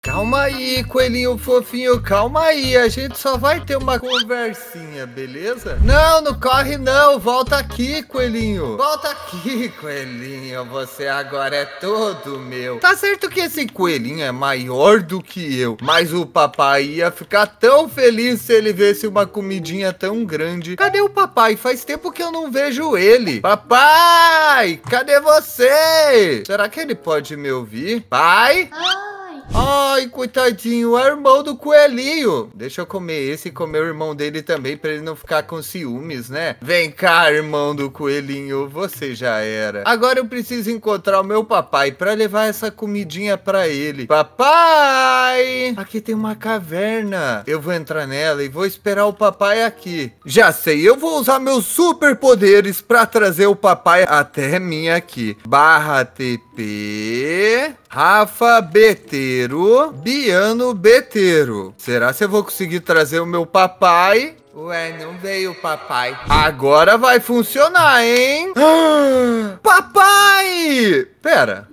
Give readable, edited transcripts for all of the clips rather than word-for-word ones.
Calma aí, coelhinho fofinho, calma aí. A gente só vai ter uma conversinha, beleza? Não, não corre não. Volta aqui, coelhinho. Volta aqui, coelhinho. Você agora é todo meu. Tá certo que esse coelhinho é maior do que eu, mas o papai ia ficar tão feliz se ele visse uma comidinha tão grande. Cadê o papai? Faz tempo que eu não vejo ele. Papai, cadê você? Será que ele pode me ouvir? Pai? Ai, coitadinho, é o irmão do coelhinho. Deixa eu comer esse e comer o irmão dele também, pra ele não ficar com ciúmes, né? Vem cá, irmão do coelhinho, você já era. Agora eu preciso encontrar o meu papai pra levar essa comidinha pra ele. Papai! Aqui tem uma caverna. Eu vou entrar nela e vou esperar o papai aqui. Já sei, eu vou usar meus superpoderes pra trazer o papai até mim aqui. /TP... Rafa Beteiro, Biano Beteiro. Será que eu vou conseguir trazer o meu papai? Ué, não veio o papai. Agora vai funcionar, hein? Papai! Pera.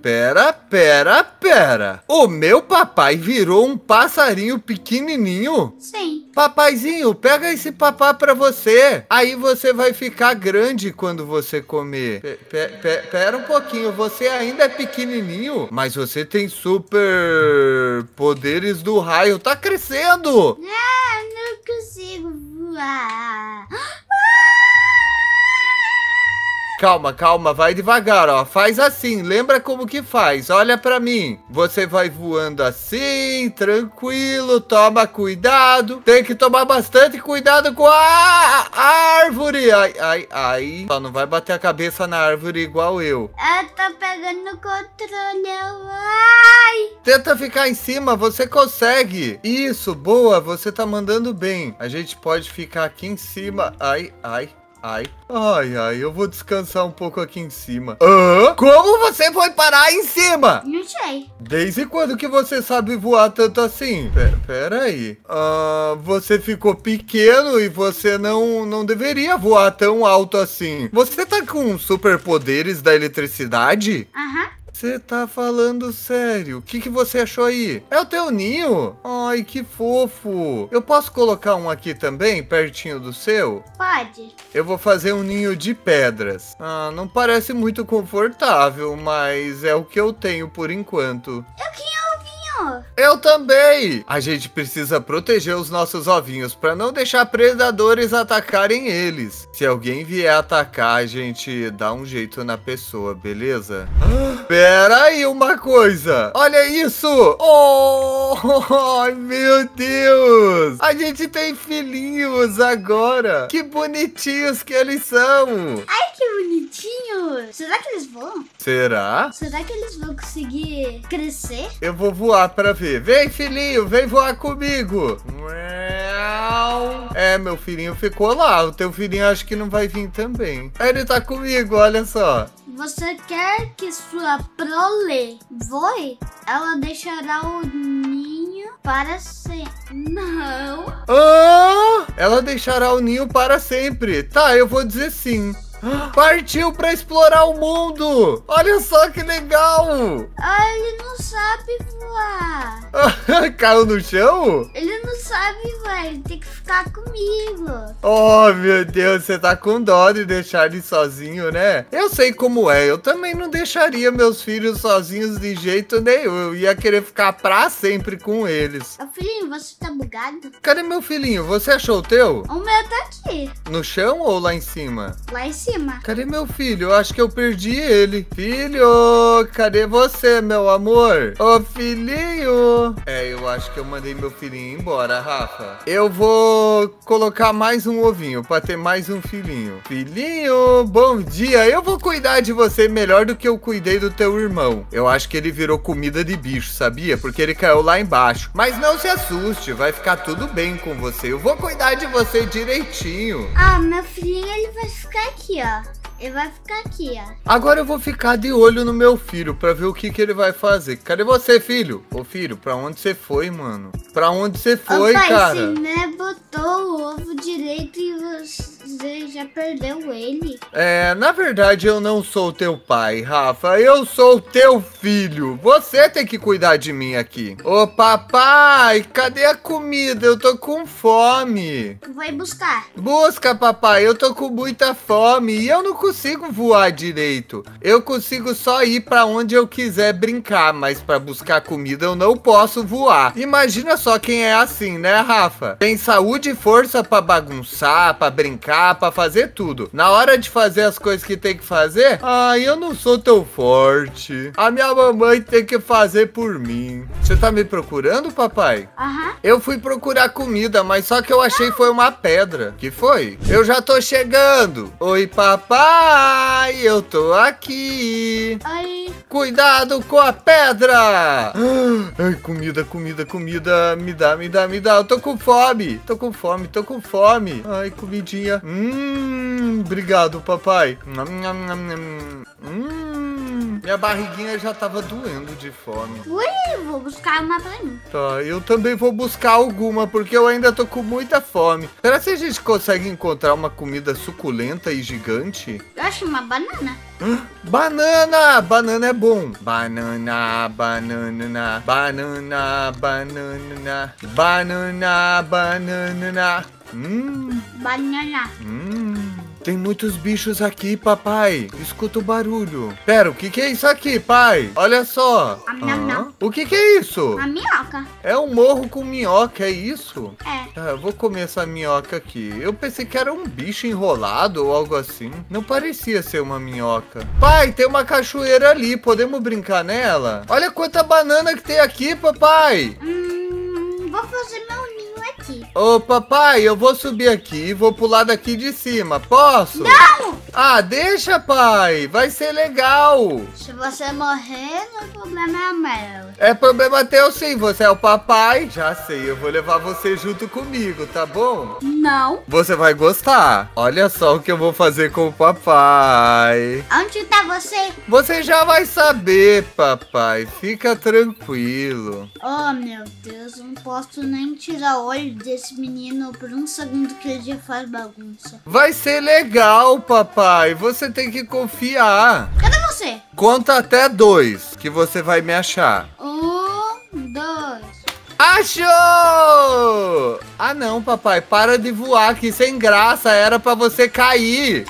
O meu papai virou um passarinho pequenininho? Sim. Papaizinho, pega esse papá pra você. Aí você vai ficar grande quando você comer. Pera um pouquinho, você ainda é pequenininho, mas você tem super poderes do raio. Tá crescendo. Não consigo voar. Calma, vai devagar, ó. Faz assim, lembra como que faz. Olha pra mim. Você vai voando assim, tranquilo, toma cuidado. Tem que tomar bastante cuidado com a árvore. Ai. Só não vai bater a cabeça na árvore igual eu. Eu tô pegando o controle, ai. Tenta ficar em cima, você consegue. Isso, boa, você tá mandando bem. A gente pode ficar aqui em cima. Ai, eu vou descansar um pouco aqui em cima. Como você foi parar em cima? Não sei. Desde quando que você sabe voar tanto assim? Pera aí. Você ficou pequeno e você não deveria voar tão alto assim. Você tá com superpoderes da eletricidade? Aham. Você tá falando sério? O que você achou aí? É o teu ninho? Ai, que fofo. Eu posso colocar um aqui também, pertinho do seu? Pode. Eu vou fazer um ninho de pedras. Não parece muito confortável, mas é o que eu tenho por enquanto. Eu queria ovinho. Eu também! A gente precisa proteger os nossos ovinhos para não deixar predadores atacarem eles. Se alguém vier atacar, a gente dá um jeito na pessoa, beleza? Pera aí uma coisa! Olha isso! Oh, meu Deus! A gente tem filhinhos agora! Que bonitinhos que eles são! Ai, que bonitinho! Será que eles voam? Será? Será que eles vão conseguir crescer? Eu vou voar pra ver. Vem, filhinho, vem voar comigo. Meu filhinho ficou lá. O teu filhinho acho que não vai vir também. Ele tá comigo, olha só. Você quer que sua prole voe? Ela deixará o ninho para sempre. Não. Ela deixará o ninho para sempre. Tá, eu vou dizer sim. Partiu pra explorar o mundo! Olha só que legal! Ele não sabe voar. Caiu no chão? Ele não sabe voar, ele tem que ficar comigo. Oh, meu Deus, você tá com dó de deixar ele sozinho, né? Eu sei como é, eu também não deixaria meus filhos sozinhos de jeito nenhum. Eu ia querer ficar pra sempre com eles. Filhinho, você tá bugado? Cadê meu filhinho? Você achou o teu? O meu tá aqui. No chão ou lá em cima? Lá em cima. Cadê meu filho? Eu acho que eu perdi ele. Filho, cadê você, meu amor? Ô, filhinho. Eu acho que eu mandei meu filhinho embora, Rafa. Eu vou colocar mais um ovinho pra ter mais um filhinho. Filhinho, bom dia. Eu vou cuidar de você melhor do que eu cuidei do teu irmão. Eu acho que ele virou comida de bicho, sabia? Porque ele caiu lá embaixo. Mas não se assuste, vai ficar tudo bem com você. Eu vou cuidar de você direitinho. Meu filhinho, ele vai ficar aqui, ó. Ele vai ficar aqui, ó. Agora eu vou ficar de olho no meu filho pra ver o que ele vai fazer. Cadê você, filho? Ô, filho, pra onde você foi, mano? Pra onde você foi, pai, cara? Você, né, botou o ovo direito e você já perdeu ele. Na verdade eu não sou teu pai, Rafa. Eu sou teu filho. Você tem que cuidar de mim aqui. Ô, papai, cadê a comida? Eu tô com fome. Vai buscar. Busca, papai. Eu tô com muita fome e eu não consigo voar direito. Eu consigo só ir pra onde eu quiser brincar, mas pra buscar comida eu não posso voar. Imagina só quem é assim, né, Rafa? Tem saúde e força pra bagunçar, pra brincar, pra fazer tudo. Na hora de fazer as coisas que tem que fazer, eu não sou tão forte. A minha mamãe tem que fazer por mim. Você tá me procurando, papai? Aham. Eu fui procurar comida, mas só que eu achei foi uma pedra. Que foi? Eu já tô chegando. Oi, papai, eu tô aqui. Aí. Cuidado com a pedra. Ai, comida, comida, comida. Me dá, me dá, me dá. Eu tô com fome. Tô com fome, tô com fome. Ai, comidinha. Obrigado, papai. Minha barriguinha já tava doendo de fome. Ui, vou buscar uma pra mim. Tá, eu também vou buscar alguma, porque eu ainda tô com muita fome. Será que a gente consegue encontrar uma comida suculenta e gigante? Eu acho uma banana. Banana! Banana é bom. Banana, banana, banana, banana, banana, banana. Banana. Tem muitos bichos aqui, papai. Escuta o barulho. Pera, o que é isso aqui, pai? Olha só. O que é isso? Uma minhoca. É um morro com minhoca, é isso? É. Tá, eu vou comer essa minhoca aqui. Eu pensei que era um bicho enrolado ou algo assim. Não parecia ser uma minhoca. Pai, tem uma cachoeira ali. Podemos brincar nela? Olha quanta banana que tem aqui, papai. Vou fazer meu ninho aqui. Ô, papai, eu vou subir aqui e vou pular daqui de cima. Posso? Não! Deixa, pai. Vai ser legal. Se você morrer, o problema é meu. É problema teu sim. Você é o papai. Já sei, eu vou levar você junto comigo, tá bom? Não. Você vai gostar. Olha só o que eu vou fazer com o papai. Onde tá você? Você já vai saber, papai. Fica tranquilo. Oh, meu Deus. Eu não posso nem tirar o olho desse menino por um segundo que ele já faz bagunça. Vai ser legal, papai. Você tem que confiar. Cadê você? Conta até 2 que você vai me achar. 1, 2. Achou! Não, papai. Para de voar, que sem graça. Era pra você cair.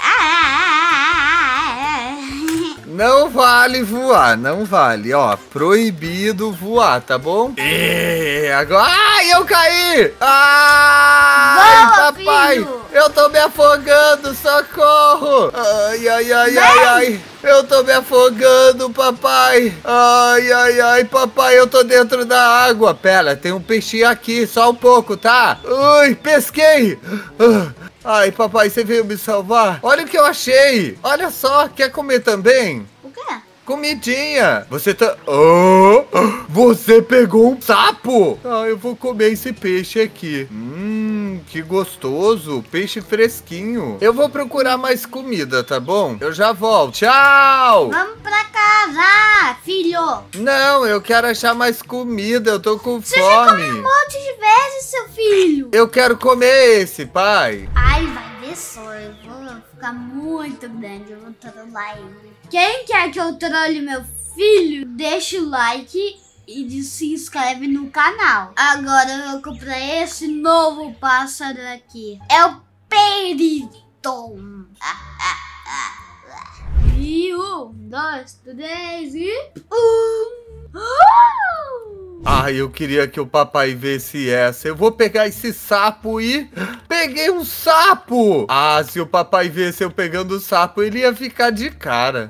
Não vale voar, não vale. Ó, proibido voar, tá bom? Agora... eu caí! Boa, papai! filho! Eu tô me afogando, socorro! Ai. Eu tô me afogando, papai! Ai, papai, eu tô dentro da água. Pera, tem um peixinho aqui, só um pouco, tá? Ui, pesquei! Ai, papai, você veio me salvar? Olha o que eu achei! Olha só, quer comer também? O quê? Comidinha! Você tá... você pegou um sapo! Eu vou comer esse peixe aqui. Que gostoso! Peixe fresquinho. Eu vou procurar mais comida, tá bom? Eu já volto. Tchau! Vamos pra casa, filho! Não, eu quero achar mais comida. Eu tô com Você já fome. comeu um monte de vezes, seu filho! Eu quero comer esse, pai. Ai, vai ver só, eu vou ficar muito grande, eu vou trollar ele. Quem quer que eu trole meu filho, deixa o like e se inscreve no canal. Agora eu vou comprar esse novo pássaro aqui. É o Periton. E 1, 2, 3 e... Eu queria que o papai visse essa. Eu vou pegar esse sapo e... Peguei um sapo! Se o papai visse eu pegando o sapo, ele ia ficar de cara.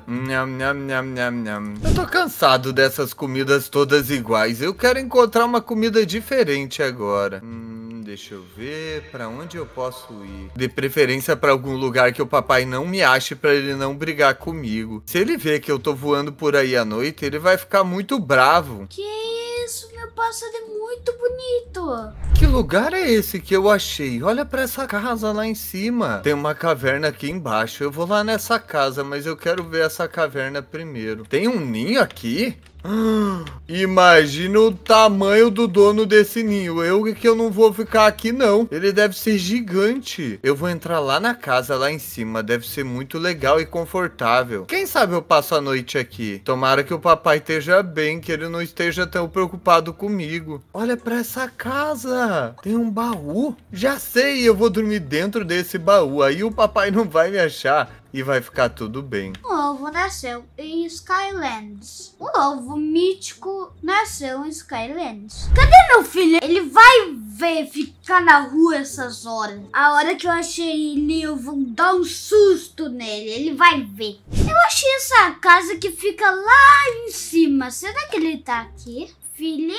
Eu tô cansado dessas comidas todas iguais. Eu quero encontrar uma comida diferente agora. Deixa eu ver pra onde eu posso ir. De preferência pra algum lugar que o papai não me ache, pra ele não brigar comigo. Se ele ver que eu tô voando por aí à noite, ele vai ficar muito bravo. Que isso, meu pássaro é muito bonito. Que lugar é esse que eu achei? Olha pra essa casa lá em cima. Tem uma caverna aqui embaixo. Eu vou lá nessa casa, mas eu quero ver essa caverna primeiro. Tem um ninho aqui? Imagina o tamanho do dono desse ninho. Eu não vou ficar aqui, não. Ele deve ser gigante. Eu vou entrar lá na casa, lá em cima. Deve ser muito legal e confortável. Quem sabe eu passo a noite aqui. Tomara que o papai esteja bem, que ele não esteja tão preocupado comigo. Olha pra essa casa. Tem um baú. Já sei, eu vou dormir dentro desse baú. Aí o papai não vai me achar. E vai ficar tudo bem. Um ovo nasceu em Skylands. Um ovo mítico nasceu em Skylands. Cadê meu filho? Ele vai ver ficar na rua essas horas. A hora que eu achei ele, eu vou dar um susto nele. Ele vai ver. Eu achei essa casa que fica lá em cima. Será que ele tá aqui? Filhinho,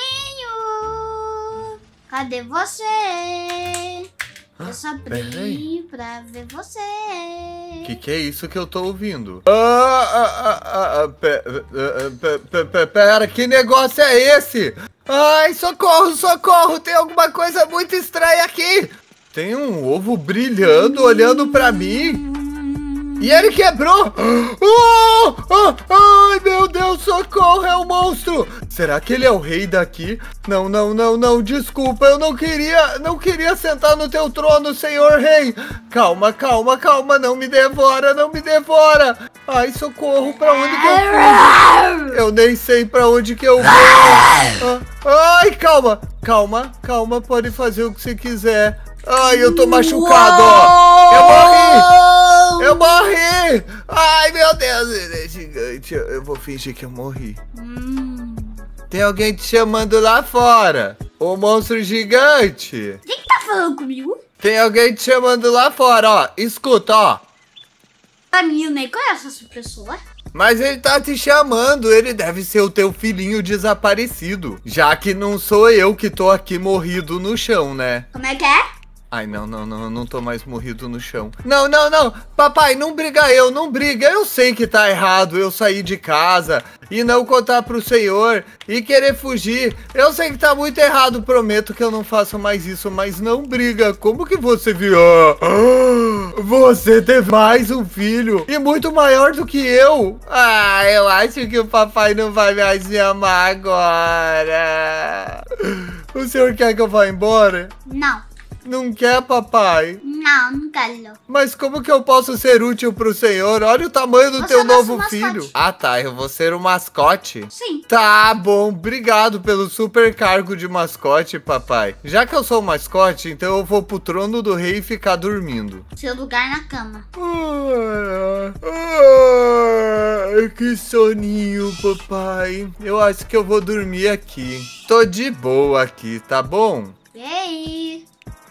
cadê você? Eu só abri pra ver você. Que é isso que eu tô ouvindo? Pera, que negócio é esse? Ai, socorro, socorro! Tem alguma coisa muito estranha aqui! Tem um ovo brilhando, olhando pra mim. E ele quebrou! Ai, meu Deus, socorro, é um monstro! Será que ele é o rei daqui? Não, desculpa, eu não queria sentar no teu trono, senhor rei! Calma, não me devora! Ai, socorro, pra onde que eu fui? Eu nem sei pra onde que eu vou! Ai, calma, pode fazer o que você quiser. Ai, eu tô machucado, ó! Eu morri! Ai, meu Deus, ele é gigante. Eu vou fingir que eu morri. Tem alguém te chamando lá fora. O monstro gigante. Quem tá falando comigo? Tem alguém te chamando lá fora, ó. Escuta, ó. Pra mim, eu nem conheço essa pessoa. Mas ele tá te chamando. Ele deve ser o teu filhinho desaparecido. Já que não sou eu que tô aqui morrido no chão, né? Como é que é? Ai, não tô mais morrido no chão. Não. Papai, não briga. Eu sei que tá errado eu sair de casa e não contar pro senhor e querer fugir. Eu sei que tá muito errado, prometo que eu não faço mais isso, mas não briga. Como que você viu? Você teve mais um filho e muito maior do que eu. Ah, eu acho que o papai não vai mais me amar agora. O senhor quer que eu vá embora? Não. Não quer, papai? Não quero. Mas como que eu posso ser útil pro senhor? Olha o tamanho do teu novo filho. Ah, tá. Eu vou ser o mascote? Sim. Tá bom. Obrigado pelo super cargo de mascote, papai. Já que eu sou o mascote, então eu vou pro trono do rei e ficar dormindo. Seu lugar na cama. Que soninho, papai. Eu acho que eu vou dormir aqui. Tô de boa aqui, tá bom? E aí?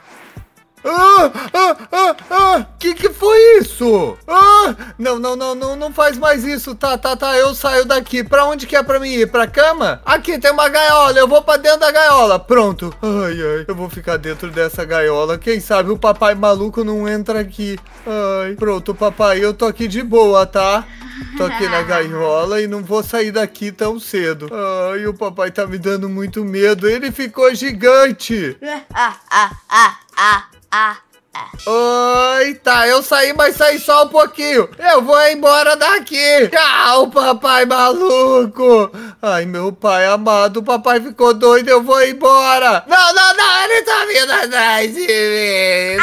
Que foi isso? Não faz mais isso. Tá, eu saio daqui. Pra onde que é pra mim ir? Pra cama? Aqui tem uma gaiola, eu vou pra dentro da gaiola. Pronto. Ai, eu vou ficar dentro dessa gaiola. Quem sabe o papai maluco não entra aqui. Ai, pronto, papai, eu tô aqui de boa, tá? Tô aqui na gaiola e não vou sair daqui tão cedo. Ai, o papai tá me dando muito medo. Ele ficou gigante. Oi, tá, eu saí, mas saí só um pouquinho. Eu vou embora daqui. Tchau, papai maluco. Ai, meu pai amado, o papai ficou doido, eu vou embora. Não, ele tá vindo atrás de mim.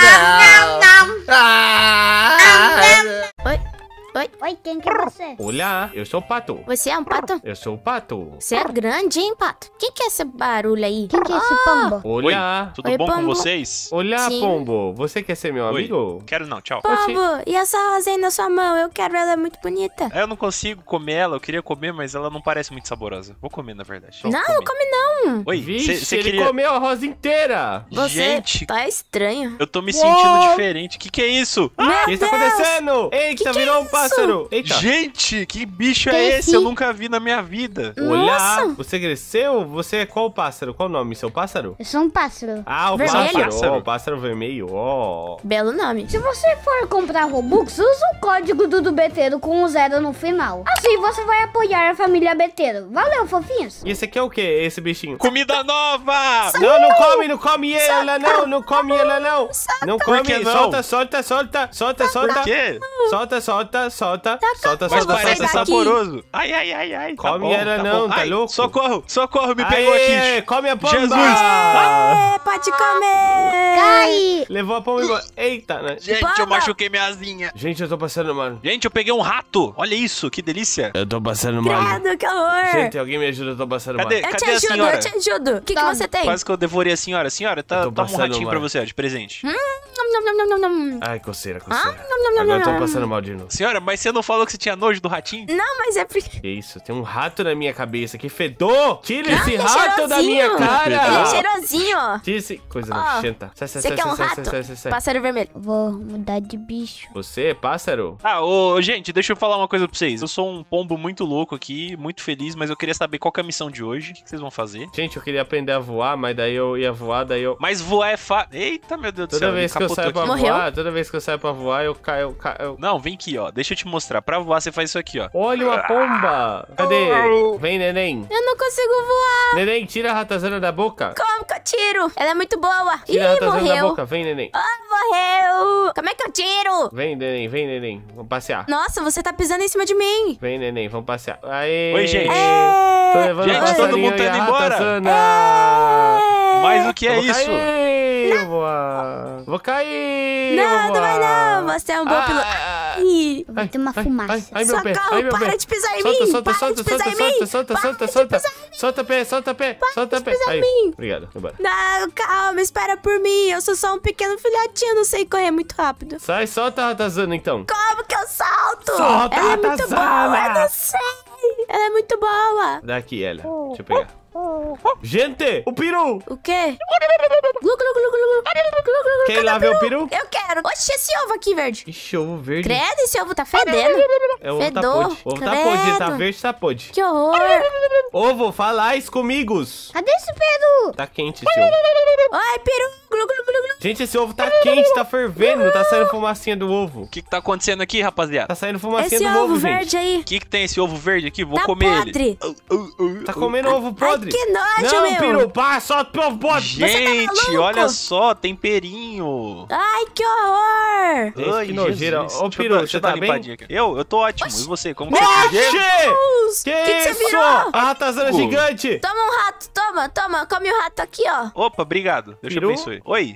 Oi, quem que é você? Olá, eu sou o Pato. Você é um pato? Eu sou o Pato. Você é grande, hein, pato? Quem que é esse barulho aí? Quem que é esse pombo? Olá. Tudo Oi, bom com Pombo. vocês? Olá, Sim. Pombo. Você quer ser meu Oi. amigo? Quero não, tchau. Pombo, e essa rosa aí na sua mão? Eu quero, ela é muito bonita. Eu não consigo comer ela, eu queria comer, mas ela não parece muito saborosa. Vou comer, na verdade. Não, comer. não come não. Oi, Vixe, você ele queria... comeu a rosa inteira. Você Gente, tá estranho. eu tô me sentindo diferente. Que é isso? Meu O que está Deus. acontecendo? Eita, Que virou é um pássaro. Eita. Gente, que bicho é Cresci. esse? Eu nunca vi na minha vida. Olá, Nossa. você cresceu? Você é qual pássaro? Qual o nome? Seu pássaro? Eu sou um pássaro. Ah, o Vermelho. pássaro. Ó, o pássaro vermelho. Ó. Belo nome. Se você for comprar Robux, usa o código do Beteiro com um 0 no final. Assim você vai apoiar a família Beteiro. Valeu, fofinhos! E esse aqui é o que? Esse bichinho? Comida nova! Não come ela não, não come ela não. Não come, que não? solta. Por quê? solta. Tá, Mas vou parece sair daqui. saboroso. Ai, ai, ai, ai. Tá Come bom, ela tá não, bom. tá Ai, louco? Socorro, socorro, me pegou Aê, aqui. come a pomba! Jesus. É, pode comer. Cai! Levou a pomba embora. Eita, né? Gente, Pomba. eu machuquei minha asinha. Gente, eu tô passando mal. Gente, eu peguei um rato. Olha isso, que delícia. Eu tô passando mal. Credo, que horror. Gente, alguém me ajuda, eu tô passando Cadê? mal. Eu te Cadê a ajudo, senhora? eu te ajudo. O que Toma. você tem? Quase que eu devorei a senhora. Senhora, Eu toma tô um passando ratinho mal. pra você, ó, de presente. Nom, nom, nom, nom, nom. Ai, coceira. nom, Agora eu tô nom. passando mal de novo. Senhora, mas você não falou que você tinha nojo do ratinho? Não, mas é porque... Que isso? Tem um rato na minha cabeça. Que fedor! Tira esse Ele é rato da minha cheirosinho. cara! Ele é cheirosinho, ó. Tira esse... Coisa Ó, nojenta. Sai, Você quer um rato? sai. Pássaro vermelho. Vou mudar de bicho. Você, pássaro? Ah, gente, deixa eu falar uma coisa pra vocês. Eu sou um pombo muito louco aqui, muito feliz, mas eu queria saber qual que é a missão de hoje. O que vocês vão fazer? Gente, eu queria aprender a voar, mas daí eu ia voar, daí eu... Mas voar é Eita, meu Deus do céu. Toda ele vez que eu capotou saio pra aqui. Morreu? voar, toda vez que eu saio pra voar, eu caio... Não, vem aqui, ó. Deixa eu te mostrar. Pra voar, você faz isso aqui, ó. Olha uma pomba! Cadê? Vem, neném. Eu não consigo voar. Neném, tira a ratazana da boca. Como que eu tiro? Ela é muito boa. Tira a Ih, ratazana da morreu. boca. Vem, neném. Morreu. Como é que eu tiro? Vem, neném. Vamos passear. Nossa, você tá pisando em cima de mim. Vem, neném, vamos passear. Aê! Oi, gente. Tô levando Gente, o passarinho todo mundo tá e indo a embora. ratazana. Mas o que é Eu vou isso? Cair, eu vou cair! eu Não, vou não vai voar. não. Você é um bom piloto. Ah, Ih. Vai ter uma fumaça. Ai, meu pé, Socorro, ai, meu para pé. de pisar em Solta, mim. solta, Para solta, de pisar solta, em mim. solta, Para solta, de solta. pisar em mim. Solta pé, solta pé, solta pé. pisar em Aí, mim. obrigado, vai embora. Não, calma, espera por mim. Eu sou só um pequeno filhotinho, não sei correr muito rápido. Sai, solta a ratazana então. Como que eu salto? Solta Ela é a muito ratazana. boa, eu não sei. Ela é muito boa. Daqui, ela. Deixa eu pegar. Gente, o peru! O quê? Glu, glu, glu, glu, glu, glu, glu. Quer ir Cadê lá o ver o peru? peru? Eu quero. Oxi, esse ovo aqui verde. Ixi, ovo verde. Credo, esse ovo tá fedendo. É, o ovo tá Fedor, podre. O ovo tá podre, ele tá credo. verde, tá podre. Que horror. Ovo, falais comigo. Cadê esse peru? Tá quente esse ovo. Oi, peru. Glu, glu, glu, glu. Gente, esse ovo tá quente, tá fervendo. Tá saindo fumacinha do ovo. O que tá acontecendo aqui, rapaziada? Tá saindo fumacinha Esse do ovo, ovo gente. verde aí. O que tem esse ovo verde aqui? Vou Tá comer podre. ele. Tá comendo ovo podre. que nojo, Não, meu. peru, pá, solta o ovo podre. Gente, maluco? olha só, temperinho. Ai, que horror. Gente, Ai, que nojeira. Jesus. Ô, Deixa eu peru, dar- você deixa eu dar tá uma bem? limpadinha aqui. Eu tô ótimo. E você? Como que você Oxê! tá? Deus, Que que você isso? virou? A ratazana gigante. Toma um rato, toma. Come o rato aqui, ó. Opa, obrigado. Deixa Peru? eu ver isso aí. Oi.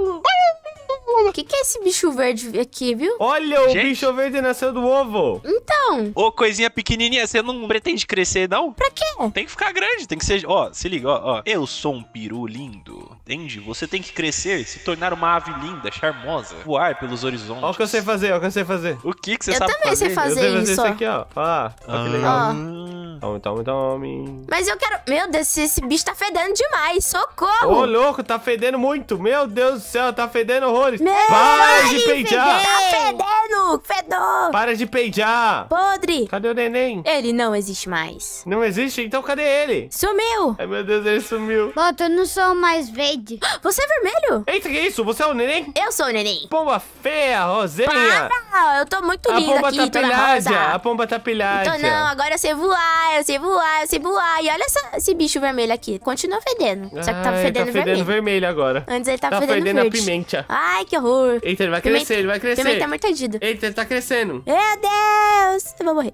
O que é esse bicho verde aqui, viu? Olha, o Gente. bicho verde nasceu do ovo. Então, Ô, coisinha pequenininha, você não pretende crescer, não? pra quê? Tem que ficar grande, tem que ser... Ó, se liga, ó. Eu sou um peru lindo, entende? Você tem que crescer, se tornar uma ave linda, charmosa. Voar pelos horizontes. Olha o que eu sei fazer, O que você Eu sabe também fazer? sei fazer. Eu sei fazer isso. isso aqui, ó. Olha lá, que legal. Ó. Tome. Mas eu quero... Meu Deus, esse bicho tá fedendo demais. Socorro. Ô, louco, tá fedendo muito. Meu Deus do céu, tá fedendo horrores. Meu Para de Deus, peidar. Tá fedendo. Fedor. Para de peidar. Podre. Cadê o neném? Ele não existe mais. Não existe? Então cadê ele? Sumiu. Ai, meu Deus, ele sumiu. Bota, eu não sou mais verde. Você é vermelho? Eita, que isso? Você é o neném? Eu sou o neném. Pomba feia, rosinha. Ah, eu tô muito A linda pomba aqui, tá toda pilhada. A rosa. pomba tá pilhada. Então não, agora eu sei voar, eu sei voar, eu sei voar. E olha esse bicho vermelho aqui. Continua fedendo. Só que tá Ai, fedendo tá fedendo vermelho. vermelho agora. Antes ele Tá fedendo fedendo a verde. pimenta. Ai, que horror. Eita, ele vai Pimenta- crescer, ele vai crescer. Pimenta é muito ardido. Eita, ele tá crescendo. Meu Deus. Eu vou morrer.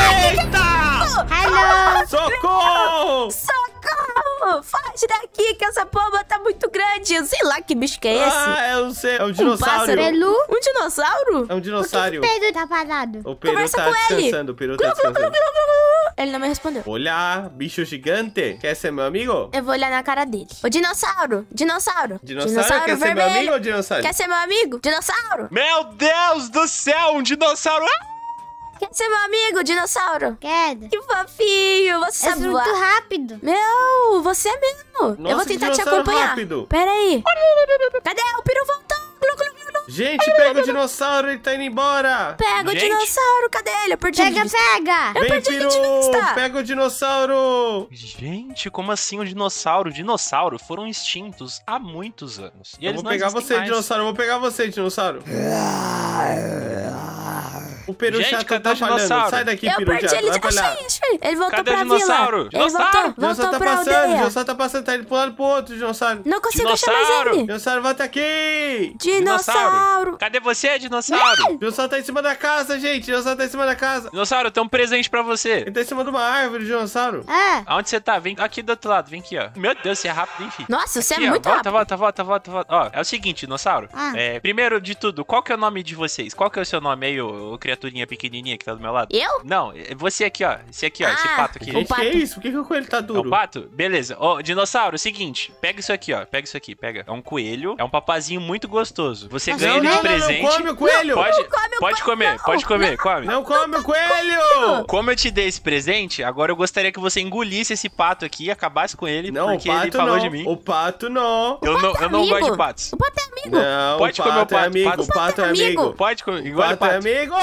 Eita! Hello! Socorro! Socorro! Foge daqui que essa pomba tá muito grande. Eu sei lá que bicho que é esse. Ah, eu sei. É um dinossauro. pássaro. Pelu? Um dinossauro? É um dinossauro. O Pedro tá parado. O peru Conversa tá com ele. descansando. O peru tá descansando. Ele não me respondeu. Olá, bicho gigante. Quer ser meu amigo? Eu vou olhar na cara dele. Ô, dinossauro! Dinossauro! Dinossauro, quer ser meu amigo ou dinossauro? Quer ser meu amigo? Dinossauro! Meu Deus do céu, um dinossauro. Quer ser meu amigo, dinossauro? Quero. Que fofinho! Você É sabe muito voar? rápido. Meu, você é mesmo. Eu Nossa, vou que tentar te dinossauro acompanhar. rápido. Pera aí. Cadê? O peru voltou. Glu, glu, glu, glu. Gente, pega o dinossauro, ele tá indo embora. Pega o Gente. dinossauro. Cadê ele? Eu perdi ele de Pega, vista. pega. Eu Vem, perdi ele peru, de vista. pega o dinossauro. Gente, como assim um dinossauro? Dinossauros foram extintos há muitos anos. E Eu eles vou não pegar existem você, mais. dinossauro. Eu vou pegar você, dinossauro. O peru Gente, chato cadê tá o falhando. dinossauro? Sai daqui, Eu peru perdi chato. ele. Vai pra lá. Achei. Ele voltou Cadê o pra dinossauro? vila. Dinossauro! Ele O dinossauro tá voltou pra passando, o aldeia. dinossauro tá passando, tá indo pro lado pro outro, dinossauro. Não consigo achar mais Dinossauro! ele. Dinossauro, volta aqui! Dinossauro. Cadê você, dinossauro? O dinossauro tá em cima da casa, gente. O dinossauro tá em cima da casa. Dinossauro, tem um presente pra você. Ele tá em cima de uma árvore, dinossauro. Ah, Aonde você tá? Vem aqui do outro lado, vem aqui, ó. Meu Deus, você é rápido, hein, filho? Nossa, você Aqui, é ó, muito rápido. volta. Ó, é o seguinte, dinossauro. Ah. Primeiro de tudo, qual que é o nome de vocês? Qual que é o seu nome aí, ô criaturinha pequenininha que tá do meu lado? Eu? Não, você aqui, ó. Esse aqui, ó. Esse Ah, pato aqui. o Gente, que pato. é isso? Por que o coelho tá É duro? o pato? Beleza. Ó, dinossauro, seguinte. Pega isso aqui, ó. Pega isso aqui, pega. É um coelho. É um papazinho muito gostoso. Você Nossa, ganha ele não, de presente. Não come o coelho! Pode comer, come. Não come o coelho! Como eu te dei esse presente, agora eu gostaria que você engolisse esse pato aqui e acabasse com ele, Não, porque o ele pato falou não. de mim. O pato não. Eu não Amigo. gosto de patos. O pato é amigo. Não, Pode o comer o pato é pato, amigo. pato. O pato é amigo. amigo. Pode comer, O engole o pato é pato. amigo.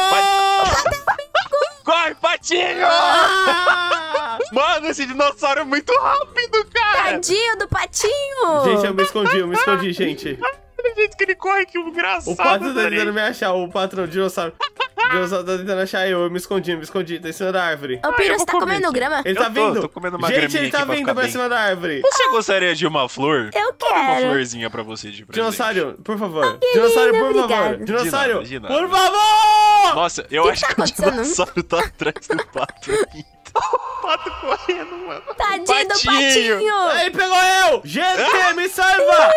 Corre, patinho! Ah! Mano, esse dinossauro é muito rápido, cara! Tadinho do patinho. Gente, eu me escondi, gente. Do jeito que ele corre, que engraçado. O pato tá adorei. tentando me achar, o patrão, o dinossauro. O dinossauro tá tentando achar eu me escondi, tá em cima da árvore. Ô, Peru, eu você vou tá comer comendo aqui. grama? Ele Eu tá tô vindo. comendo uma Gente, graminha ele tá aqui pra vindo ficar pra bem. cima da árvore. Você gostaria de uma flor? Eu Uma quero. florzinha pra você de presente. Dinossauro, por favor. Dinossauro, por favor. obrigado. Dinossauro, De nada. por favor! Nossa, eu Que acho tá que o acontecendo? dinossauro tá atrás do pato aqui. O pato correndo, mano. Tadinho do patinho. Ele pegou eu! Gente, me salva!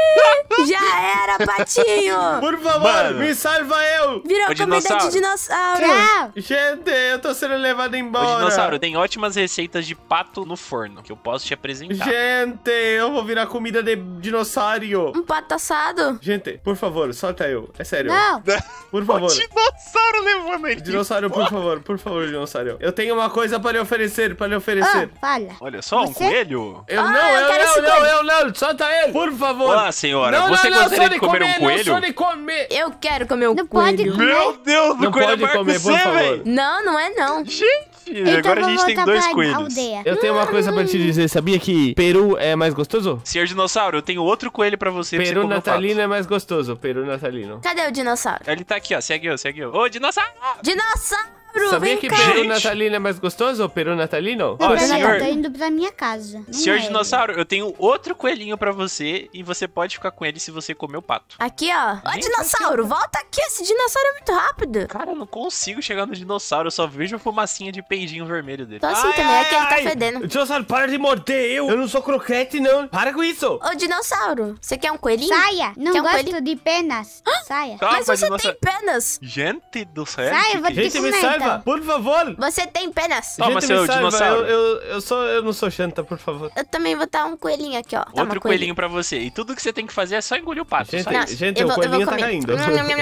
Já era, patinho. Por favor, Mano. me salva eu! Virou Ô, comida dinossauro. de dinossauro. tchau. Gente, eu tô sendo levado Ô, embora. dinossauro, tem ótimas receitas de pato no forno que eu posso te apresentar. Gente, eu vou virar comida de dinossauro. Um pato assado. Gente, por favor, solta eu. É sério. Não, Por O favor. dinossauro levando ele. Dinossauro, por favor, dinossauro. Eu tenho uma coisa pra lhe oferecer, ah, fala. Olha só, um Você? coelho. Eu Ah, não, eu quero esse coelho. eu não, solta ele, por favor. Olá, senhora, Não, você não, não, gostaria só de comer um Não, coelho? só de comer. Eu quero comer o Não pode coelho. comer. Meu Deus, Não o coelho é pode maior que comer, por você, favor. velho. Não, não é não. Gente, Então agora a vou gente tem voltar dois pra coelhos. aldeia. Eu tenho uma coisa pra te dizer, sabia que peru é mais gostoso? Senhor dinossauro, eu tenho outro coelho pra você. pra você Peru comer o natalino pato. é mais gostoso, peru natalino. Cadê o dinossauro? Ele tá aqui, ó, segue eu. Ô, dinossauro! Dinossauro, Sabia vem que cá. peru Gente. natalino é mais gostoso ou peru natalino? Ó, Peraí, senhor- eu tô indo pra minha casa. Não Senhor é. dinossauro, eu tenho outro coelhinho pra você e você pode ficar com ele se você comer o pato. Aqui, ó. Ó, Gente, dinossauro, volta aqui. Esse dinossauro é muito rápido. Cara, eu não consigo chegar no dinossauro, eu só vejo a fumacinha de peidinho vermelho dele. Tô assim também, é que ele tá fedendo. Dinossauro, para de morder eu não sou croquete, não. Para com isso. Ô, dinossauro, você quer um coelhinho? Saia, não Quer um gosto coelhinho? de penas. Saia. Calma, Mas você dinossauro. tem penas. Gente do céu. Sai, eu vou te Gente, me comer, salva, então. por favor. Você tem penas. Toma, Gente, seu me salva. dinossauro. Eu não sou chanta, por favor. Eu também vou dar um coelhinho aqui, ó. Toma, Outro coelhinho pra você. E tudo que você tem que fazer é só engolir o pato. Gente, só Não, isso. gente, eu o vou coelhinho tá comer. caindo.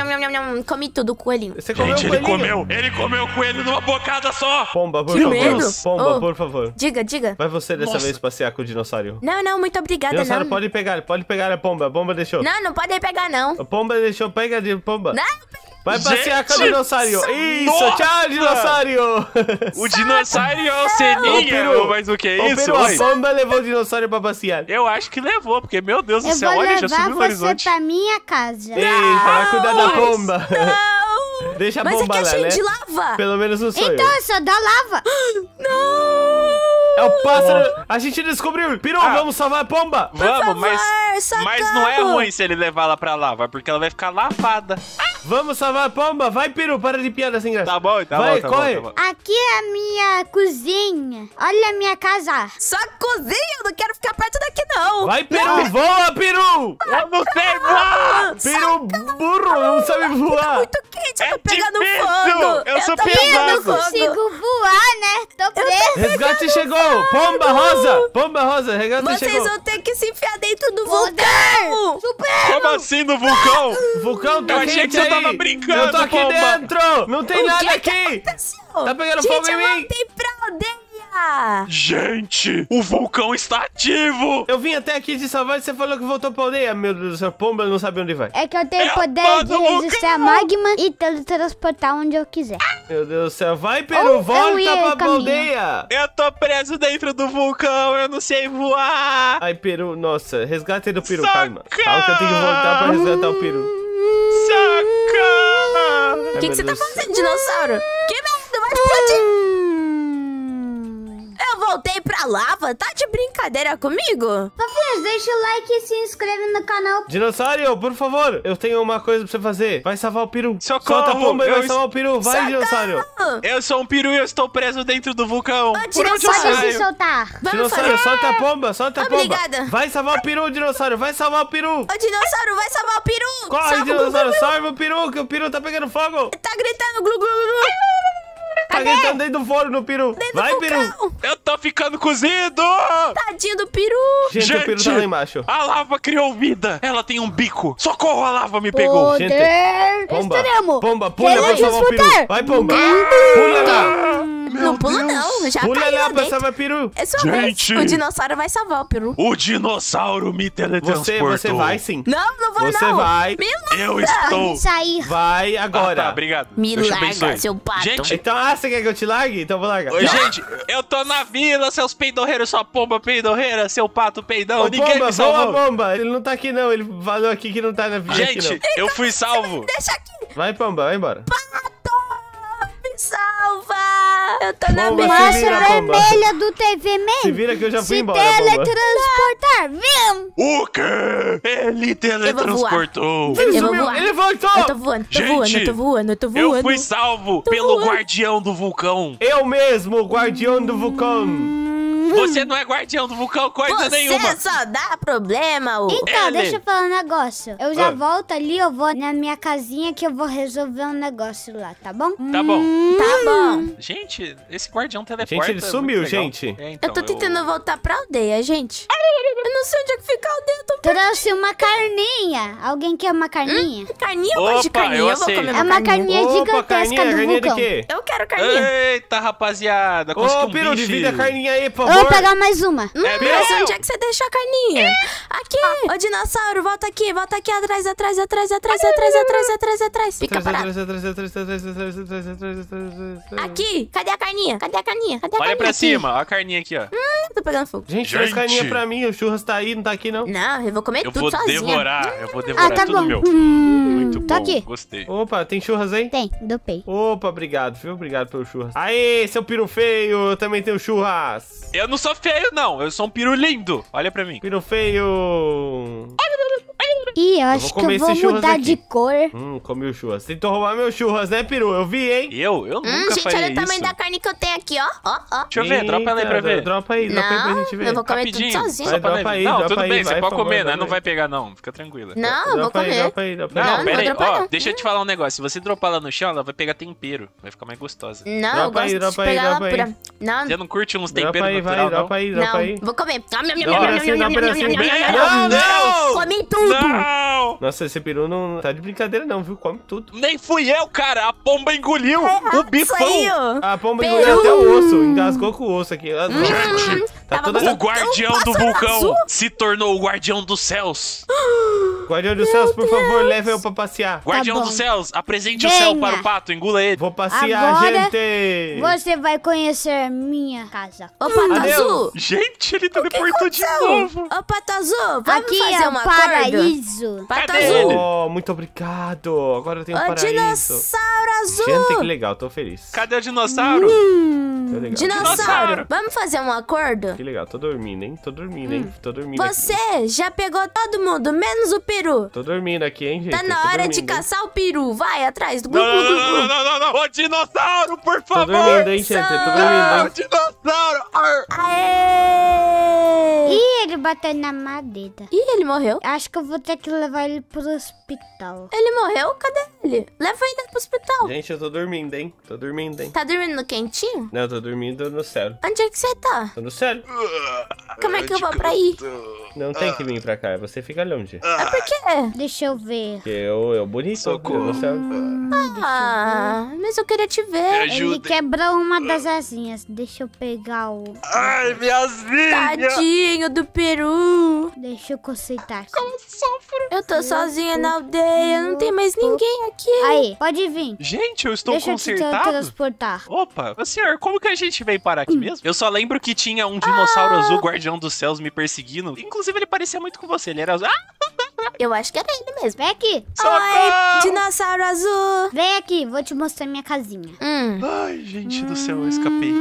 Comi tudo o coelhinho. Você comeu Gente, o ele coelhinho? comeu o coelho numa bocada só. Pomba, por Que favor. medo. Pomba, Oh. por favor. Diga, diga. Vai você dessa Nossa. vez passear com o dinossauro. Não, muito obrigada, Dinossauro, não. pode pegar a pomba. A pomba deixou. Não pode pegar, não. A pomba deixou, pega de pomba. Não, Vai passear com o Gente, dinossauro. Isso, nossa. tchau, dinossauro. O dinossauro é o Seninha. Peru. Mas o que é Ô, isso? Peru, Oi. a pomba levou o dinossauro pra passear. Eu acho que levou, porque, meu Deus do Eu céu, vou olha, já levar subiu no você horizonte. pra minha casa. Eita, vai cuidar da pomba. não. Deixa a Mas pomba aqui é lá, cheio né? de lava. Pelo menos não sou Então, eu. eu sou da lava. Não. É o pássaro. A gente descobriu. Peru, vamos salvar a pomba. Vamos, socorro. mas não é ruim se ele levar ela pra lá, vai, porque ela vai ficar lavada. Vamos salvar a pomba. Vai, Peru, para de piada sem graça. Tá bom, tá Vai, bom, tá corre. bom, tá bom. Aqui é a minha cozinha. Olha a minha casa. Só cozinha, eu não quero ficar perto daqui, não. Vai, Peru, voa, Peru. Eu não sei voar! Peru, burro, não sabe voar. Muito quente, eu tô É pegando difícil, fogo. eu sou tô pesado. pegando Eu não fogo. consigo voar, né? Tô preso. Resgate chegou. Pomba rosa. Pomba rosa, resgate Vocês chegou. vão ter que se enfiar dentro do Poder. vulcão. Como assim no vulcão? O vulcão tá Eu achei quente que você aí. tava brincando, Eu tô aqui pomba. dentro. Não tem O nada que aqui. aconteceu? Tá pegando Gente, fogo em eu mim. voltei pra aldeia. Gente, o vulcão está ativo! Eu vim até aqui te salvar e você falou que voltou pra aldeia. Meu Deus do céu, pomba não sabe onde vai. É que eu tenho É o poder a de do resistir a vulcão. magma e teletransportar onde eu quiser. Meu Deus do céu, vai, Peru, Ou eu volta ia pra caminhar. aldeia. Eu tô preso dentro do vulcão, eu não sei voar! Ai, Peru, nossa, resgate do Peru, Socorro. calma. Calma que eu tenho que voltar pra resgatar o Peru. Socorro! O que você tá fazendo, dinossauro? Que merda, vai explodir! Eu voltei pra lava? Tá de brincadeira comigo? Fofinhos, deixa o like e se inscreve no canal. Dinossauro, por favor, eu tenho uma coisa pra você fazer. Vai salvar o peru. Socorro, Solta a pomba e vai salvar o peru. Vai, dinossauro. Eu sou um peru e eu estou preso dentro do vulcão. Por onde eu Pode se saio? soltar. Vamos Dinossauro, fazer... solta a pomba, solta a pomba. Obrigada. Vai salvar o peru, dinossauro. Vai salvar o peru. O dinossauro vai salvar o peru! Corre, Salva o dinossauro, salva o peru, que o peru tá pegando fogo. Tá gritando glu glu glu. Tá gritando dentro do forno no peru. Vai, peru. Eu tô ficando cozido! Tadinho do peru! Gente, o peru tá lá embaixo. A lava criou vida! Ela tem um bico! Socorro, a lava me pegou! Gente, Poder pomba, extremo. pomba, pula pra Querer salvar o peru. disputar. Vai, pomba. Pula lá. Não pula não, já Pula caiu lá lá pra dentro. salvar o peru. É sua vez. Gente. O dinossauro vai salvar o peru. O dinossauro me teletransportou. Você vai sim. Não, não vou Você não. vai. Eu estou... Pode sair. Vai agora. Ah, tá, obrigado. Me Deus te larga, abençoe. seu pato. Gente, Então, você quer que eu te largue? Então eu vou largar. Oi, gente, eu tô na vila, seus peidorreiros, sua pomba peidorreira, seu pato peidão, Ô, ninguém pomba, me voa, salvou. pomba. Ele não tá aqui não, ele falou aqui que não tá na vida aqui Gente, eu fui salvo. Deixa aqui. não. Vai, pomba, vai embora. Me salva. Eu tô na Pomba, merda. se vira, Massa pomba. vermelha do TV Man. Se vira que eu já fui Se embora, pomba. teletransportar. Vem. O quê? Ele teletransportou. Ele Eu vou sumiu, voar. ele voltou. Eu tô voando, tô voando, Gente, eu tô voando, eu tô Eu voando. fui salvo pelo voando. guardião do vulcão. Eu mesmo, o guardião do vulcão. Você não é guardião do vulcão coisa nenhuma. Você só dá problema, ô. Então, Ele. deixa eu falar um negócio. Eu já Ah. volto ali, eu vou na minha casinha que eu vou resolver um negócio lá, tá bom? Tá bom. Tá bom. Gente, esse guardião teleporta. Gente, ele é sumiu, muito legal. gente. É, então, Eu tô tentando voltar pra aldeia, gente. Eu não sei onde é que fica a aldeia. Eu tô Trouxe uma carninha. Alguém quer uma carninha? Carninha, eu gosto de Opa, carninha. eu Eu vou aceito. comer É uma uma carninha. carninha Opa, gigantesca carninha, do carninha de vulcão. quê? Eu quero carninha. Eita, rapaziada. Consegui Ô, um Peru, bife. divide a carninha aí, por Eu vou favor. pegar mais uma. É Mas meu. onde é que você deixou a carninha? Aqui! Ô, dinossauro, volta aqui atrás, atrás, atrás, atrás, atrás, atrás, atrás, atrás. Fica parado. Aqui! Cadê a carninha? Cadê a carninha? Cadê a carninha? Olha pra Aqui. cima, ó a carninha aqui, ó. Tô pegando fogo. Gente, traz Gente. carninha pra mim, o churras tá aí, não tá aqui não. Não, eu vou comer Eu tudo vou sozinha. devorar, eu vou devorar tá tudo bom. meu. Muito Tá bom, aqui. gostei. Opa, tem churras aí? Tem, dopei. Opa, obrigado, viu? Obrigado pelo churras. Aê, seu peru feio, eu também tenho churras. Eu não sou feio, não. Eu sou um peru lindo. Olha pra mim. Peru feio. Ih, eu vou acho que comer eu vou esses churras mudar aqui. de cor. Comi o churras. Tentou roubar meu churras, né, peru? Eu vi, hein? Eu nunca Gente, faria olha o tamanho isso. da carne que eu tenho aqui, ó. Ó, ó. Deixa eu ver, dropa ela aí pra Eita, ver. Dropa aí pra gente ver. Não, eu vou comer Rapidinho. tudo sozinho. Vai, Só pra dropa ver. aí, Não, dropa tudo aí, bem, vai, você pode por favor, comer, né? vai, Não vai. vai pegar, não. Fica tranquila. Não, eu vou Dropa aí, comer. dropa aí, dropa Não, aí. não pera vou aí. dropar, Ó, não. deixa eu te falar um negócio. Se você dropar ela no chão, ela vai pegar tempero. Vai ficar mais gostosa. Não, eu Dropa aí, gosto de dropa aí, pegar ela dropa aí. pura. Não, Você não curte uns Dropa temperos aí, vai, natural, dropa aí, dropa não. aí. Vou comer. Dá um pedacinho, dá um pedacinho. Meu Deus! Comi tudo. Não! Nossa, esse peru não tá de brincadeira não, viu? Come tudo. Nem fui eu, cara. A pomba engoliu o bifão. Saiu. A pomba Peru. engoliu até o osso, engasgou com o osso aqui. Gente, Tá tava toda... o guardião do pássaro vulcão azul. se tornou o guardião dos céus. Guardião dos céus, por favor, leve eu pra passear. Guardião bom. dos céus, apresente o céu Venha. para o pato, engula ele. Vou passear, Agora gente. você vai conhecer minha casa. Ô, pato Adeus. azul. Gente, ele teleportou de novo. Ô, pato azul. Vamos Aqui fazer é um o acordo. paraíso. Pato Cadê azul. ele? Oh, muito obrigado. Agora eu tenho um Ô, paraíso. dinossauro azul. Gente, que legal, tô feliz. Cadê o dinossauro? Tô legal. Dinossauro. Dinossauro. Vamos fazer um acordo? Que legal, tô dormindo, hein? Tô dormindo, hein? Tô dormindo aqui. Você já pegou todo mundo, menos o peru. Tô dormindo aqui, hein, gente? Tá Tô na hora de dormindo, hein? caçar o peru. Vai atrás do Não, glu, não, glu, não, glu, não, glu. não, não, não. Ô, dinossauro, por Tô favor. dormindo, hein, gente? Tô dormindo, Ah, hein? dinossauro. Ar. Aê! Ih, ele bateu na madeira. Ih, ele morreu? Acho que eu vou ter que levar ele pro hospital. Ele morreu? Cadê ele? Leva ele pro hospital. Gente, eu tô dormindo, hein? Tô dormindo, hein? Tá dormindo no quentinho? Não, eu tô dormindo no céu. Onde é que você tá? Tô no céu. Como é que eu vou pra ir? Não tem que vir pra cá, você fica longe. É por quê? Deixa eu ver. Porque eu bonito, Socorro. eu no céu. Ah, mas eu queria te ver. Ele Ajuda. quebrou uma das asinhas. Deixa eu pegar o... Ai, minhas vinhas. Tadinho do peru. Deixa eu consertar aqui. Eu tô sozinha na aldeia, não tem mais ninguém aqui. Aí, pode vir. Gente, eu estou Deixa eu te consertado. transportar. Opa, senhor, como que a gente veio parar aqui mesmo? Eu só lembro que tinha um dinossauro azul, guardião dos céus, me perseguindo. Inclusive, ele parecia muito com você, ele era azul. Ah! Eu acho que era ele mesmo. Vem aqui. Oi, dinossauro azul. Vem aqui, vou te mostrar minha casinha. Ai, gente do céu, eu escapei.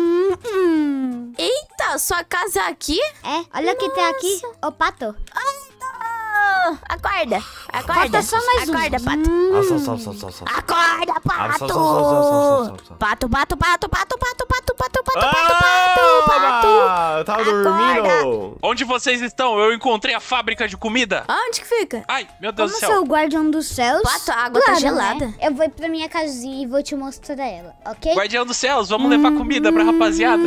Eita, sua casa aqui? É, olha o que tem aqui. Ô, Pato. Acorda, acorda. Falta só mais um. Acorda, Pato. Acorda, Pato. Pato, pato, pato, pato, pato, pato, pato, pato, pato. Eu tava dormindo. Onde vocês estão? Eu encontrei a fábrica de comida. Onde que fica? Ai, meu Deus Como do céu. sou o guardião dos céus. Pato, a água tá gelada. Né? Eu vou ir pra minha casinha e vou te mostrar ela, ok? Guardião dos céus, vamos levar comida pra rapaziada.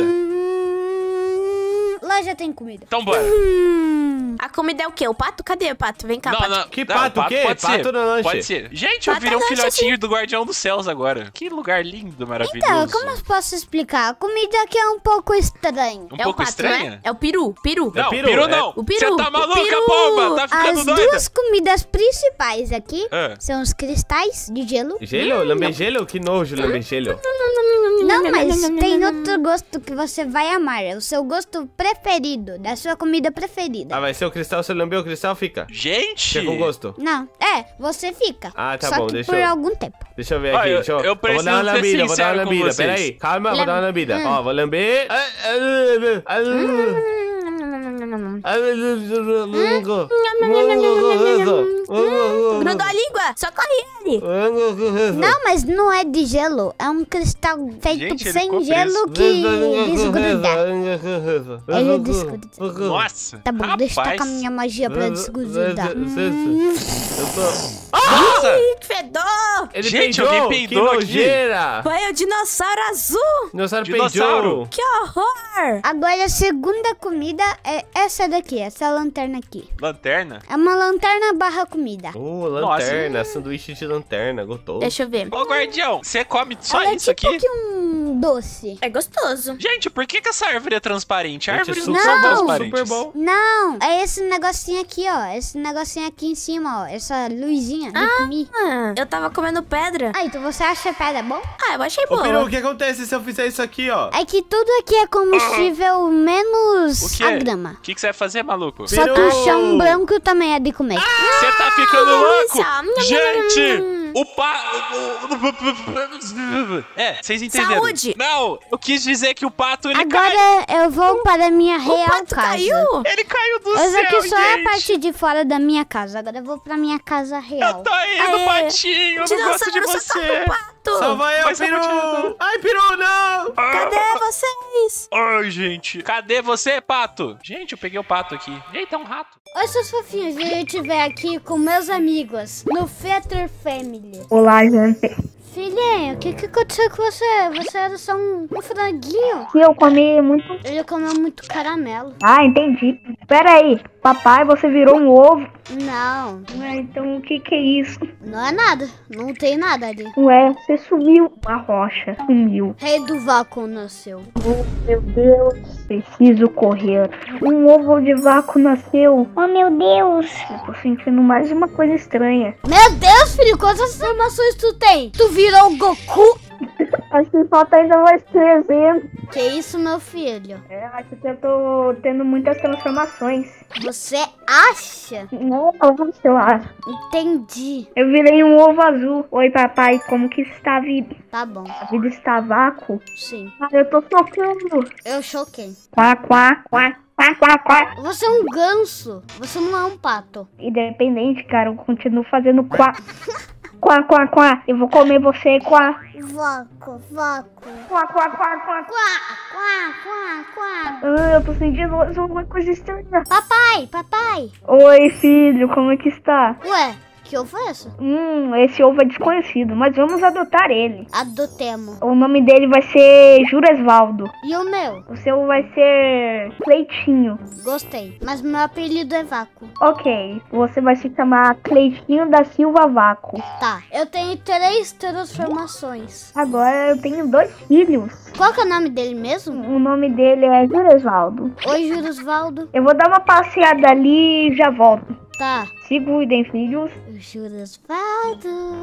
Lá já tem comida. Então bora. A comida é o quê? O pato? Cadê o pato? Vem cá, pato. Que pato, o quê? Pode ser. Pato no lanche. Pode ser. Gente, Pato eu virei um no lanche, filhotinho do Guardião dos Céus agora. Que lugar lindo, maravilhoso. Então, como eu posso explicar? A comida aqui é um pouco estranha. Um É o pouco pato, estranha? né? É o peru, peru. Não, peru, peru é. não. O peru, Você tá o maluca, peru. pomba? Tá ficando As doida? duas comidas principais aqui Ah. são os cristais de gelo. Gelo? Lambegelo? Que nojo, lambegelo. Não, mas tem outro gosto que você vai amar. É o seu gosto preferido, da sua comida preferida. Ah, vai ser o cristal, se lambeu o cristal, fica. Gente! Fica com gosto. Não, você fica. Ah, tá Só bom, que deixa por eu- algum tempo. Deixa eu ver Ah, aqui. eu deixa preciso vou dar uma ser lambida, vou dar sincero uma com lambida. vocês. Pera aí, calma, vou dar uma lambida. Ó, vou lamber. Grudou a língua. Socorre ele. Não, mas não é de gelo. É um cristal feito Gente, ele sem ficou gelo que desgruda. Ele desgruda. Nossa! Tá bom, deixa eu tacar minha magia pra desgrudar. Nossa! Que fedor. Ele Gente, peidou, alguém que peidou aqui. nojeira. Foi o dinossauro azul. Dinossauro Dinossauro. peidou. Que horror. Agora a segunda comida é essa daqui, essa lanterna aqui. Lanterna? É uma lanterna barra comida. Lanterna, sanduíche de lanterna, gostoso. Deixa eu ver. Ô, guardião, você come só Ela é isso tipo aqui? que um doce. É gostoso. Gente, por que essa árvore é transparente? Gente, Árvores super não são bom, transparentes. super bom. Não, é esse negocinho aqui, ó. Esse negocinho aqui em cima, ó. Essa luzinha de comer. Eu tava comendo pedra. Ah, então você acha pedra bom? Ah, eu achei Ô, Peru, boa. o que acontece se eu fizer isso aqui, ó? É que tudo aqui é combustível menos O quê? a grama. O que você vai fazer, maluco? Só que o Peru! chão branco também é de comer. Você tá ficando louco? delícia. Gente! O vocês entenderam. Saúde! Não, eu quis dizer que o pato, ele Agora eu vou para a minha O real pato casa. caiu. Ele caiu do Essa céu, aqui só é a gente. parte de fora da minha casa. Agora eu vou pra minha casa real. Eu tô indo, Aê. patinho. Eu não gosto de Dinossauro, você. socorre o pato. Salva eu, Mas eu Peru! continuo. Ai, Peru, não! Cadê vocês? Ai, gente. Cadê você, pato? Gente, eu peguei o pato aqui. Eita, é um rato. Oi, seus fofinhos. Eu estiver aqui com meus amigos no Fetter Family. Olá, gente. Filhinho, o que aconteceu com você? Você era só um franguinho. Se eu comi muito... Ele comeu muito caramelo. Ah, entendi. Pera aí. Papai, você virou um ovo. Não, Ué, então o que é isso? não é nada. Não tem nada ali. Ué, você sumiu. Uma rocha. Sumiu. Rei do vácuo nasceu. Oh, meu Deus. Preciso correr. Um ovo de vácuo nasceu. Oh, meu Deus. Eu tô sentindo mais uma coisa estranha. Meu Deus, filho, quantas informações tu tem? Tu virou o Goku? Acho que falta ainda mais 300. Que isso, meu filho? Acho que eu tô tendo muitas transformações. Você acha? Não, eu acho. Entendi. Eu virei um ovo azul. Oi, papai, como que está a vida? Tá bom, A vida está vácuo? sim. Ah, eu tô sofrendo. Eu choquei. Quá, quá, quá, quá, quá, quá. Você é um ganso. Você não é um pato. Independente, cara, eu continuo fazendo quá. Quá, quá, quá. Eu vou comer você, quá. Vácuo, vácuo. Quá, quá, quá, quá. Quá. Eu tô sentindo uma coisa estranha. Papai. Oi, filho, como é que está? Ué, que ovo é esse? Esse ovo é desconhecido, mas vamos adotar ele. Adotemo. O nome dele vai ser Juresvaldo. E o meu? O seu vai ser Cleitinho. Gostei. Mas meu apelido é Vácuo. Ok, você vai se chamar Cleitinho da Silva Vácuo. Tá. Eu tenho 3 transformações. Agora eu tenho 2 filhos. Qual que é o nome dele mesmo? O nome dele é Juresvaldo. Oi, Jurosvaldo. Eu vou dar uma passeada ali e já volto. Tá. Se cuidem, filhos. Jurosvaldo.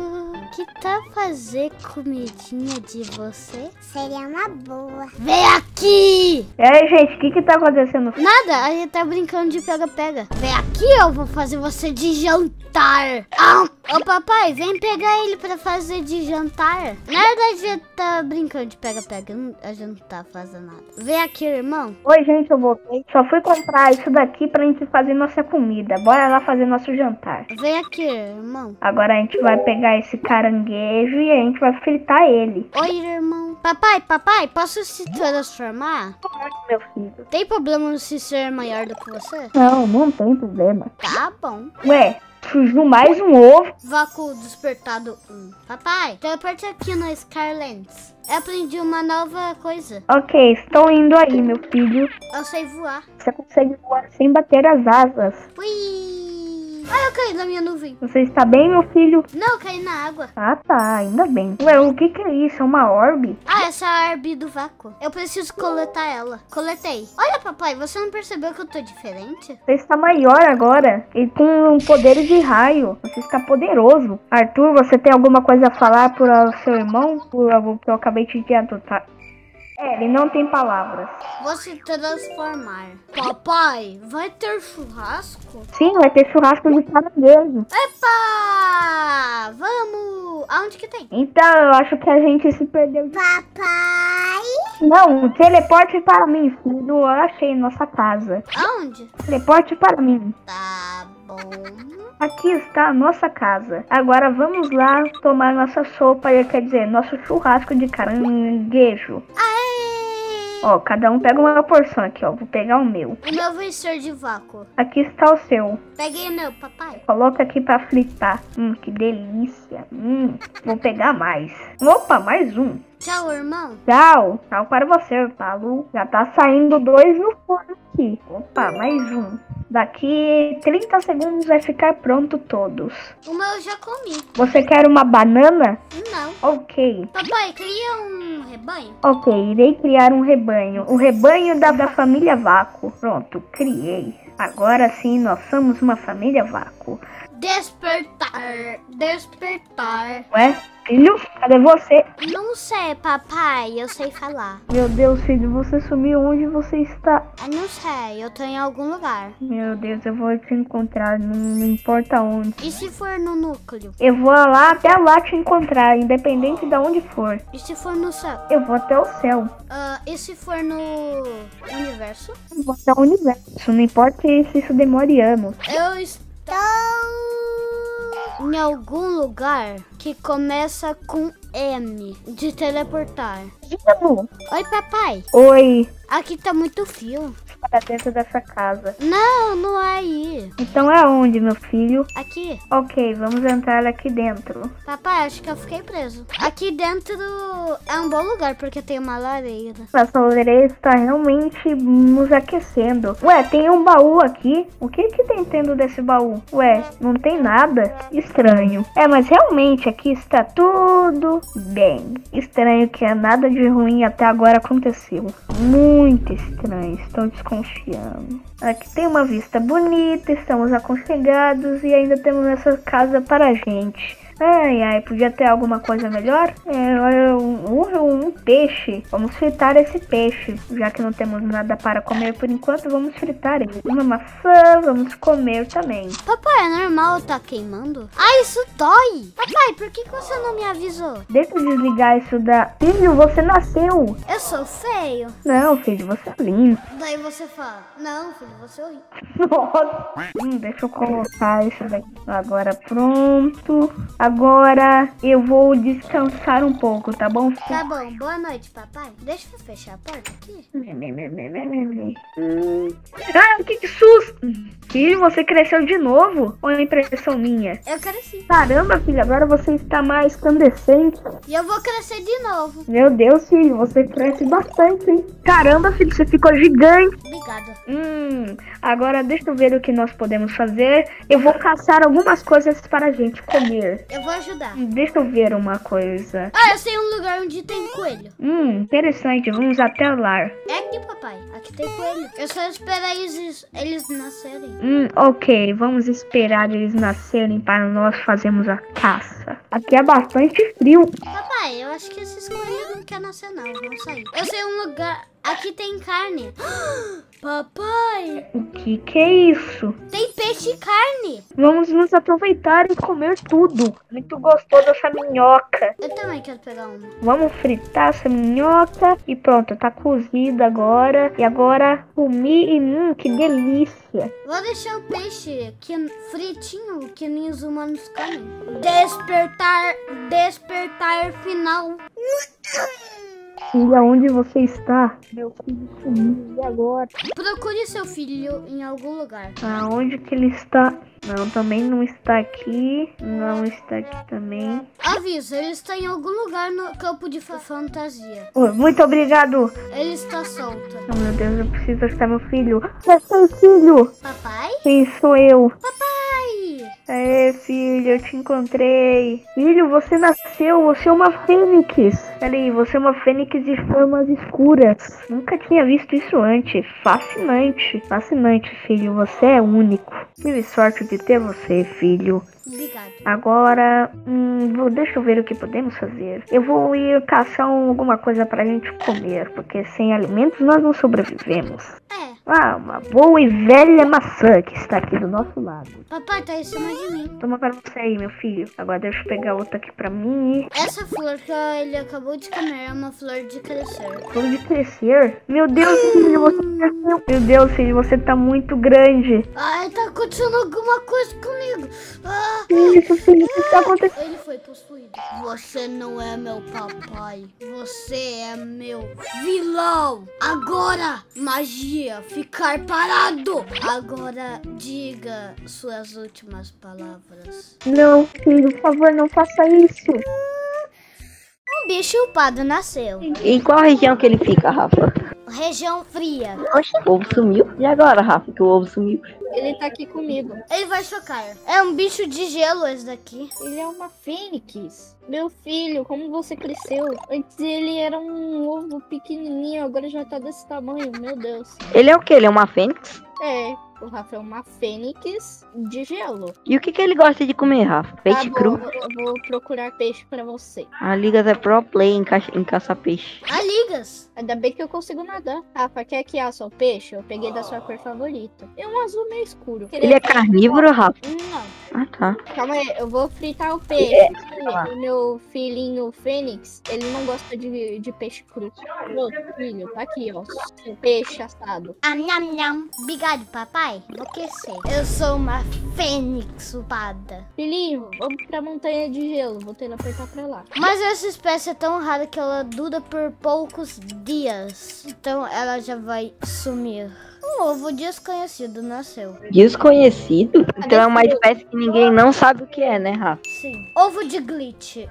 que tal fazer comidinha de você? Seria uma boa. Vem aqui! E aí, gente, o que tá acontecendo? Nada, a gente tá brincando de pega-pega. Vem aqui, eu vou fazer você de jantar. Ô papai, vem pegar ele pra fazer de jantar. Na verdade, a gente tá brincando de pega-pega. A gente não tá fazendo nada. Vem aqui, irmão. Oi, gente, eu voltei. Só fui comprar isso daqui pra gente fazer nossa comida. Bora lá fazer nosso jantar. Vem aqui, irmão. Agora a gente vai pegar esse caranguejo e a gente vai fritar ele. Oi, irmão. Papai, posso se transformar? Pode, meu filho. Tem problema se ser maior do que você? Não tem problema. Tá bom. Ué, surgiu mais um ovo. Vácuo despertado 1. Papai, teleporte aqui no Skylands. Eu aprendi uma nova coisa. Ok, estou indo aí, meu filho. Eu sei voar. Você consegue voar sem bater as asas. Ui! Ai, eu caí na minha nuvem. Você está bem, meu filho? Não, eu caí na água. Ah, tá, ainda bem. Ué, o que é isso? É uma orbe? Ah, essa é a orbe do vácuo. Eu preciso coletar ela. Coletei. Olha, papai, você não percebeu que eu tô diferente? Você está maior agora. E com poderes de raio. Você está poderoso. Arthur, você tem alguma coisa a falar para o seu irmão? Por algo que eu acabei de adotar. Ele não tem palavras. Vou se transformar. Papai, vai ter churrasco? Sim, vai ter churrasco de caranguejo. Epa! Vamos! Aonde que tem? Então, eu acho que a gente se perdeu. Papai. Não, teleporte para mim, filho. Eu achei nossa casa. Aonde? Teleporte para mim. Tá bom. Aqui está a nossa casa. Agora vamos lá tomar nossa sopa, quer dizer, nosso churrasco de caranguejo. Aê! Ó, cada um pega uma porção aqui, ó. Vou pegar o meu. O meu vai ser de vácuo. Aqui está o seu. Peguei o meu, papai. Coloca aqui pra fritar. Que delícia. Vou pegar mais. Opa, mais um. Tchau, irmão. Tchau. Tchau para você, Palu. Já tá saindo 2 no forno aqui. Opa, mais um. Daqui 30 segundos vai ficar pronto todos. O meu eu já comi. Você quer uma banana? Não. Ok. Papai, cria um rebanho? Ok, irei criar um rebanho. O rebanho da família Vácuo. Pronto, criei. Agora sim, nós somos uma família Vácuo. Despertar. Despertar. Ué, filho, cadê você? Não sei, papai. Eu sei falar. Meu Deus, filho, você sumiu. Onde você está? Eu não sei. Eu tô em algum lugar. Meu Deus, eu vou te encontrar, não importa onde. E se for no núcleo? Eu vou lá, até lá te encontrar, independente de onde for. E se for no céu? Eu vou até o céu. E se for no universo? Eu vou até o universo, não importa se isso demore anos. Eu estou em algum lugar que começa com M, de teleportar. Oi, papai. Oi, Aqui tá muito frio. para dentro dessa casa. Não é aí. Então é onde, meu filho? Aqui. Ok, vamos entrar aqui dentro. Papai, acho que eu fiquei preso. Aqui dentro é um bom lugar, porque tem uma lareira. Nossa lareira está realmente nos aquecendo. Ué, tem um baú aqui. O que tem dentro desse baú? Ué, não tem nada? Estranho. Mas realmente aqui está tudo bem. Estranho que nada de ruim até agora aconteceu. Muito estranho, estou desconfiando. Aqui tem uma vista bonita, estamos aconchegados e ainda temos essa casa para a gente. Ai, podia ter alguma coisa melhor? Um peixe. Vamos fritar esse peixe, já que não temos nada para comer por enquanto, vamos fritar ele. Uma maçã, vamos comer também. Papai, é normal tá queimando? Ah, isso dói! Papai, por que você não me avisou? Deixa eu desligar isso da... Filho, você nasceu! Eu sou feio. Não, filho, você é lindo. Daí você fala, não, filho, você é horrível. Nossa! Deixa eu colocar isso daqui. Agora pronto. Agora eu vou descansar um pouco, tá bom? Tá bom, boa noite, papai. Deixa eu fechar a porta aqui. Que susto! Filho, você cresceu de novo? Ou é impressão minha? Eu cresci. Caramba, filho, agora você está mais candescente. E eu vou crescer de novo. Meu Deus, filho, você cresce bastante, hein? Caramba, filho, você ficou gigante. Obrigada. Agora deixa eu ver o que nós podemos fazer. Eu vou caçar algumas coisas para a gente comer. Eu vou ajudar. Deixa eu ver uma coisa. Ah, eu sei um lugar onde tem coelho. Interessante, vamos até lá. É aqui, papai. Aqui tem coelho. Eu só espero eles nascerem. Ok, vamos esperar eles nascerem para nós fazermos a caça. Aqui é bastante frio. Papai, eu acho que esses coelhos não querem nascer não, vamos sair. Eu sei um lugar, aqui tem carne. Papai, O que é isso? tem peixe e carne. Vamos nos aproveitar e comer tudo. Muito gostoso essa minhoca. Eu também quero pegar uma. Vamos fritar essa minhoca e pronto, tá cozida agora. E agora comi e que delícia. Vou deixar o peixe fritinho, que nem os humanos comem. Despertar final. Filha, onde você está? Meu filho sumiu, e agora? Procure seu filho em algum lugar. Aonde que ele está? Não, também não está aqui. Não está aqui também. Aviso, ele está em algum lugar no campo de fantasia. Muito obrigado. Ele está solto. Oh, meu Deus, eu preciso achar meu filho. É seu filho. Papai? Sim, sou eu. Papai! Filho, eu te encontrei. Filho, você nasceu. Você é uma fênix. Peraí, você é uma fênix de formas escuras. Nunca tinha visto isso antes. Fascinante. Fascinante, filho. Você é único. Tive sorte de ter você, filho. Obrigado. Agora, deixa eu ver o que podemos fazer. Eu vou ir caçar alguma coisa pra gente comer, porque sem alimentos nós não sobrevivemos. Uma boa e velha maçã que está aqui do nosso lado. Papai, tá em cima de mim. Toma para você aí, meu filho. Agora deixa eu pegar outra aqui pra mim. Essa flor que ele acabou de comer é uma flor de crescer. Flor de crescer? Meu Deus, filho, você cresceu. Meu Deus, filho, você tá muito grande. Ai, tá acontecendo alguma coisa comigo. Filho, o que está acontecendo? Ele foi possuído. Você não é meu papai. Você é meu vilão. Agora, magia, ficar parado. Agora, diga suas últimas palavras. Não, filho, por favor, não faça isso. Um bicho upado nasceu. Em qual região que ele fica, Rafa? Região fria. Oxe, o ovo sumiu. E agora, Rafa, que o ovo sumiu? Ele tá aqui comigo. Ele vai chocar. É um bicho de gelo esse daqui. Ele é uma fênix. Meu filho, como você cresceu? Antes ele era um ovo pequenininho, agora já tá desse tamanho, meu Deus. Ele é o quê? Ele é uma fênix? É, o Rafa é uma fênix de gelo. E o que ele gosta de comer, Rafa? Peixe cru? Eu vou procurar peixe pra você. A Ligas é pro play em caçar peixe. A ligas. Ainda bem que eu consigo nadar. Rafa, quer que assa o peixe? Eu peguei da sua cor favorita. É um azul meio escuro. Ele é carnívoro, Rafa? Não. Ah, tá. Calma aí, eu vou fritar o peixe. O meu filhinho Fênix, ele não gosta de peixe cru. Pronto, filho, tá aqui, ó. O peixe assado. Nham, nham. Obrigado, papai. Vou aquecer. Eu sou uma fênix upada. Filhinho, vamos pra montanha de gelo. Vou ter que apertar pra lá. Mas essa espécie é tão rara que ela dura por poucos dias. Então ela já vai sumir. Um ovo desconhecido nasceu. Desconhecido? Então é uma espécie que ninguém não sabe o que é, né, Rafa? Sim. Ovo de glitch.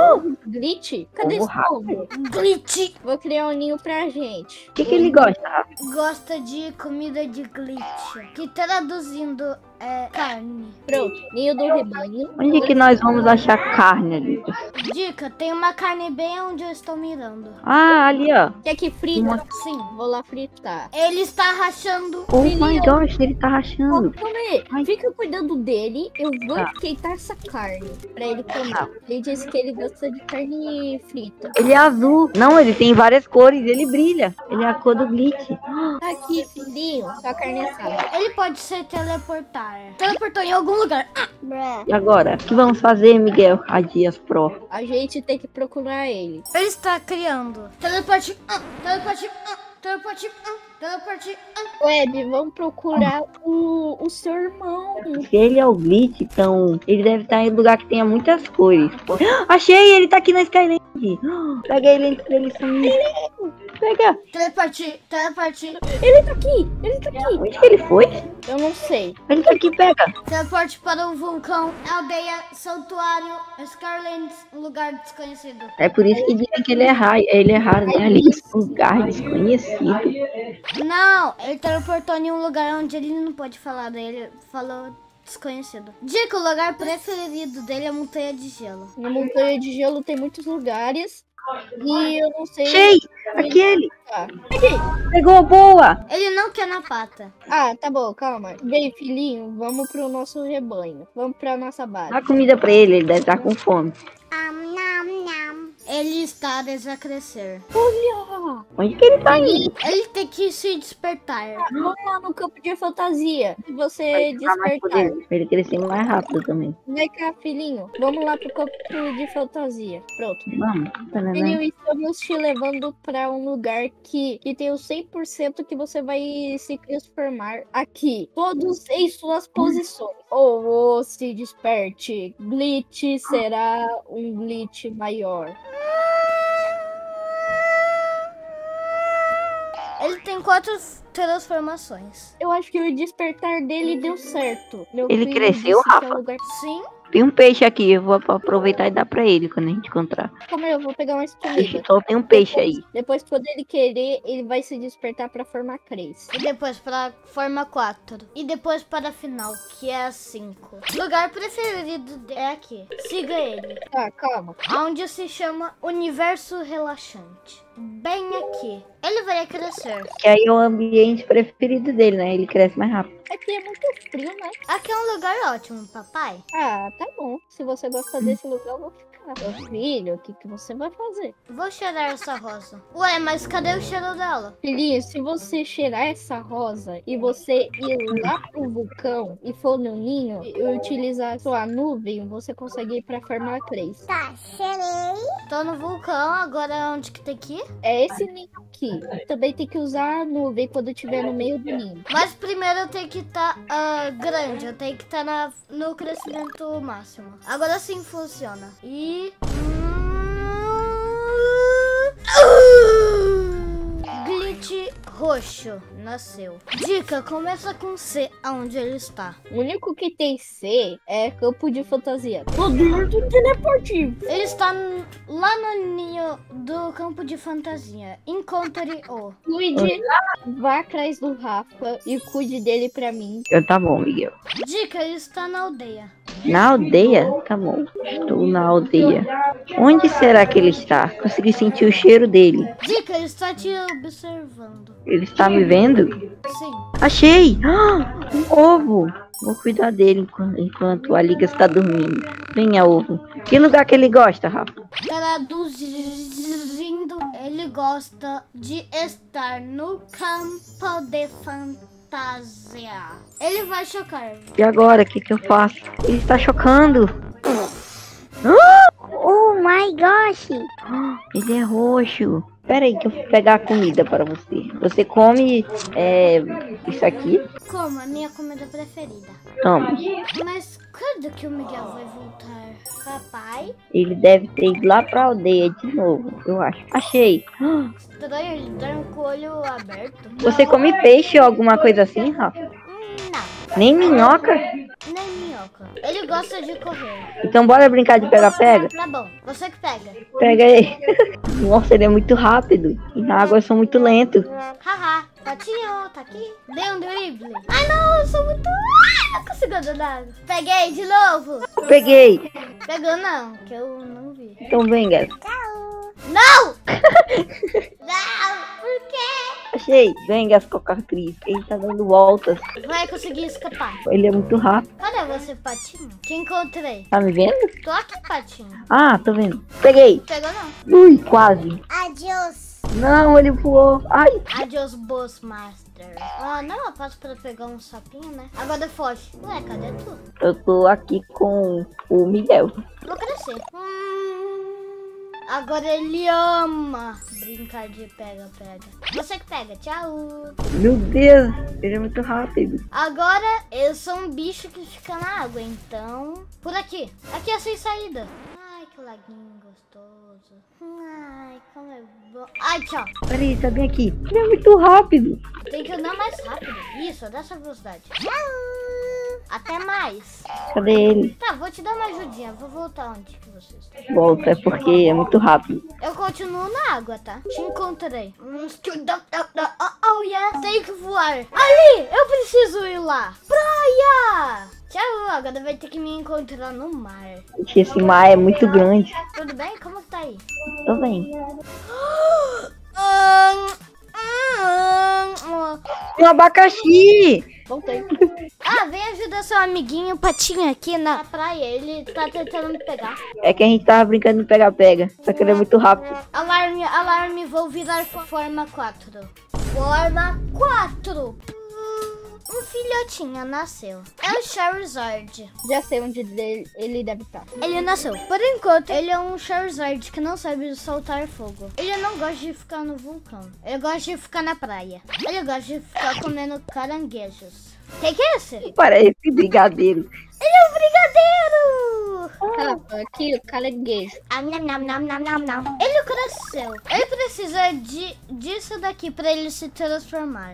Glitch? Cadê Ovo esse ovo? Glitch. Vou criar um ninho pra gente. O que ele gosta, Rafa? Gosta de comida de glitch. Que traduzindo é carne. Pronto, ninho do rebanho. Onde que nós vamos achar carne ali? Dica, tem uma carne bem onde eu estou mirando. Ah, ali, ó. Quer que frita? Sim. Vou lá fritar. Ele está rachando. Oh my gosh, ele tá rachando. Calma aí, fica cuidando dele. Eu vou esquentar essa carne pra ele comer. Ele disse que ele gosta de carne frita. Ele é azul. Não, ele tem várias cores, ele brilha. Ele é a cor do glitch. Tá aqui, filhinho, sua carne assada. Ele pode se teleportar. Teleportou em algum lugar. E agora? O que vamos fazer, Miguel? A Dias Pro. A gente tem que procurar ele. Ele está criando. Teleporte. Teleporte. Teleporte. Teleporte. Web, vamos procurar o seu irmão. Se ele é o glitch, então ele deve estar em um lugar que tenha muitas cores. Achei, ele tá aqui na Skyland. Pega ele antes dele sumir. Pega. Teleporte. Teleporte. Ele tá aqui. Ele tá aqui. Onde que ele foi? Eu não sei. Ele tá aqui, pega. Teleporte para um vulcão, aldeia, santuário, Skylands, um lugar desconhecido. É por isso que dizem que ele é raro, né? Ali, um lugar desconhecido. Não, ele teleportou em um lugar onde ele não pode falar dele. Falou desconhecido. Dica, o lugar preferido dele é a Montanha de Gelo. Na Montanha de Gelo tem muitos lugares. E eu não sei... Achei! Aquele! Tá. Pegou, boa! Ele não quer na pata. Ah, tá bom, calma. Vem, filhinho, vamos pro nosso rebanho. Vamos pra nossa base. Dá comida pra ele deve estar com fome. Nam, nam. Ele está a crescer. Olha! Onde que ele tá indo? Ele tem que se despertar. Vamos lá no campo de fantasia. Se você Vai ficar mais despertar. poder, pra ele crescer mais rápido também. Vem cá, filhinho. Vamos lá pro campo de fantasia. Pronto. Vamos. Filhinho, estamos te levando pra um lugar que tem o 100% que você vai se transformar aqui. Todos em suas posições. Ou se desperte. Glitch será um glitch maior. Ele tem 4 transformações. Eu acho que o despertar dele deu certo. Meu Ele filho cresceu, disse que é Rafa? um lugar... Sim. Tem um peixe aqui, eu vou aproveitar e dar pra ele quando a gente encontrar. Como eu vou pegar mais Esse comida. sol tem um peixe aí. Depois, quando ele querer, ele vai se despertar pra formar 3. E depois para forma 4. E depois para a final, que é a 5. Lugar preferido é aqui. Siga ele. Tá, calma. Onde se chama Universo Relaxante. Bem aqui. Ele vai crescer. Que aí é o ambiente preferido dele, né? Ele cresce mais rápido. Aqui é muito frio, né? Aqui é um lugar ótimo, papai. Ah, tá bom. Se você gosta desse lugar, eu vou ficar. Meu filho, o que você vai fazer? Vou cheirar essa rosa. Ué, mas cadê o cheiro dela? Filhinho, se você cheirar essa rosa e você ir lá pro vulcão e for no ninho e utilizar sua nuvem, você consegue ir pra formar 3. Tá, cheirei. Tô no vulcão, agora onde que tem que ir? É esse ninho aqui. Também tem que usar a nuvem quando estiver no meio do ninho. Mas primeiro eu tenho que estar grande, eu tenho que estar no crescimento máximo. Agora sim funciona. E... Glitch roxo nasceu. Dica, começa com C, aonde ele está. O único que tem C é campo de fantasia. Poder do teleporte. Ele está lá no ninho do campo de fantasia. Encontre-o. Cuide, vá atrás do Rafa e cuide dele pra mim. Tá bom, Miguel. Dica, ele está na aldeia. Na aldeia? Tá bom. Estou na aldeia. Onde será que ele está? Consegui sentir o cheiro dele. Dica, ele está te observando. Ele está me vendo? Sim. Achei! Um ovo! Vou cuidar dele enquanto a Liga está dormindo. Venha, ovo. Que lugar que ele gosta, Rafa? Traduzindo, ele gosta de estar no campo de fantasia. Ele vai chocar. E agora, o que eu faço? Ele está chocando. Oh my gosh. Ele é roxo. Pera aí que eu vou pegar a comida para você. Você come isso aqui? Como a minha comida preferida. Toma. Mas quando que o Miguel vai voltar? Papai? Ele deve ter ido lá pra aldeia de novo, eu acho. Achei. Estranho, ele tá com o olho aberto. Você come peixe ou alguma coisa assim, Rafa? Não, Nem minhoca? nem minhoca. Ele gosta de correr. Então bora brincar de pega-pega? Tá bom, você que pega. Pega aí. Nossa, ele é muito rápido. E na água eu sou muito lento. Haha, patinho, tá aqui. Dei um drible. Ai não, eu sou muito... Ai, não consigo andar nada. Peguei de novo. Peguei. Pegou não, que eu não vi. Então vem, Gas. Não! Não, por quê? Achei. Vem, Gas Cocatriz. Ele tá dando voltas. Vai conseguir escapar. Ele é muito rápido. Cadê você, patinho? Te encontrei. Tá me vendo? Tô aqui, patinho. Ah, tô vendo. Peguei. Pegou não. Ui, quase. Adiós. Não, ele voou. Ai. Adiós, Bossmaster. Ah, não, eu passo pra pegar um sapinho, né? Agora foge. Ué, cadê tu? Eu tô aqui com o Miguel. Vou crescer. Agora ele ama brincar de pega-pega. Você que pega, tchau. Meu Deus, ele é muito rápido. Agora eu sou um bicho que fica na água, então... Por aqui. Aqui é sem saída. Ai, que laguinho gostoso. Ai, como é bom. Ai, tchau. Peraí, tá bem aqui. Ele é muito rápido. Tem que andar mais rápido. Isso, dessa velocidade. Tchau. Até mais. Cadê ele? Tá, vou te dar uma ajudinha. Vou voltar onde que você está. Volta, é porque é muito rápido. Eu continuo na água, tá? Te encontrei. Oh, yeah. Tem que voar. Ali! Eu preciso ir lá. Praia! Tchau, agora vai ter que me encontrar no mar. Esse mar é muito grande. Tudo bem? Como que tá aí? Tô bem. Um abacaxi! Voltei. Ah, vem ajudar seu amiguinho Patinho aqui na praia. Ele tá tentando me pegar. É que a gente tava brincando de pega-pega. Só que ele é muito rápido. Alarme, alarme, vou virar forma 4. Forma 4. Um filhotinho nasceu. É o Charizard. Já sei onde ele deve estar. Ele nasceu. Por enquanto, ele é um Charizard que não sabe soltar fogo. Ele não gosta de ficar no vulcão. Ele gosta de ficar na praia. Ele gosta de ficar comendo caranguejos. Que é esse? Parece brigadeiro. Ele é um brigadeiro! Cara, aqui o caranguejo. Ele cresceu. Ele precisa disso daqui pra ele se transformar.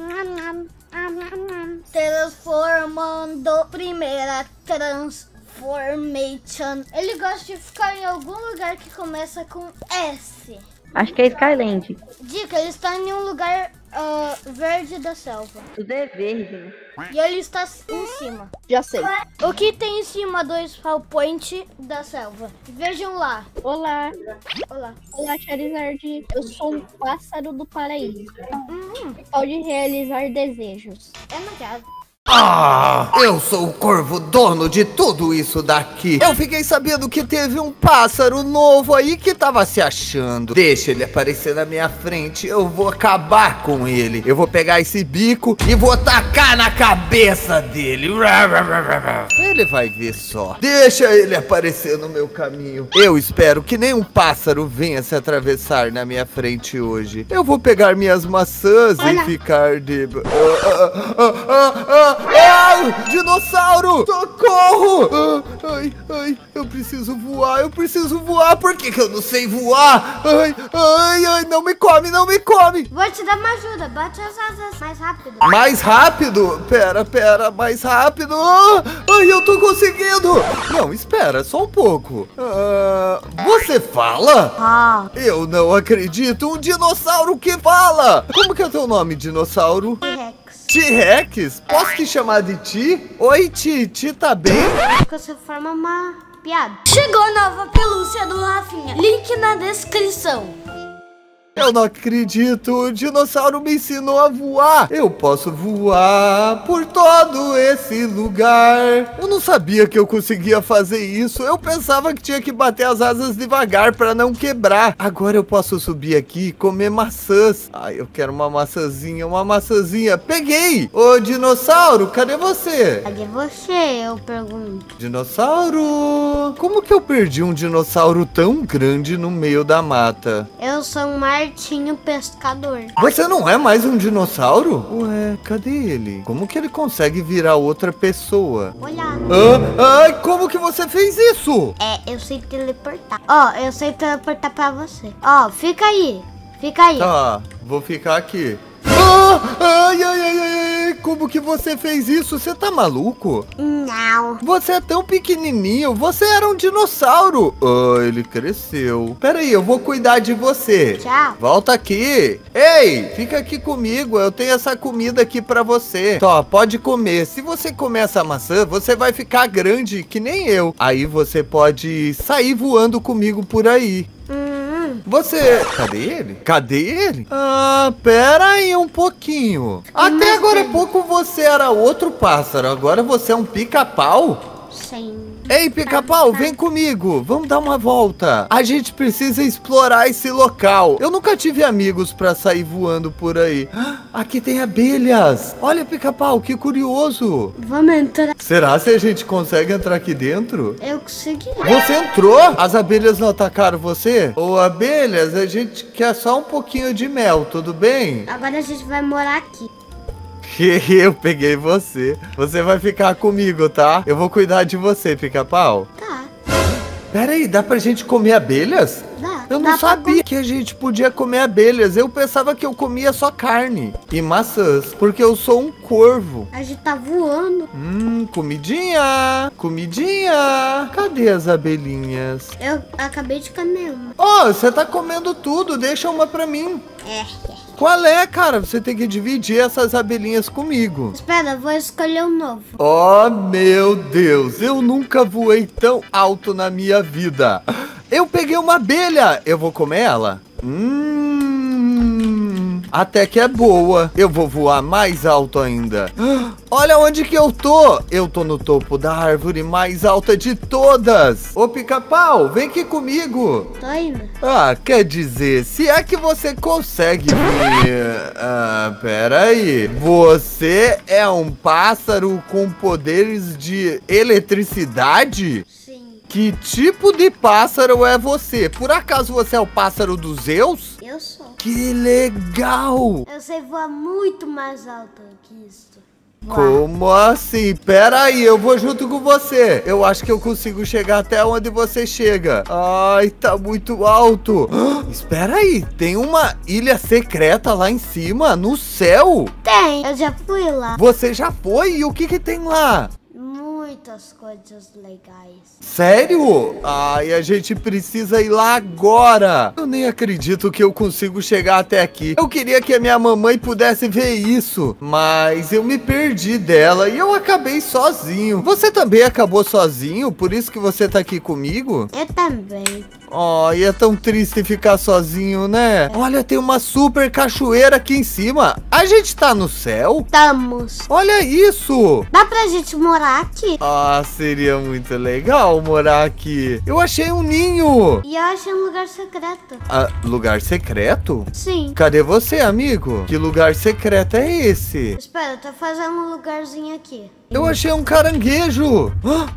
Transformando. Primeira transformation. Ele gosta de ficar em algum lugar que começa com S. Acho que é Skyland. Dica, ele está em um lugar verde da selva. Tudo é verde, né? E ele está em cima. Já sei. O que tem em cima do spawn point da selva? Vejam lá. Olá. Olá. Olá, Charizard. Eu sou um pássaro do paraíso. Pode realizar desejos. Eu não quero. Ah, eu sou o corvo dono de tudo isso daqui. Eu fiquei sabendo que teve um pássaro novo aí que tava se achando. Deixa ele aparecer na minha frente, eu vou acabar com ele. Eu vou pegar esse bico e vou tacar na cabeça dele. Ele vai ver só. Deixa ele aparecer no meu caminho. Eu espero que nenhum pássaro venha se atravessar na minha frente hoje. Eu vou pegar minhas maçãs e ficar de... dinossauro! Socorro! Ai, eu preciso voar, por que eu não sei voar? Ai, não me come! Vou te dar uma ajuda, bate as asas mais rápido. Mais rápido? Pera, mais rápido! Ai, eu tô conseguindo! Não, espera, só um pouco. Você fala? Eu não acredito, um dinossauro que fala! Como que é teu nome, dinossauro? T-Rex? Posso te chamar de Ti? Oi, Ti tá bem? Você forma uma piada. Chegou a nova pelúcia do Rafinha. Link na descrição. Eu não acredito, o dinossauro me ensinou a voar. Eu posso voar por todo esse lugar. Eu não sabia que eu conseguia fazer isso. Eu pensava que tinha que bater as asas devagar para não quebrar. Agora eu posso subir aqui e comer maçãs. Ai, eu quero uma maçãzinha. Peguei! Ô, dinossauro, cadê você? Cadê você, eu pergunto? Dinossauro! Como que eu perdi um dinossauro tão grande no meio da mata? Eu sou um Martinho pescador. Você não é mais um dinossauro? Ué, cadê ele? Como que ele consegue virar outra pessoa? Olha. Ai, como que você fez isso? Eu sei teleportar. Eu sei teleportar pra você. Fica aí. Tá, vou ficar aqui. Ai, como que você fez isso? Você tá maluco? Não. Você é tão pequenininho, você era um dinossauro. Ele cresceu. Pera aí, eu vou cuidar de você. Tchau. Volta aqui. Ei, fica aqui comigo, eu tenho essa comida aqui pra você. Tó, pode comer. Se você comer essa maçã, você vai ficar grande, que nem eu. Aí você pode sair voando comigo por aí. Você... Cadê ele? Pera aí um pouquinho. Até agora há pouco você era outro pássaro. Agora você é um pica-pau? Sim. Ei, pica-pau, vem comigo. Vamos dar uma volta. A gente precisa explorar esse local. Eu nunca tive amigos pra sair voando por aí. Aqui tem abelhas. Olha, pica-pau, que curioso. Vamos entrar. Será se a gente consegue entrar aqui dentro? Eu consegui. Você entrou? As abelhas não atacaram você? Ô, abelhas, a gente quer só um pouquinho de mel, tudo bem? Agora a gente vai morar aqui. Eu peguei você. Você vai ficar comigo, tá? Eu vou cuidar de você, pica-pau. Tá. Pera aí, dá pra gente comer abelhas? Dá. Eu não sabia que a gente podia comer abelhas. Eu pensava que eu comia só carne e maçãs, porque eu sou um corvo. A gente tá voando. Comidinha. Comidinha. Cadê as abelhinhas? Eu acabei de comer uma. Oh, você tá comendo tudo. Deixa uma pra mim. Qual é, cara? Você tem que dividir essas abelhinhas comigo. Espera, eu vou escolher um novo. Oh, meu Deus. Eu nunca voei tão alto na minha vida. Eu peguei uma abelha. Eu vou comer ela? Até que é boa. Eu vou voar mais alto ainda. Olha onde que eu tô. Eu tô no topo da árvore mais alta de todas. Ô, Pica-Pau, vem aqui comigo. Tô indo. Ah, quer dizer, se é que você consegue vir... pera aí. Você é um pássaro com poderes de eletricidade? Sim. Que tipo de pássaro é você? Por acaso você é o pássaro dos Zeus? Eu sou. Que legal! Eu sei voar muito mais alto que isso. Como assim? Pera aí, eu vou junto com você. Eu acho que eu consigo chegar até onde você chega. Ai, tá muito alto. Espera aí, tem uma ilha secreta lá em cima, no céu? Tem, eu já fui lá. Você já foi? E o que que tem lá? Muitas coisas legais. Sério? Ai, a gente precisa ir lá agora. Eu nem acredito que eu consigo chegar até aqui. Eu queria que a minha mamãe pudesse ver isso, mas eu me perdi dela e eu acabei sozinho. Você também acabou sozinho? Por isso que você tá aqui comigo? Eu também. Oh, e é tão triste ficar sozinho, né? Olha, tem uma super cachoeira aqui em cima. A gente tá no céu? Estamos. Olha isso! Dá pra gente morar aqui? Ah, seria muito legal morar aqui. Eu achei um ninho. E eu achei um lugar secreto. Ah, lugar secreto? Sim. Cadê você, amigo? Que lugar secreto é esse? Espera, eu tô fazendo um lugarzinho aqui. Eu achei um caranguejo.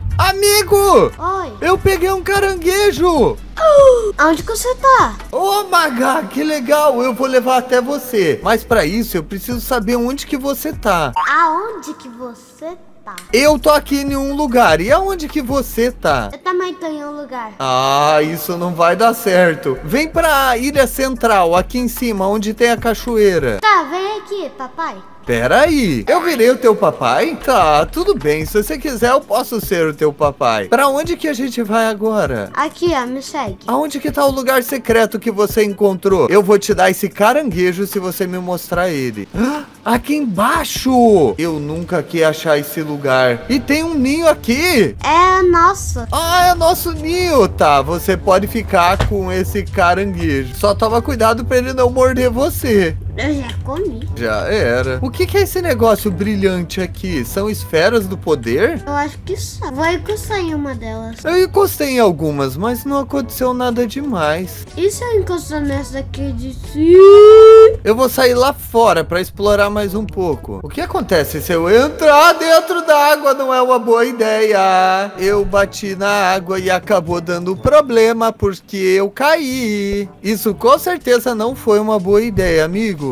Amigo! Oi. Eu peguei um caranguejo. Onde que você tá? Ô, Maga, que legal. Eu vou levar até você. Mas pra isso, eu preciso saber onde que você tá. Aonde que você tá? Eu tô aqui em um lugar. E aonde que você tá? Eu também tô em um lugar. Ah, isso não vai dar certo. Vem pra ilha central, aqui em cima, onde tem a cachoeira. Tá, vem aqui, papai. Pera aí, eu virei o teu papai? Tá, tudo bem, se você quiser eu posso ser o teu papai. Pra onde que a gente vai agora? Aqui, ó, me segue. Aonde que tá o lugar secreto que você encontrou? Eu vou te dar esse caranguejo se você me mostrar ele. Aqui embaixo! Eu nunca quis achar esse lugar. E tem um ninho aqui. É nosso. Ah, é nosso ninho. Tá, você pode ficar com esse caranguejo. Só toma cuidado pra ele não morder você. Eu já comi. Já era. O que que é esse negócio brilhante aqui? São esferas do poder? Eu acho que só. Vou encostar em uma delas. Eu encostei em algumas, mas não aconteceu nada demais. E se eu encostar nessa daqui de cima? Eu vou sair lá fora pra explorar mais um pouco. O que acontece se eu entrar dentro da água? Não é uma boa ideia. Eu bati na água e acabou dando problema porque eu caí. Isso com certeza não foi uma boa ideia, amigo.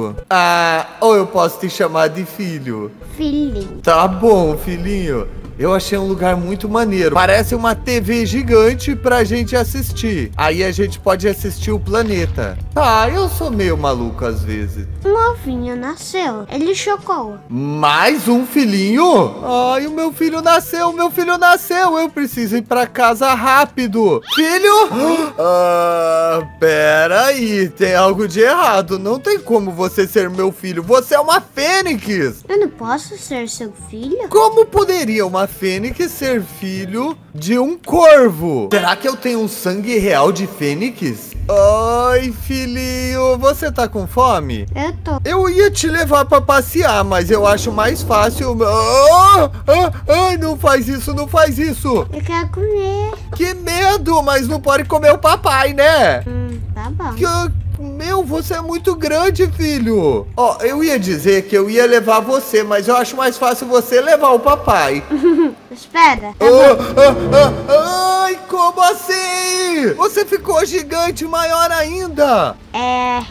Ou eu posso te chamar de filho? Filhinho. Tá bom, filhinho. Eu achei um lugar muito maneiro. Parece uma TV gigante pra gente assistir. Aí a gente pode assistir o planeta. Tá, eu sou meio maluco às vezes. Um ovinho nasceu. Ele chocou. Mais um filhinho? Ai, o meu filho nasceu, o meu filho nasceu. Eu preciso ir pra casa rápido. Filho? Pera aí. Tem algo de errado. Não tem como você ser meu filho. Você é uma fênix. Eu não posso ser seu filho? Como poderia uma fênix ser filho de um corvo? Será que eu tenho um sangue real de fênix? Ai, filhinho, você tá com fome? Eu tô. Eu ia te levar pra passear, mas eu acho mais fácil... Ai, não faz isso, não faz isso. Eu quero comer. Que medo, mas não pode comer o papai, né? Tá bom. Meu, você é muito grande, filho. Ó, eu ia dizer que eu ia levar você, mas eu acho mais fácil você levar o papai. Espera. Ai, como assim? Você ficou gigante, maior ainda.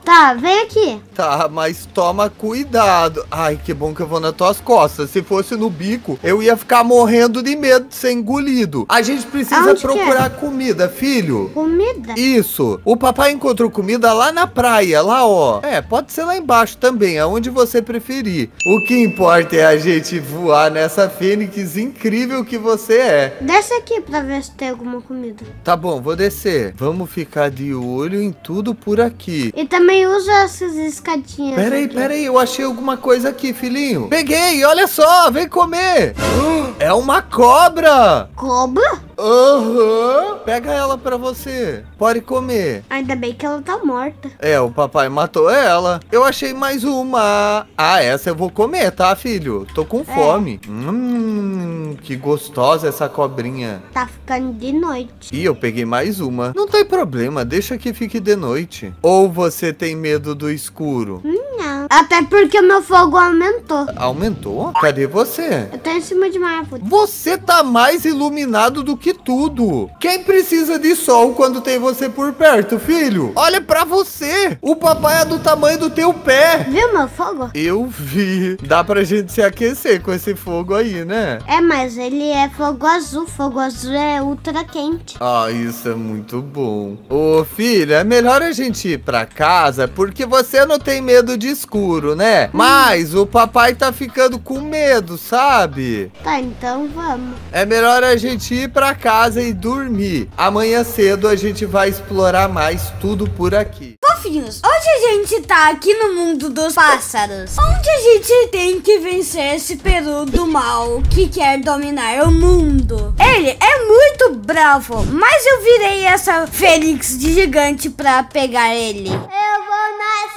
Tá, vem aqui. Tá, mas toma cuidado. Ai, que bom que eu vou nas tuas costas. Se fosse no bico, eu ia ficar morrendo de medo de ser engolido. A gente precisa Aonde procurar comida, filho. Comida? Isso. O papai encontrou comida lá na praia, lá, ó. É, pode ser lá embaixo também, aonde você preferir. O que importa é a gente voar nessa fênix incrível que você é. Desce aqui pra ver se tem alguma comida. Tá bom, vou descer. Vamos ficar de olho em tudo por aqui. E também usa essas escadinhas. Peraí, eu achei alguma coisa aqui, filhinho. Peguei, olha só, vem comer. É uma cobra. Cobra? Aham. Pega ela pra você. Pode comer. Ainda bem que ela tá morta. É, o papai matou ela. Eu achei mais uma. Ah, essa eu vou comer, tá, filho? Tô com fome. Que gostosa essa cobrinha. Tá ficando de noite. E eu peguei mais uma. Não tem problema, deixa que fique de noite. Ou você tem medo do escuro? Não. Até porque o meu fogo aumentou. Aumentou? Cadê você? Eu tô em cima de uma árvore. Você tá mais iluminado do que tudo. Quem precisa de sol quando tem você por perto, filho? Olha pra você. O papai é do tamanho do teu pé. Viu meu fogo? Eu vi. Dá pra gente se aquecer com esse fogo aí, né? É, mas ele é fogo azul. Fogo azul é ultra quente. Ah, isso é muito bom. Ô, filho, é melhor a gente ir pra casa porque você não tem medo de escuro, né? Mas o papai tá ficando com medo, sabe? Tá, então vamos. É melhor a gente ir pra casa e dormir. Amanhã cedo a gente vai explorar mais tudo por aqui. Fofinhos, hoje a gente tá aqui no mundo dos pássaros, onde a gente tem que vencer esse peru do mal que quer dominar o mundo. Ele é muito bravo, mas eu virei essa fênix de gigante pra pegar ele. Eu vou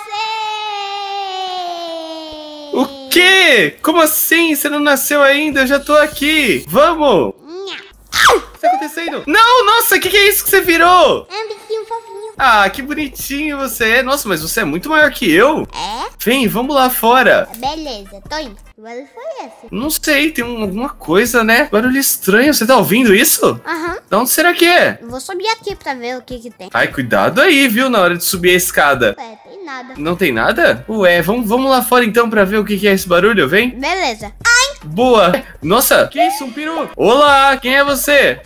nascer! O quê? Como assim? Você não nasceu ainda? Eu já tô aqui. Vamos! O que tá acontecendo? Não, nossa, o que é isso que você virou? É um bichinho fofinho. Ah, que bonitinho você é. Nossa, mas você é muito maior que eu. É? Vem, vamos lá fora. Beleza, tô indo. Que barulho foi esse? Não sei, tem alguma coisa, né? Barulho estranho. Você tá ouvindo isso? Aham. De onde será que é? Vou subir aqui pra ver o que tem. Ai, cuidado aí, viu? Na hora de subir a escada. Ué, tem nada. Não tem nada? Ué, vamos lá fora então pra ver o que é esse barulho, vem? Beleza. Boa! Nossa, que isso? Um peru? Olá, quem é você?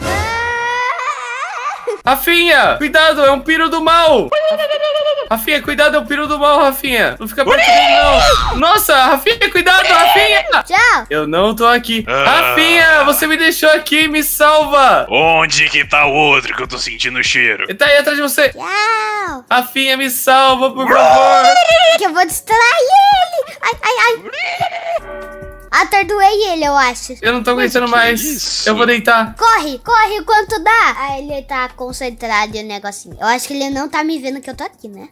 Rafinha, cuidado, é um peru do mal! Rafinha, cuidado, é um peru do mal, Rafinha! Não fica perto dele, não! Nossa, Rafinha, cuidado, Rafinha! Tchau. Eu não tô aqui. Rafinha, você me deixou aqui, me salva! Onde que tá o outro que eu tô sentindo o cheiro? Ele tá aí atrás de você! Tchau. Rafinha, me salva, por favor! Que eu vou distrair ele. Ai, ai, ai. Atordoei ele, eu acho. Eu não tô aguentando que mais. isso? Eu vou deitar. Corre, corre, quanto dá? Ah, ele tá concentrado em um negocinho. Eu acho que ele não tá me vendo que eu tô aqui, né?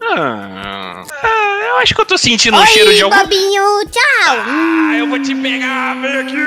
Eu acho que eu tô sentindo o cheiro de algum... Bobinho, tchau. eu vou te pegar, vem aqui.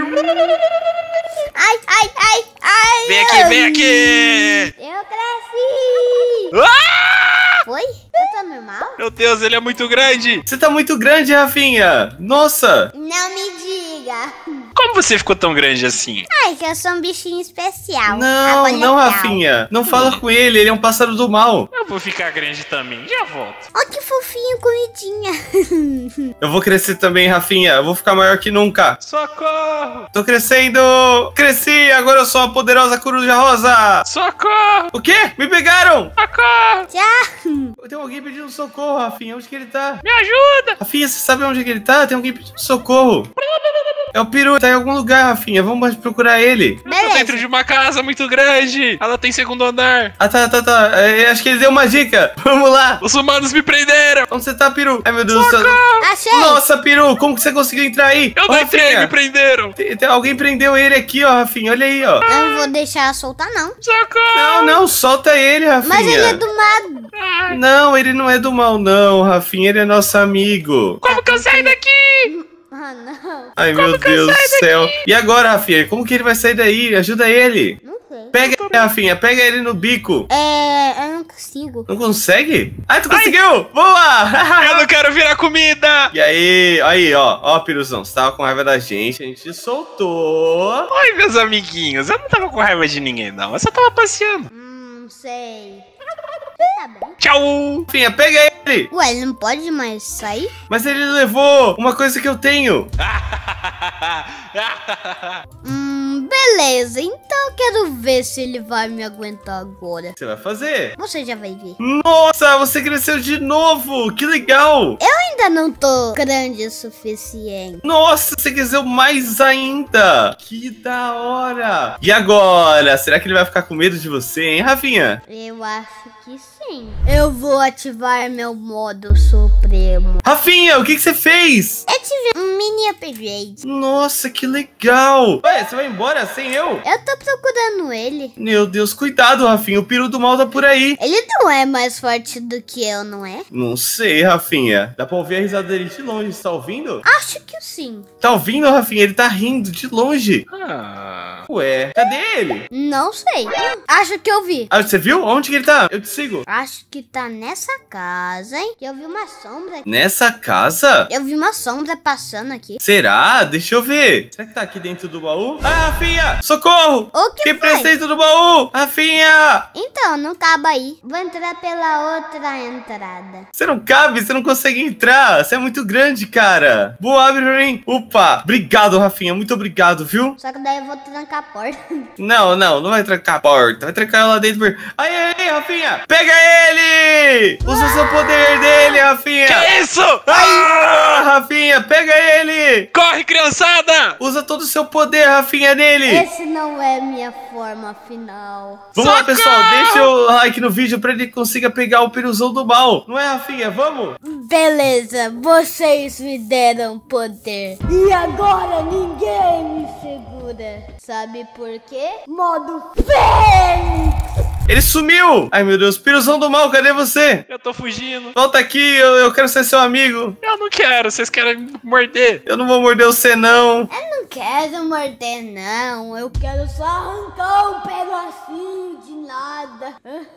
Ai, ai, ai, ai. Vem aqui, vem aqui. Eu cresci. Foi? Eu tô normal? Meu Deus, ele é muito grande. Você tá muito grande, Rafinha. Nossa. Não me diga. Como você ficou tão grande assim? Ai, que eu sou um bichinho especial. Não, Água não, legal. Rafinha. Não fala com ele é um pássaro do mal. Eu vou ficar grande também, já volto. Ó, que fofinho, comidinha. Eu vou crescer também, Rafinha. Eu vou ficar maior que nunca. Socorro! Tô crescendo. Cresci, agora eu sou a poderosa coruja rosa. Socorro! O quê? Me pegaram. Socorro! Tchau. Tem alguém pedindo socorro, Rafinha. Onde que ele tá? Me ajuda! Rafinha, você sabe onde que ele tá? Tem alguém pedindo socorro. É o peru, tá em algum lugar, Rafinha. Vamos procurar ele. Eu tô dentro de uma casa muito grande. Ela tem segundo andar. Ah, tá. Acho que ele deu uma dica. Vamos lá. Os humanos me prenderam. Onde você tá, peru? Ai, meu Deus do céu. Achei. Nossa, peru, como que você conseguiu entrar aí? Eu Ô, não entrei, Rafinha, me prenderam. Alguém prendeu ele aqui, ó, Rafinha. Olha aí, ó. Eu não vou deixar soltar, não. Socorro! Não, solta ele, Rafinha. Mas ele é do mal. Não, ele não é do mal, não, Rafinha. Ele é nosso amigo. Como que eu saio daqui? Ah, não. Ai, meu Deus do céu. E agora, Rafinha? Como que ele vai sair daí? Ajuda ele. Não sei. Pega ele, Rafinha. Pega ele no bico. Eu não consigo. Não consegue? Ai, tu conseguiu! Boa! Eu não quero virar comida. E aí, ó, Piruzão, você tava com raiva da gente, a gente te soltou. Oi, meus amiguinhos. Eu não tava com raiva de ninguém, não. Eu só tava passeando. Não sei. Tá bem. Tchau! Rafinha, pega ele, ele. Ué, ele não pode mais sair? Mas ele levou uma coisa que eu tenho. Beleza. Então eu quero ver se ele vai me aguentar agora. Você vai fazer? Você já vai ver. Nossa, você cresceu de novo. Que legal. Ainda não tô grande o suficiente. Nossa, você cresceu mais ainda. Que da hora. E agora? Será que ele vai ficar com medo de você, hein, Rafinha? Eu acho que sim. Eu vou ativar meu modo supremo. Rafinha, o que você fez? Eu tive um mini upgrade. Nossa, que legal. Ué, você vai embora sem eu? Eu tô procurando ele. Meu Deus, cuidado, Rafinha. O peru do mal tá por aí. Ele não é mais forte do que eu, não é? Não sei, Rafinha. Dá pra ouvir a risada dele de longe. Você tá ouvindo? Acho que sim. Tá ouvindo, Rafinha? Ele tá rindo de longe. Ué, cadê ele? Não sei. Acho que eu vi. Ah, você viu? Onde que ele tá? Eu te sigo. Acho que tá nessa casa, hein? Eu vi uma sombra. Nessa casa? Eu vi uma sombra passando aqui. Será? Deixa eu ver. Será que tá aqui dentro do baú? Ah, Rafinha! Socorro! O que Quem foi? presta dentro do baú? Rafinha! Então, não cabe aí. Vou entrar pela outra entrada. Você não cabe, você não consegue entrar. Você é muito grande, cara. Boa, abre pra mim. Opa, obrigado, Rafinha. Muito obrigado, viu? Só que daí eu vou trancar a porta. Não vai trancar a porta. Vai trancar ela lá dentro. Aí, Rafinha. Pega ele! Usa seu poder dele, Rafinha. Que isso? Ah, Rafinha, pega ele! Corre, criançada! Usa todo o seu poder, Rafinha, nele! Esse não é minha forma final. Vamos lá, pessoal, deixa o like no vídeo pra ele consiga pegar o peruzão do mal. Não é, Rafinha? Vamos? Beleza, vocês me deram poder. E agora ninguém me segura. Sabe por quê? Modo Fênix! Ele sumiu! Ai, meu Deus, piruzão do mal, cadê você? Eu tô fugindo. Volta aqui, eu quero ser seu amigo. Eu não quero, vocês querem me morder. Eu não vou morder você, não. Eu não quero morder, não. Eu quero só arrancar um pedacinho de nada.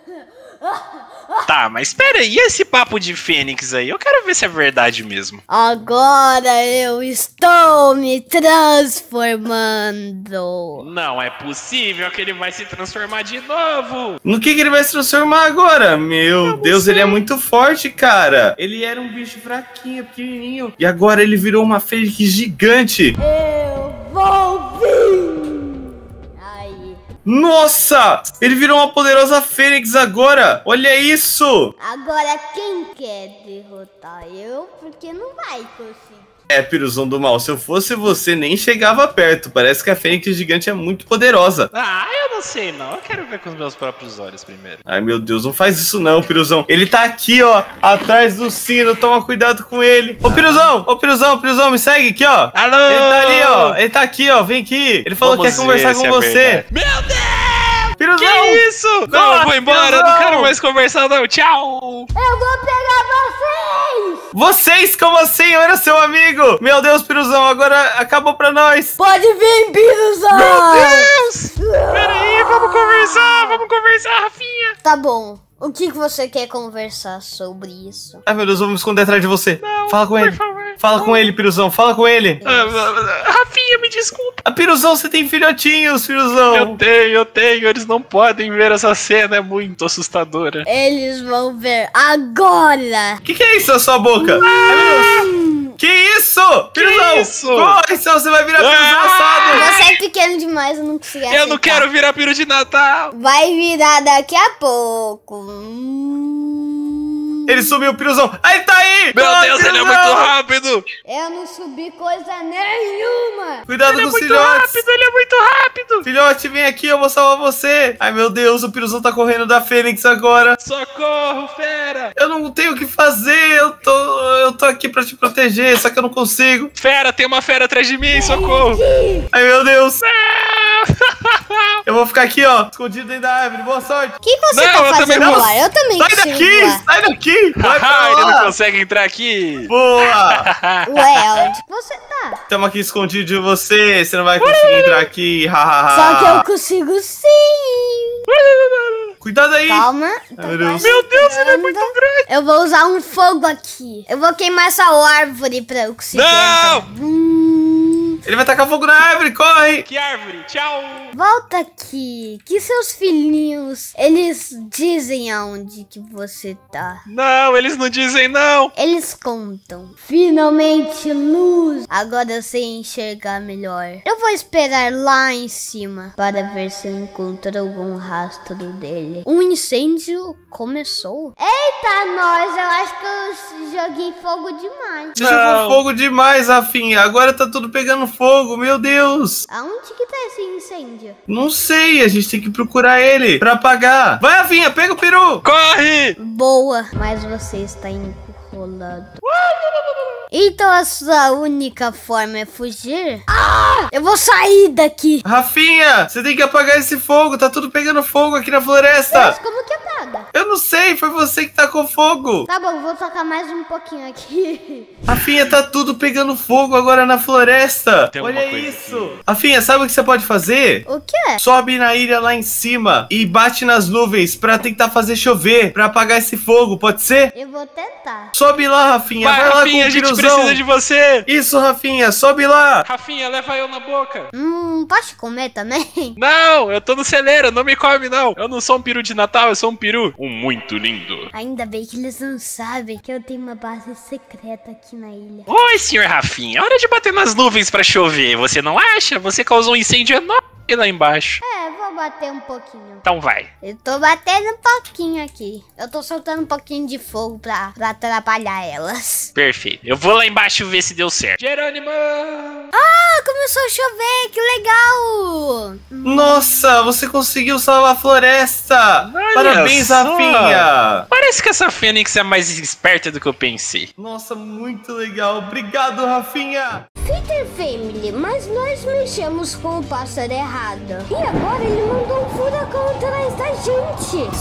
Tá, mas espera aí, e esse papo de Fênix aí? Eu quero ver se é verdade mesmo. Agora eu estou me transformando. Não é possível que ele vai se transformar de novo. No que ele vai se transformar agora? Meu Deus, ele é muito forte, cara. Ele era um bicho fraquinho, pequenininho. E agora ele virou uma fênix gigante. Eu vou vir. Aí. Nossa! Ele virou uma poderosa fênix agora. Olha isso. Agora quem quer derrotar eu? Porque não vai conseguir. É, piruzão do mal, se eu fosse você, nem chegava perto. Parece que a fênix gigante é muito poderosa. Ah, eu não sei não. Eu quero ver com os meus próprios olhos primeiro. Ai, meu Deus, não faz isso não, piruzão. Ele tá aqui, ó, atrás do sino. Toma cuidado com ele. Ô, piruzão, me segue aqui, ó. Alô? Ele tá ali, ó. Ele tá aqui, ó. Vem aqui. Ele falou que quer conversar com você. Meu Deus! Piruzão! Que isso? Não, eu vou embora. Piruzão! Eu não quero mais conversar, não. Tchau! Eu vou pegar vocês! Vocês? Como assim? Eu era seu amigo. Meu Deus, piruzão, agora acabou pra nós. Pode vir, piruzão! Meu Deus! Peraí, vamos conversar, Rafinha. Tá bom. O que você quer conversar sobre isso? Ai, meu Deus, vamos esconder atrás de você. Não, Fala com por ele. favor. Fala com ele, piruzão. Fala com ele. Rafinha, me desculpa. Piruzão, você tem filhotinhos, piruzão. Eu tenho. Eles não podem ver essa cena, é muito assustadora. Eles vão ver agora! Que é isso na sua boca? Ai, meu Deus. Que isso? Piruzão! isso? Corre, senão você vai virar piruzão assado! Você é pequeno demais, eu não consigo Eu não quero virar peru de Natal. Vai virar daqui a pouco. Ele sumiu, piruzão! Aí tá aí! Meu Corre, Deus, ele é piruzão! muito rápido. Eu não subi coisa nenhuma. Cuidado com os Muito filhotes! rápido, ele é muito rápido. Filhote, vem aqui, eu vou salvar você! Ai, meu Deus, o piruzão tá correndo da fênix agora! Socorro, fera. Eu não tenho o que fazer, eu tô aqui pra te proteger, só que eu não consigo. Fera, tem uma fera atrás de mim, socorro. Ai, meu Deus! Eu vou ficar aqui, ó, escondido dentro da árvore. Boa sorte! O que você Não, tá eu fazendo também vou. lá? Eu também Sai consigo daqui! voar. Sai daqui! Vai pra Haha, ele não lá! consegue entrar aqui. Boa! Ué, onde que você tá? Estamos aqui escondido de você. Você não vai conseguir entrar aqui. Só que eu consigo sim. Cuidado aí! Calma. Meu Deus. Meu Deus, ele é muito grande. Eu vou usar um fogo aqui. Eu vou queimar essa árvore pra eu conseguir Não! entrar. Ele vai tacar fogo na árvore, corre! Que árvore, tchau! Volta aqui, que seus filhinhos, eles dizem aonde que você tá. Não, eles não dizem não. Eles contam. Finalmente, luz. Agora eu sei enxergar melhor. Eu vou esperar lá em cima para ver se eu encontro algum rastro dele. Um incêndio começou. Eita, nós, eu acho que eu joguei fogo demais. Você jogou fogo demais, Rafinha. Agora tá tudo pegando fogo, meu Deus. Aonde que tá esse incêndio? Não sei, a gente tem que procurar ele pra apagar. Vai, Rafinha, pega o peru. Corre! Boa, mas você está encurralado. Então a sua única forma é fugir? Ah! Eu vou sair daqui. Rafinha, você tem que apagar esse fogo. Tá tudo pegando fogo aqui na floresta. Mas como que apaga? Eu não sei, foi você que tacou fogo. Tá bom, vou tocar mais um pouquinho aqui. Rafinha, tá tudo pegando fogo agora na floresta. Tem Olha alguma coisa isso. aqui. Rafinha, sabe o que você pode fazer? O quê? Sobe na ilha lá em cima e bate nas nuvens pra tentar fazer chover, pra apagar esse fogo, pode ser? Eu vou tentar. Sobe lá, Rafinha. Vai, Vai lá Rafinha, com a o gente piruzão. precisa de você. Isso, Rafinha, sobe lá. Rafinha, leva eu na boca. Posso comer também? Não, eu tô no celeiro, não me come não. Eu não sou um peru de Natal, eu sou um peru. Muito lindo. Ainda bem que eles não sabem que eu tenho uma base secreta aqui na ilha. Oi, senhor Rafinha, hora de bater nas nuvens pra chover, você não acha? Você causou um incêndio enorme lá embaixo. Vou bater um pouquinho. Então vai. Eu tô batendo um pouquinho aqui. Eu tô soltando um pouquinho de fogo pra atrapalhar elas. Perfeito. Eu vou lá embaixo ver se deu certo. Jerônimo! Ah, começou a chover, que legal! Nossa, você conseguiu salvar a floresta. Olha Parabéns, só. Rafinha. Parece que essa Fênix é mais esperta do que eu pensei. Nossa, muito legal. Obrigado, Rafinha. Peter Family, mas nós mexemos com o pássaro errado. E agora ele mandou um furacão atrás da gente.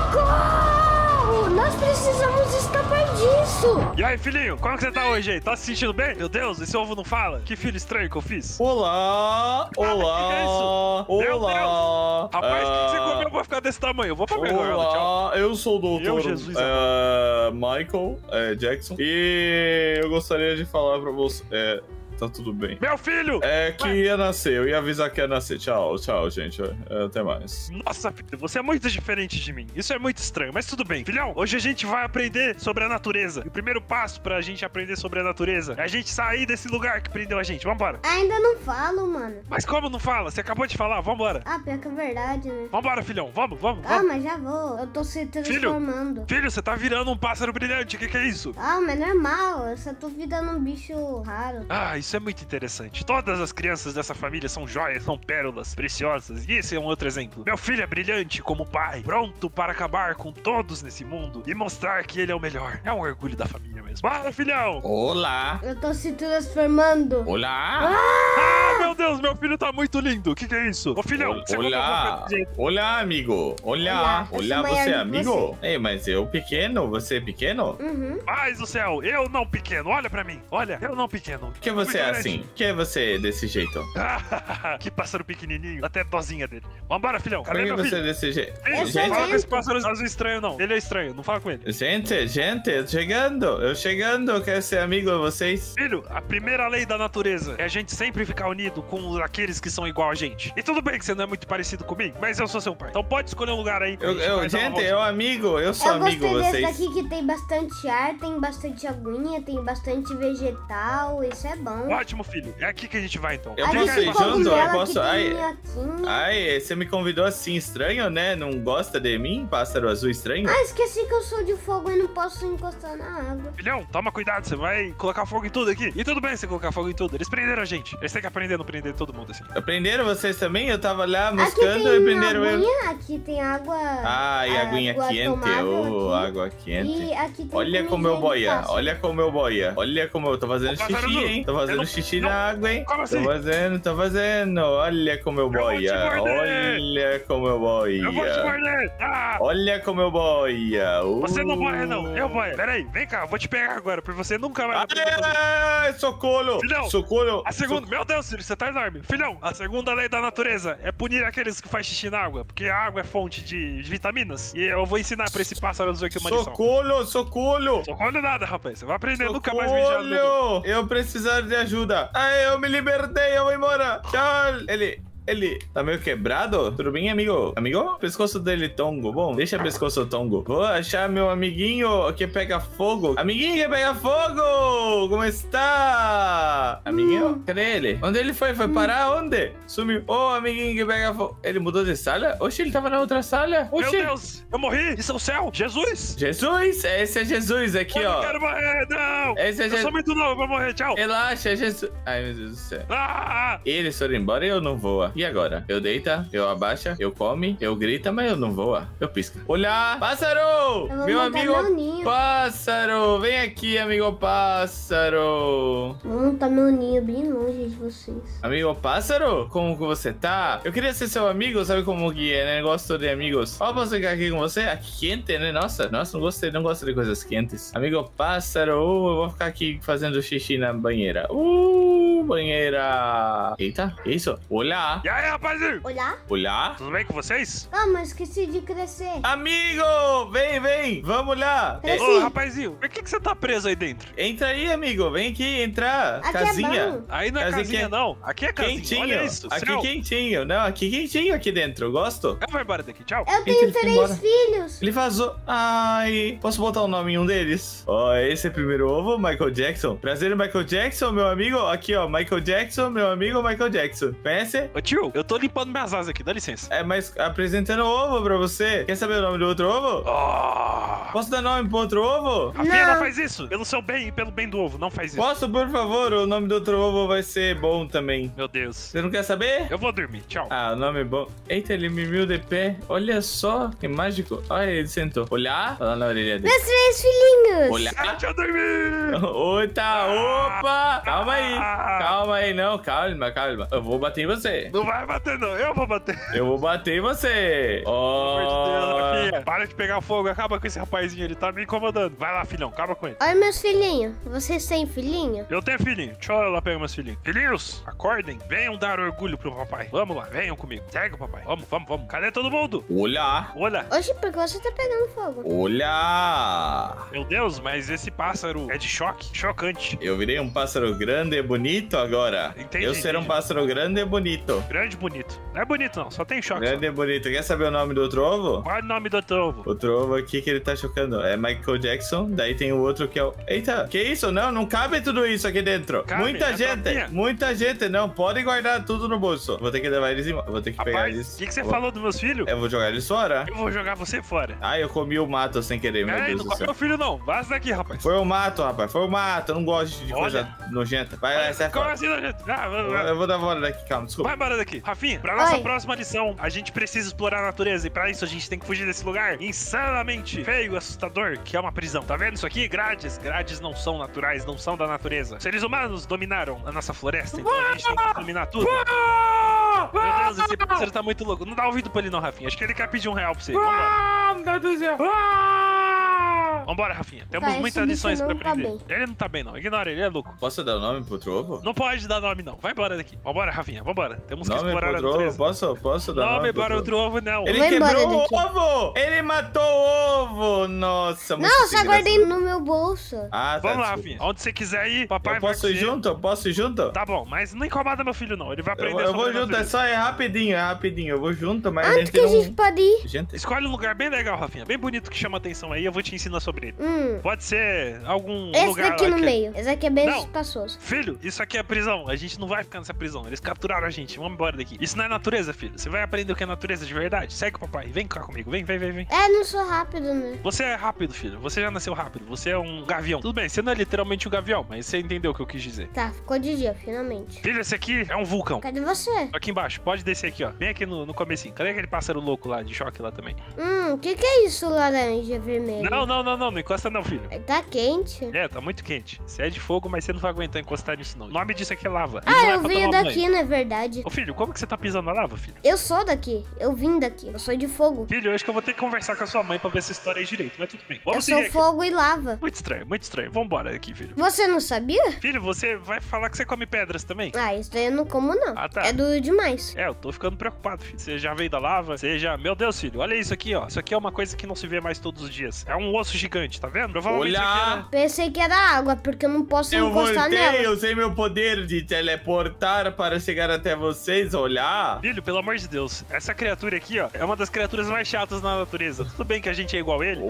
Socorro! Nós precisamos escapar disso. E aí, filhinho, como que você tá hoje aí? Tá se sentindo bem? Meu Deus, esse ovo não fala? Que filho estranho que eu fiz. Olá, olá, que é isso? Meu olá. Rapaz, o que você comeu pra ficar desse tamanho? Eu vou pra melhor, tchau. Olá, eu sou o doutor Jesus, Michael Jackson e eu gostaria de falar pra você... Tá tudo bem. Meu filho! É que ia nascer, eu ia avisar que ia nascer. Tchau, tchau, gente. Até mais. Nossa, filho, você é muito diferente de mim. Isso é muito estranho, mas tudo bem. Filhão, hoje a gente vai aprender sobre a natureza. E o primeiro passo pra gente aprender sobre a natureza é a gente sair desse lugar que prendeu a gente. Vambora. Ainda não falo, mano. Mas como não fala? Você acabou de falar, vambora. Ah, pior que é verdade, né? Vambora, filhão, vamos. Ah, mas já vou. Eu tô se transformando. Filho, você tá virando um pássaro brilhante. O que é isso? Ah, mas normal. Eu só tô virando um bicho raro. Ah, isso é muito interessante. Todas as crianças dessa família são joias, são pérolas preciosas. E esse é um outro exemplo. Meu filho é brilhante como pai, pronto para acabar com todos nesse mundo e mostrar que ele é o melhor. É um orgulho da família mesmo. Fala, filhão! Olá. Eu tô se transformando. Olá. Ah, meu Deus, meu filho tá muito lindo. O que é isso? Ô, filhão, você comeu alguma coisa de jeito? Olá, amigo. Olá, Olá, você é de amigo? Ei, mas eu pequeno, você é pequeno? Uhum. Paz do céu, eu não pequeno. Olha pra mim. Olha, eu não pequeno. Por que você é assim? Por que você é desse jeito? Que pássaro pequenininho. Até dozinha dele. Vambora, filhão. Por Cadê que meu você filho? é desse jeito? Ei, Gente, não fala com esse pássaro azul estranho, não. Ele é estranho, não fala com ele. gente, eu chegando, eu quero ser amigo de vocês. Filho, a primeira lei da natureza é a gente sempre ficar unido com aqueles que são igual a gente. E tudo bem que você não é muito parecido comigo, mas eu sou seu pai. Então pode escolher um lugar aí. Eu sou amigo de gostei vocês. desse daqui que tem bastante ar, tem bastante aguinha, tem bastante vegetal. Isso é bom. Ótimo, filho. É aqui que a gente vai, então. Eu Aqui posso tem ir junto? cogumelo, Eu aqui posso... tem Ai, minhoquinha. ai, você me convidou assim estranho, né? Não gosta de mim, pássaro azul estranho? Ah, esqueci que eu sou de fogo e não posso encostar na água. Filhão, toma cuidado, você vai colocar fogo em tudo aqui. E tudo bem você colocar fogo em tudo. Eles prenderam a gente. Eles têm que aprender a não prender todo mundo assim. Aprenderam vocês também? Eu tava lá Aqui moscando e tem prenderam eu. aguinha, aqui tem água. Ai, aguinha quente, tomável aqui. água quente. E aqui tem Olha como eu boia, olha como eu boia. Olha como eu tô fazendo xixi, hein? Tô fazendo xixi na água, hein? Como assim? Tô fazendo. Olha como eu boia. Olha como eu boia. Eu vou te morder! Ah! Olha como eu boia. Você não boia, não. Eu boia. Pera aí, vem cá, eu vou te pegar agora, porque você nunca vai aprender a fazer. Ai, socorro! Filhão, Socorro! a segunda... Meu Deus, filho, você tá enorme. Filhão, a segunda lei da natureza é punir aqueles que faz xixi na água, porque a água é fonte de vitaminas. E eu vou ensinar pra esse pássaro azul aqui uma lição. Socorro! Socorro nada, rapaz. Você vai aprender nunca mais mijar no dedo. Eu precisar de ajuda. Ai, eu me libertei, eu vou embora. Tchau. Ele tá meio quebrado? Tudo bem, amigo? Amigo? Pescoço dele tongo. Bom, deixa o pescoço tongo. Vou achar meu amiguinho que pega fogo. Amiguinho que pega fogo! Como está? Amiguinho? Cadê ele? Onde ele foi? Foi parar onde? Sumiu. Ô, amiguinho que pega fogo. Ele mudou de sala? Oxe, ele tava na outra sala. Oxe. Meu Deus, eu morri. Isso é o céu. Jesus. Jesus? Esse é Jesus aqui, eu ó. Eu não quero morrer, não. Esse é Eu sou muito novo, eu vou morrer. Tchau. Relaxa, Jesus. Ai, meu Deus do céu. Ah! Eles foram embora e eu não voa. E agora? Eu deita, eu abaixa, eu come, eu grita, mas eu não voa. Eu pisca. Olá, pássaro! Meu amigo pássaro! Vem aqui, amigo pássaro! Vou montar meu ninho bem longe de vocês. Amigo pássaro? Como que você tá? Eu queria ser seu amigo, sabe como que é, né? Gosto de amigos. Ó, posso ficar aqui com você? Aqui quente, né? Nossa, não gosto de coisas quentes. Amigo pássaro, eu vou ficar aqui fazendo xixi na banheira. Banheira. Eita, que isso? Olá! E aí, rapazinho? Olá? Olá? Tudo bem com vocês? Ah, mas esqueci de crescer. Amigo! Vem! Vamos lá! Ô, rapazinho, por que você tá preso aí dentro? Entra aí, amigo. Vem aqui, entrar. Aqui casinha. é bom. Aí não é casinha, não. Aqui é casinha. Quentinho. Olha isso. Aqui céu. quentinho. Não, aqui quentinho aqui dentro. Eu gosto. Eu vou embora daqui, tchau. Eu tenho 3 filhos. Ele vazou. Ai, posso botar o nome em um deles? Ó, esse é o primeiro ovo, Michael Jackson. Prazer, Michael Jackson, meu amigo. Aqui, ó, Michael Jackson, meu amigo Michael Jackson. Conhece? Ô, tio, eu tô limpando minhas asas aqui, dá licença. É, mas apresentando o ovo pra você. Quer saber o nome do outro ovo? Posso dar nome pro outro ovo? Rafinha, não faz isso. Pelo seu bem e pelo bem do ovo, não faz isso. Posso, por favor? O nome do outro ovo vai ser bom também. Meu Deus. Você não quer saber? Eu vou dormir, tchau. Ah, o nome é bom. Eita, ele me viu de pé. Olha só, que mágico. Olha, ele sentou. Olhar? Olha lá na orelha dele. Meus 3 filhinhos. Olhar? Deixa eu dormir. Oita, opa. Calma aí, não. Calma. Eu vou bater em você. Não vai bater, não. Eu vou bater. Eu vou bater em você. Pelo amor de Deus, Rafinha. Para de pegar fogo. Acaba com esse rapazinho. Ele tá me incomodando. Vai lá, filhão. Acaba com ele. Olha meus filhinhos. Vocês têm filhinho? Eu tenho filhinho. Deixa eu lá pegar meus filhinhos. Filhinhos, acordem. Venham dar orgulho pro papai. Vamos lá. Venham comigo. Segue o papai. Vamos. Cadê todo mundo? Olá. Oxe, por que você tá pegando fogo? Olá. Meu Deus, mas esse pássaro é de choque. Chocante. Eu virei um pássaro grande e bonito agora. Entendi, Eu ser um pássaro grande e bonito. Grande e bonito. Não é bonito, não. Só tem choque. Grande e bonito. Quer saber o nome do outro ovo? Qual é o nome do outro ovo? Outro ovo aqui que ele tá chocando. É Michael Jackson. Daí tem o outro que é o... Eita, que isso? Não cabe tudo isso aqui dentro. Cabe, Muita gente. Não, pode guardar tudo no bolso. Vou ter que levar eles embora. Vou ter que pegar eles. O que você falou dos meus filhos? Eu vou jogar eles fora. Eu vou jogar você fora. Ah, eu comi o mato sem querer, meu Deus não do come céu. meu filho, não. Vaza daqui, rapaz. Foi o mato, rapaz. Foi o mato. Eu não gosto de coisa nojenta. Vai, sai Como fora. assim, nojento? Eu vou dar fora daqui, calma, desculpa. Vai embora daqui. Rafinha, pra nossa próxima lição, a gente precisa explorar a natureza. E pra isso, a gente tem que fugir desse lugar insanamente feio e assustador, que é uma prisão. Tá vendo isso aqui? Grades. Grades não são naturais, não são da natureza. Seres humanos dominaram a nossa floresta, então a gente tem que dominar tudo. Meu Deus, esse pássaro tá muito louco. Não dá ouvido pra ele não, Rafinha. Acho que ele quer pedir R$1 pra você. Vambora, Rafinha. Temos muitas lições pra aprender. Ele não tá bem, não. Ignora ele, é louco. Posso dar o nome pro outro ovo? Não pode dar nome, não. Vai embora daqui. Vambora, Rafinha. Vambora. Temos que explorar a pro outro natureza. ovo? Posso dar nome nome para outro ovo, não. Ele quebrou o ovo! Ele matou o ovo! Nossa, muito Não, só guardei no meu bolso. Ah, tá. Vamos lá, Rafinha. Onde você quiser ir, papai vai. Posso ir junto? Posso ir junto? Tá bom, mas não incomoda meu filho, não. Ele vai aprender Eu vou junto, é rapidinho. Eu vou junto, mas Onde que a gente pode ir? Escolhe um lugar bem legal, Rafinha. Bem bonito que chama atenção aí. Eu vou te ensinar sobre ele. Pode ser algum lugar daqui lá no meio. Esse aqui é bem espaçoso. Filho, isso aqui é prisão. A gente não vai ficar nessa prisão. Eles capturaram a gente. Vamos embora daqui. Isso não é natureza, filho. Você vai aprender o que é natureza de verdade. Segue o papai. Vem cá comigo. Vem. Não sou rápido, né? Você é rápido, filho. Você já nasceu rápido. Você é um gavião. Tudo bem, você não é literalmente um gavião, mas você entendeu o que eu quis dizer. Tá, ficou de dia, finalmente. Filho, esse aqui é um vulcão. Cadê você? Aqui embaixo. Pode descer aqui, ó. Bem aqui no comecinho. Cadê aquele pássaro louco lá, de choque lá também? O que é isso, laranja vermelho? Não encosta não, filho. Tá quente. Tá muito quente. Você é de fogo, mas você não vai aguentar encostar nisso, não. O nome disso aqui é lava. Eu vim daqui, não é verdade? Ô, filho, como que você tá pisando na lava, filho? Eu sou daqui. Eu vim daqui. Eu sou de fogo. Filho, eu acho que eu vou ter que conversar com a sua mãe pra ver essa história aí direito, mas tudo bem. Eu sou fogo e lava. Muito estranho. Vambora aqui, filho. Você não sabia? Filho, você vai falar que você come pedras também? Isso daí eu não como, não. Tá. É duro demais. Eu tô ficando preocupado, filho. Você já veio da lava? Meu Deus, filho, olha isso aqui, ó. Isso aqui é uma coisa que não se vê mais todos os dias. É um osso gigante gigante, tá vendo? Provavelmente isso aqui era... Pensei que era água, porque eu não posso Eu encostar voltei, nela. eu usei meu poder de teleportar para chegar até vocês, olhar. Filho, pelo amor de Deus, essa criatura aqui, ó, é uma das criaturas mais chatas na natureza. Tudo bem que a gente é igual a ele.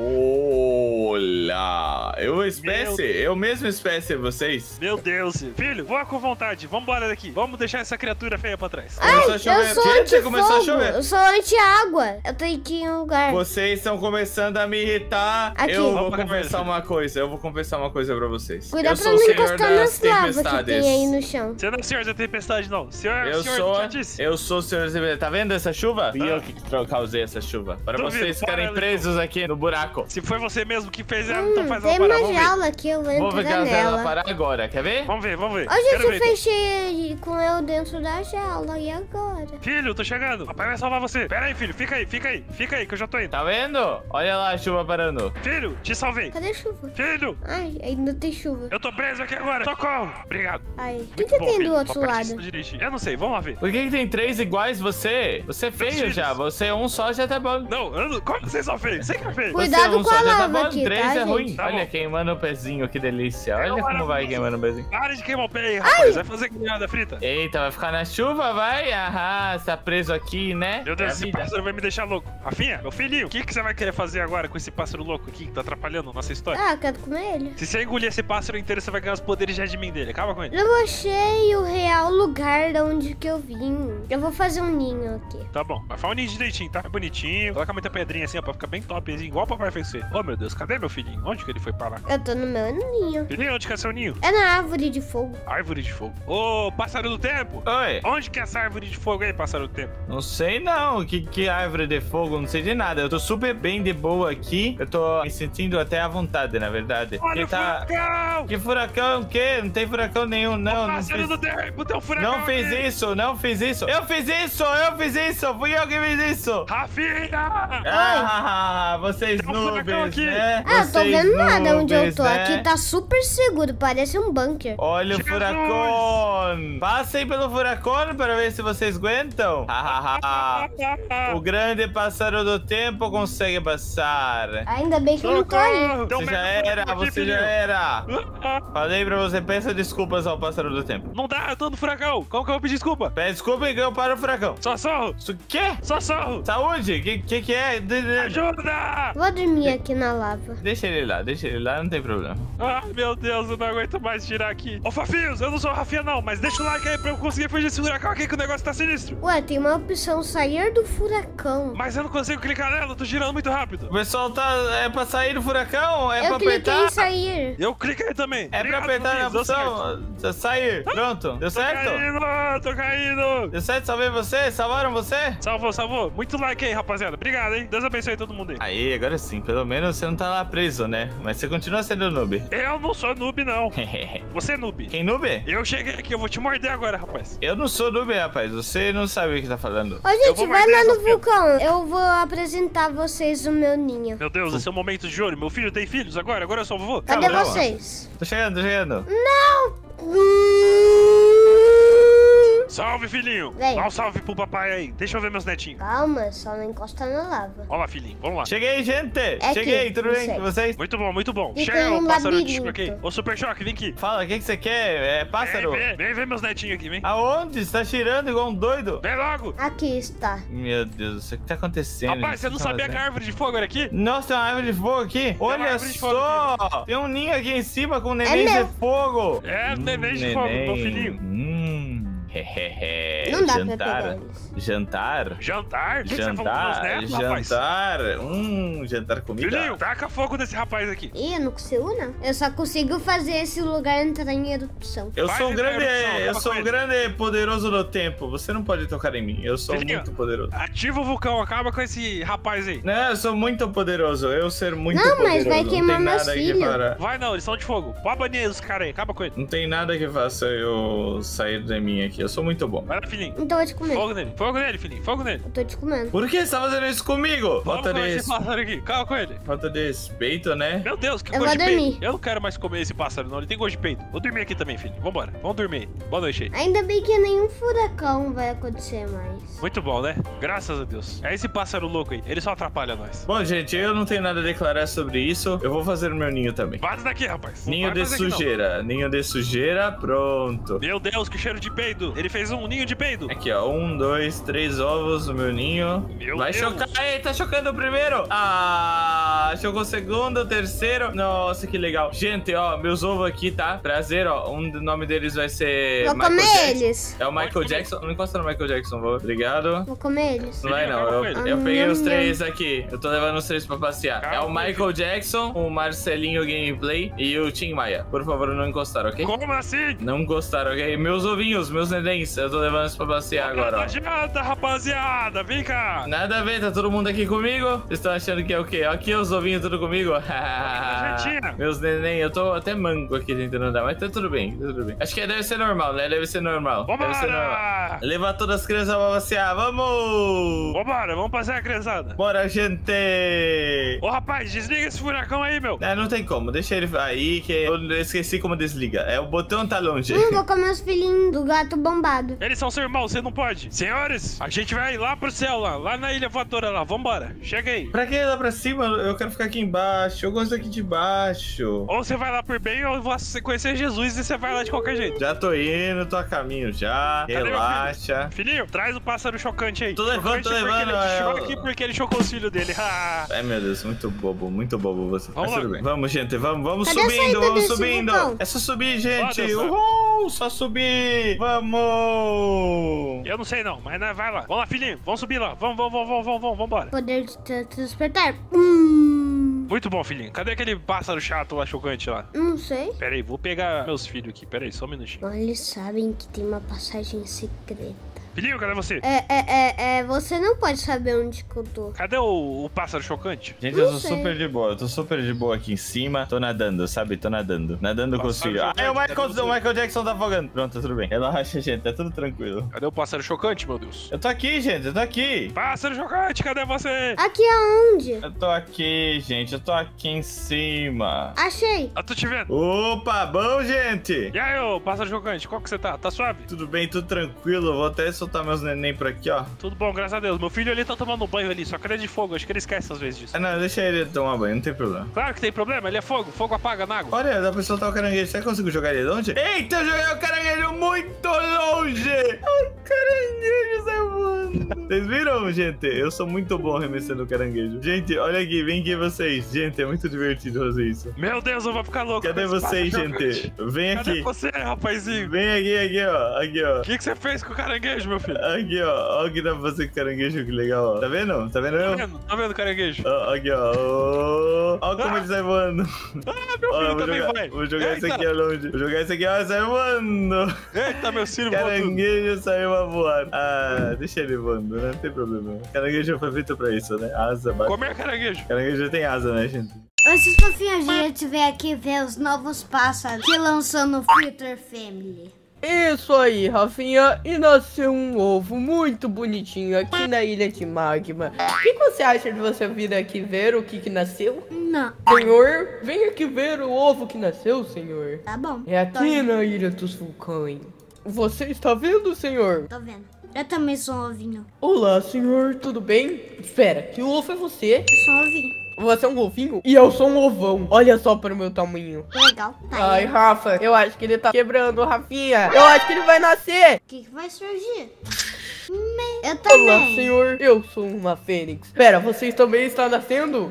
Olha, eu mesmo espécie vocês. Meu Deus, filho, voa com vontade. Vambora daqui. Vamos deixar essa criatura feia pra trás. Ai, Começou a chover. eu sou Gente, começou a anti-fogo. chover. Eu sou anti-água. Eu tenho que ir em um lugar. Vocês estão começando a me irritar. Aqui. Eu vou Vamos confessar uma coisa. Eu vou confessar uma coisa pra vocês. Cuidado eu pra sou não o senhor encostar das nas lavas que tempestades. tem aí no chão. Você não é o senhor da tempestade, não. Eu sou o senhor das tempestades. Tá vendo essa chuva? Fui Ah. eu que causei essa chuva. Para Duvido, vocês para ficarem ela, presos aqui no buraco. Se foi você mesmo que fez ela, então faz ela Tem parar. uma Vamos ver. jaula aqui, eu vou Vou entrar fazer ela nela. parar agora. Quer ver? Vamos ver, vamos ver. A Quero gente ver, fechei com eu dentro da jaula, e agora? então. Filho, tô chegando. Papai vai salvar você. Pera aí, filho. Fica aí, que eu já tô indo. Tá vendo? Olha lá a chuva parando. Filho, te salvei. Cadê a chuva? Filho, Ai, ainda tem chuva. eu tô preso aqui agora. Socorro. Obrigado. Ai, o Muito que bom, tem filho. do outro Papai te lado? ensina a dirigir. Eu não sei, vamos lá ver. Por que tem 3 iguais você? Você é feio filhos. já. Você é um só, já tá bom. Não, eu não... como vocês são feios? Você que é feio. Cuidado Você é um com só, a já tá lava bom. aqui, 3 tá, é ruim. gente? Tá Olha, bom. queimando o pezinho, que delícia. Olha como vai maravilhoso. queimando o pezinho. Para de queimar o pé aí, rapaz. Vai fazer criada frita. Eita, vai ficar na chuva, vai? Aham, tá preso aqui, né? Meu Deus, É a esse vida. pássaro vai me deixar louco. Rafinha, meu filhinho, o que você vai querer fazer agora com esse pássaro louco aqui que tá atrapalhando nossa história? Ah, eu quero comer ele. Se você engolir esse pássaro inteiro, você vai ganhar os poderes de Admin dele. Acaba com ele. Eu achei o real lugar de onde que eu vim. Eu vou fazer um ninho aqui. Tá bom, mas faz um ninho direitinho, tá? É bonitinho. Coloca muita pedrinha assim, ó, pra ficar bem top, assim, igual o papai fez você. Oh, meu Deus, cadê meu filhinho? Onde que ele foi parar? Eu tô no meu ninho. Filhinho, onde que é seu ninho? É na árvore de fogo. Árvore de fogo. Ô, pássaro do tempo! Oi, Onde que é essa árvore de fogo aí, pássaro do tempo? não sei não, que árvore de fogo, não sei de nada. Eu tô super bem de boa aqui. Eu tô me sentindo até à vontade, na verdade. Olha o furacão! Que furacão? O quê? Não tem furacão nenhum, não. Não Pássaro fiz... do tempo, tem um furacão Não fiz aqui. isso, não fiz isso. Eu fiz isso. Fui eu que fiz isso. Rafinha! Ah, vocês Tem um furacão noobs, aqui. né? Ah, eu tô Vocês vendo nada onde eu noobs, tô. né? Aqui tá super seguro, parece um bunker. Olha o Jesus! furacão! Passem pelo furacão para ver se vocês aguentam. O grande pássaro do tempo consegue passar. Ainda bem que eu não tô aí. Socorro! Tem um Você já mega era, furacão aqui, você já filhinho. era. Falei pra você, peça desculpas ao pássaro do tempo. Não dá, eu tô no furacão. Como que eu vou pedir desculpa? Pede desculpa e que eu paro o furacão. Socorro! Isso quê? Socorro! Saúde? Que é? Ajuda! Vou dormir aqui na lava. Deixa ele lá, não tem problema. Ah, meu Deus, eu não aguento mais tirar aqui. Ô, Fafinhos, eu não sou o Rafinha, não, mas deixa o like aí pra eu conseguir fugir desse furacão aqui que o negócio tá sinistro. Ué, tem uma opção sair do furacão. Mas eu não consigo clicar nela, eu tô girando muito rápido. O pessoal tá... É pra sair do furacão? É pra Eu cliquei apertar? em sair. Eu cliquei também. É pra Obrigado, apertar na Fafinhos, deu certo. opção? Sair. Pronto. Deu Tô certo? caindo, tô caindo. Deu certo? Salvei você? Salvaram você? Salvou. Muito like aí, rapaziada. Obrigado, hein. Deus abençoe todo mundo aí. Aí, agora sim. Pelo menos você não tá lá preso, né? Mas você continua sendo noob. Eu não sou noob, não. Você é noob. Quem noob? Eu cheguei aqui, eu vou te morder agora, rapaz. Eu não sou noob, rapaz. Você não sabe o que tá falando. Ô, gente, vou vai morder lá no essas pedras. vulcão. Eu vou apresentar vocês o meu ninho. Meu Deus, esse é o momento de ouro. Meu filho tem filhos agora? Agora eu sou vovô? Cadê Calma, vocês? Tô chegando. Salve, filhinho. Vem. Dá um salve pro papai aí. Deixa eu ver meus netinhos. Calma, só não encosta na lava. Olha lá, filhinho. Vamos lá. Cheguei, gente. É Cheguei. aqui, Tudo não bem sei. com vocês? Muito bom, muito bom. Fica Chega, em um ô pássaro labirinto. antigo aqui. Ô, Super Choque, vem aqui. Fala, o que você quer? É pássaro? Vem ver meus netinhos aqui, vem. Aonde? Você tá tirando igual um doido? Vem logo. Aqui está. Meu Deus, o que tá acontecendo? Rapaz, você não sabia que a árvore de fogo era aqui? Nossa, tem uma árvore de fogo aqui. Olha árvore de fogo só. Tem um ninho aqui em cima com neném meu. de fogo. É, neném de fogo, meu filhinho. Não dá pra pegar eles. Jantar? Jantar? O que você falou dos meus netos, rapaz? Jantar comida. Filhinho, taca fogo nesse rapaz aqui. Ih, eu não consigo não. Eu só consigo fazer esse lugar entrar em erupção. Eu Vai sou um liberar grande, a erupção, eu acaba sou com um ele. grande poderoso do tempo. Você não pode tocar em mim. Eu sou Filhinho. muito poderoso. Ativa o vulcão, acaba com esse rapaz aí. Não, eu sou muito poderoso. Eu ser muito Não, poderoso. mas vai queimar não tem meus nada que filhos. parar. Vai não, eles são de fogo. Pode banir os caras aí, acaba com ele. Não tem nada que faça eu sair de mim aqui. eu sou muito bom. Vai lá, filhinho. Então eu vou te comer. Fogo nele, filhinho. Fogo nele. Eu tô te comendo. Por que você tá fazendo isso comigo? Vamos comer esse pássaro aqui. Calma com ele. Falta de respeito, né? Meu Deus, que Eu gosto de vou peito. dormir. Eu não quero mais comer esse pássaro, não. Ele tem gosto de peito. Vou dormir aqui também, filho. Vambora. Vamos dormir. Boa noite aí. Ainda bem que nenhum furacão vai acontecer mais. Muito bom, né? Graças a Deus. É esse pássaro louco aí. Ele só atrapalha nós. Bom, gente, eu não tenho nada a declarar sobre isso. Eu vou fazer o meu ninho também. Vaza daqui, rapaz. Não Ninho vai de fazer aqui, sujeira. Ninho de sujeira, pronto. Meu Deus, que cheiro de peido. Ele fez um ninho de peido. Aqui, ó. 1, 2, 3 ovos no meu ninho. Meu Vai Deus. chocar. Ei, tá chocando o primeiro. Ah, chocou o segundo, o terceiro. Nossa, que legal. Gente, ó, meus ovos aqui, tá? Prazer, ó. O nome deles vai ser Vou Michael comer Jackson. eles. É o Michael Jackson. Não encosta no Michael Jackson, vou. Obrigado. Vou comer eles. Não vai não, eu peguei os três aqui. Eu tô levando os três pra passear. É o Michael Jackson, o Marcelinho Gameplay e o Tim Maia. Por favor, não encostar, ok? Como assim? Não encostaram, ok? Meus ovinhos, meus nenéns, eu tô levando eles pra passear agora, ó. Não adianta, rapaziada. Vem cá. Nada a ver, tá todo mundo aqui comigo? Vocês estão achando que é o quê? Aqui os ovinhos tudo comigo? Argentina. Meus neném, eu tô até manco aqui tentando andar, mas tá tudo bem, tá tudo bem. Acho que deve ser normal, né? Deve ser normal. Deve ser normal. Vambora. Levar todas as crianças pra passear, vamos! Vambora, vamos passear, criançada. Bora, gente! Ô, rapaz, desliga esse furacão aí, meu. É, não tem como, deixa ele aí que eu esqueci como desliga. É, o botão tá longe. Vou comer os filhinhos do gato bombado. Eles são seu irmão, você não pode. Senhores, a gente vai lá pro céu, lá na ilha voadora lá. Vambora, chega aí. Pra que ir lá pra cima? Eu quero ficar aqui embaixo. Eu gosto aqui de baixo. Ou você vai lá por bem, ou eu vou conhecer Jesus e você vai lá de qualquer jeito. Já tô indo, tô a caminho já. Cadê Relaxa. Filhinho, traz o pássaro chocante aí. Tô levando, tô levando. Porque ele chocou os filhos dele. Ai, meu Deus, muito bobo você. Vamos Mas tudo lá. bem. Vamos, gente, vamos Cadê a subindo, saída vamos desse subindo. vulcão? É só subir, gente. Foda-se. Uhul, só subir. Vamos. Eu não sei não, mas nós vai lá. Vamos lá, filhinho, vamos subir lá. Vambora. Poder de transportar. Muito bom, filhinho. Cadê aquele pássaro chato lá, chocante lá? Não sei. Pera aí, vou pegar meus filhos aqui. Pera aí, só um minutinho. Eles sabem que tem uma passagem secreta. Filhinho, cadê você? Você não pode saber onde que eu tô. Cadê o pássaro chocante? Gente, Não eu tô sei. super de boa. Eu tô super de boa aqui em cima. Tô nadando, sabe? Tô nadando. Nadando com os Pássaro filhos. jogante, Ai, cadê você? o Michael Jackson tá afogando. Pronto, tá tudo bem. Relaxa, gente. Tá tudo tranquilo. Cadê o pássaro chocante, meu Deus? Eu tô aqui, gente. Eu tô aqui. Pássaro chocante, cadê você? Aqui aonde? Eu tô aqui, gente. Eu tô aqui em cima. Achei. Ah, tô te vendo. Opa, bom, gente? E aí, ô pássaro chocante, qual que você tá? Tá suave? Tudo bem, tudo tranquilo. Vou até soltar meus neném por aqui, ó. Tudo bom, graças a Deus. Meu filho ali tá tomando banho ali, só que ele é de fogo. Acho que ele esquece às vezes disso. Ah, não, deixa ele tomar banho, não tem problema. Claro que tem problema, ele é fogo. Fogo apaga na água. Olha, dá pra soltar o caranguejo. Será que eu consigo jogar ele longe? Eita, eu joguei o caranguejo muito longe! O caranguejo saiu voando. Vocês viram, gente? Eu sou muito bom arremessando o caranguejo. Gente, olha aqui, vem aqui vocês. Gente, é muito divertido fazer isso. Meu Deus, eu vou ficar louco. Cadê com esse vocês, pássaro gente? chocante. Vem Cadê aqui. você, rapazinho? Vem aqui, ó. Aqui, ó. O que você fez com o caranguejo, meu filho? Aqui, ó. Olha o que dá pra fazer com o caranguejo, que legal, ó. Tá vendo? Tá vendo eu? Tá vendo o caranguejo? Ó, aqui, ó. Olha como ele sai voando. Ah, meu Ó, filho também vai. vou jogar Eita. esse aqui longe. Vou jogar esse aqui, ó. Sai voando. Eita, meu filho voando. Caranguejo saiu a voar. Ah, deixa ele voando, né? Não tem problema. Caranguejo foi feito pra isso, né? Asa, bate. Comer caranguejo. Caranguejo tem asa, né, gente? Esses fofinhos, a gente veio aqui ver os novos pássaros que lançou no Filter Family. Isso aí, Rafinha, e nasceu um ovo muito bonitinho aqui na Ilha de Magma. O que você acha de você vir aqui ver o que nasceu? Não. Senhor, vem aqui ver o ovo que nasceu, senhor. Tá bom. É Tô aqui indo. na Ilha dos Vulcões. Você está vendo, senhor? Tô vendo. Eu também sou um ovinho. Olá, senhor, tudo bem? Espera, que ovo é você? Eu sou um ovinho. Você é um ovinho? E eu sou um ovão. Olha só para o meu tamanho. Legal. Tá Ai, aí. Rafa, eu acho que ele tá quebrando, Rafinha. Eu acho que ele vai nascer. O que vai surgir? Eu Olá, também. senhor. Eu sou uma fênix. Espera, vocês também estão nascendo?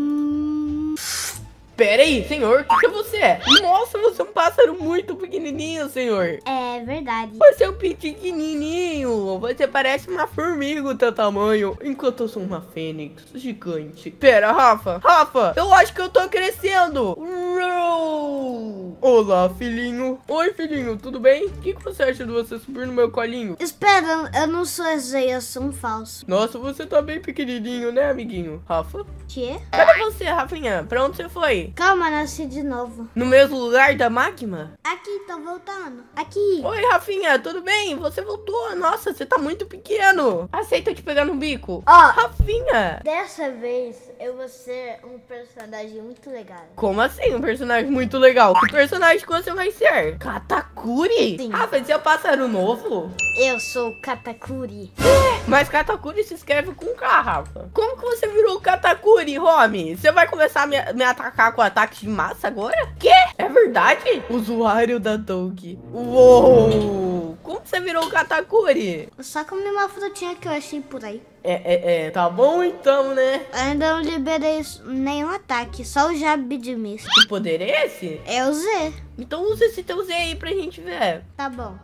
Pera aí, senhor. O que você é? Nossa, você é um pássaro muito pequenininho, senhor. É verdade. Você é um pequenininho. Você parece uma formiga o teu tamanho. Enquanto eu sou uma fênix gigante. Pera, Rafa. Rafa, eu acho que eu tô crescendo. Olá, filhinho. Oi, filhinho, tudo bem? O que você acha de você subir no meu colinho? Espera, eu não sou Ezeias, sou um falso. Nossa, você tá bem pequenininho, né, amiguinho? Rafa? Quê? Cadê você, Rafinha? Pra onde você foi? Calma, nasci de novo. No mesmo lugar da magma? Aqui, tô voltando. Aqui. Oi, Rafinha, tudo bem? Você voltou. Nossa, você tá muito pequeno. Aceita eu te pegar no bico? Ó, Rafinha! dessa vez eu vou ser um personagem muito legal. Como assim um personagem muito legal? Que personagem que você vai ser? Katakuri? Sim. Rafa, esse é o pássaro novo? Eu sou o Katakuri. Mas Katakuri se escreve com K, Rafa. Como que você virou Katakuri, Romy? Você vai começar a me atacar com ataques de massa agora? Quê? É verdade? Usuário da Doug. Uou! Como você virou Katakuri? Só comi uma frutinha que eu achei por aí. Tá bom então, né? Ainda não liberei nenhum ataque, só o Jabi de Mist. Que poder é esse? É o Z. Então usa esse teu Z aí pra gente ver. Tá bom.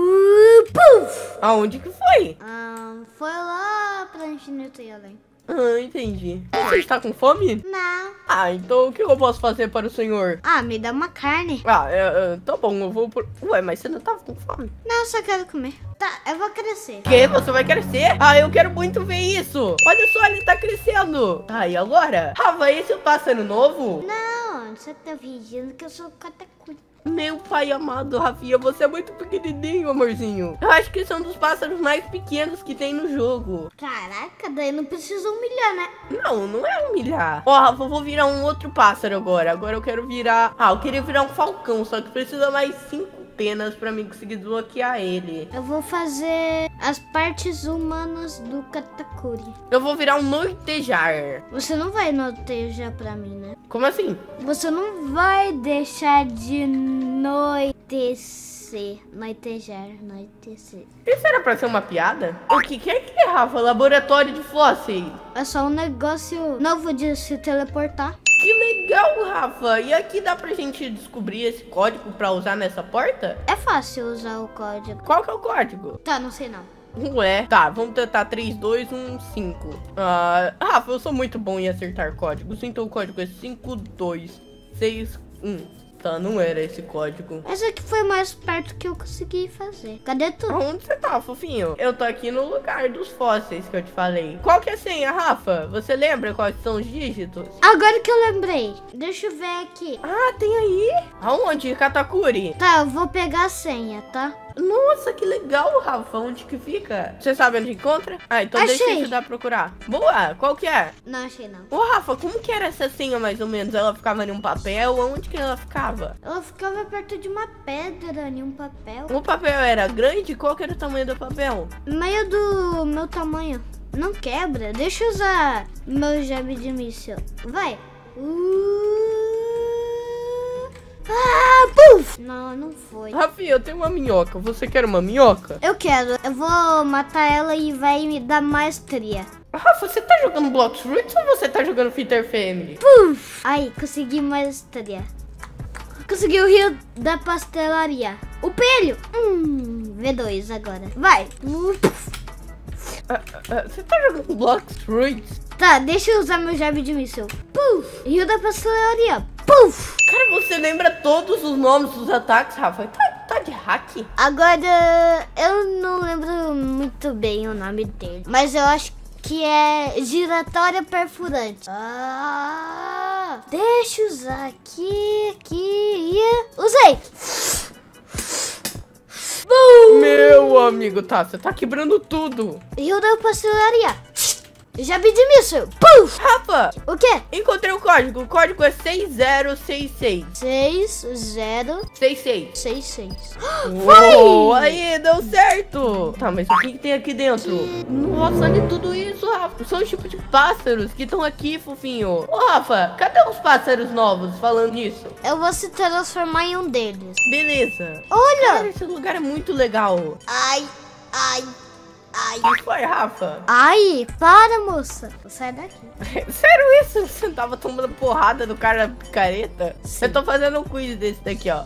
Puf! Aonde que foi? Foi lá pra infinito e além. Entendi. Você está com fome? Não. Então o que eu posso fazer para o senhor? Me dá uma carne. Tá bom, eu vou por... Ué, mas você não tava com fome? Não, só quero comer. Tá, eu vou crescer. Que? Você vai crescer? Eu quero muito ver isso. Olha só, ele tá crescendo. E agora? Rafa, esse é o pássaro novo? Não, você tá fingindo que eu sou o Katakuri. Meu pai amado, Rafinha, você é muito pequenininho, amorzinho. Eu acho que esse é um dos pássaros mais pequenos que tem no jogo. Caraca, daí não precisa humilhar, né? Não é humilhar. Rafa, eu vou virar um outro pássaro agora. Agora eu quero virar... eu queria virar um falcão, só que precisa mais 5 penas pra mim conseguir desbloquear ele. Eu vou fazer as partes humanas do Katakuri. Eu vou virar um nortejar. Você não vai nortejar pra mim, né? Como assim? Você não vai deixar de anoitecer. Noitejar. Isso era pra ser uma piada? O que é, Rafa? Laboratório de fósseis. É só um negócio novo de se teleportar. Que legal, Rafa. E aqui dá pra gente descobrir esse código pra usar nessa porta? É fácil usar o código. Qual que é o código? Tá, não sei não. Ué, tá, vamos tentar 3, 2, 1, 5. Rafa, eu sou muito bom em acertar códigos, então o código é 5, 2, 6, 1. Tá, não era esse código. Essa aqui foi mais perto que eu consegui fazer. Cadê tu? Onde você tá, fofinho? Eu tô aqui no lugar dos fósseis que eu te falei. Qual que é a senha, Rafa? Você lembra quais são os dígitos? Agora que eu lembrei. Deixa eu ver aqui. Tem aí? Aonde, Katakuri? Tá, eu vou pegar a senha, tá? Nossa, que legal, Rafa. Onde que fica? Você sabe onde encontra? Então Achei. deixa eu ajudar a procurar. Boa, qual que é? Não achei não. Ô, Rafa, como que era essa senha mais ou menos? Ela ficava em um papel? Onde que ela ficava? Ela ficava perto de uma pedra, em um papel. O papel era grande? Qual que era o tamanho do papel? Meio do meu tamanho. Não quebra. Deixa eu usar meu Jabi de míssil. Vai. Puf! Não foi. Rafinha, eu tenho uma minhoca. Você quer uma minhoca? Eu quero. Eu vou matar ela e vai me dar maestria. Rafa, você tá jogando Blox Fruits ou você tá jogando Fitter Family? Puf! Aí, consegui maestria. Consegui o rio da pastelaria. O pelho. V2 agora. Vai. Você tá jogando Blox Fruits? Tá, deixa eu usar meu Jabi de míssil. Puf! Rio da pastelaria. Puf! Cara, você lembra todos os nomes dos ataques, Rafa? Tá de hack? Agora, eu não lembro muito bem o nome dele. Mas eu acho que é giratória perfurante. Deixa eu usar aqui. Usei! Meu amigo, você tá quebrando tudo. Rio da pastelaria. Jabi de míssil. Puf! Rafa! O quê? Encontrei o código. O código é 6066. 6066. Uou, aí, deu certo. Tá, mas o que tem aqui dentro? Nossa, olha tudo isso, Rafa. São os tipos de pássaros que estão aqui, fofinho. Ô, Rafa, cadê os pássaros novos falando nisso? Eu vou se transformar em um deles. Beleza. Olha! Cara, esse lugar é muito legal. Ai. O que foi, Rafa? Ai, para, moça. Sai daqui. Sério isso? Você tava tomando porrada do cara da picareta? Sim. Eu tô fazendo um quiz desse daqui, ó.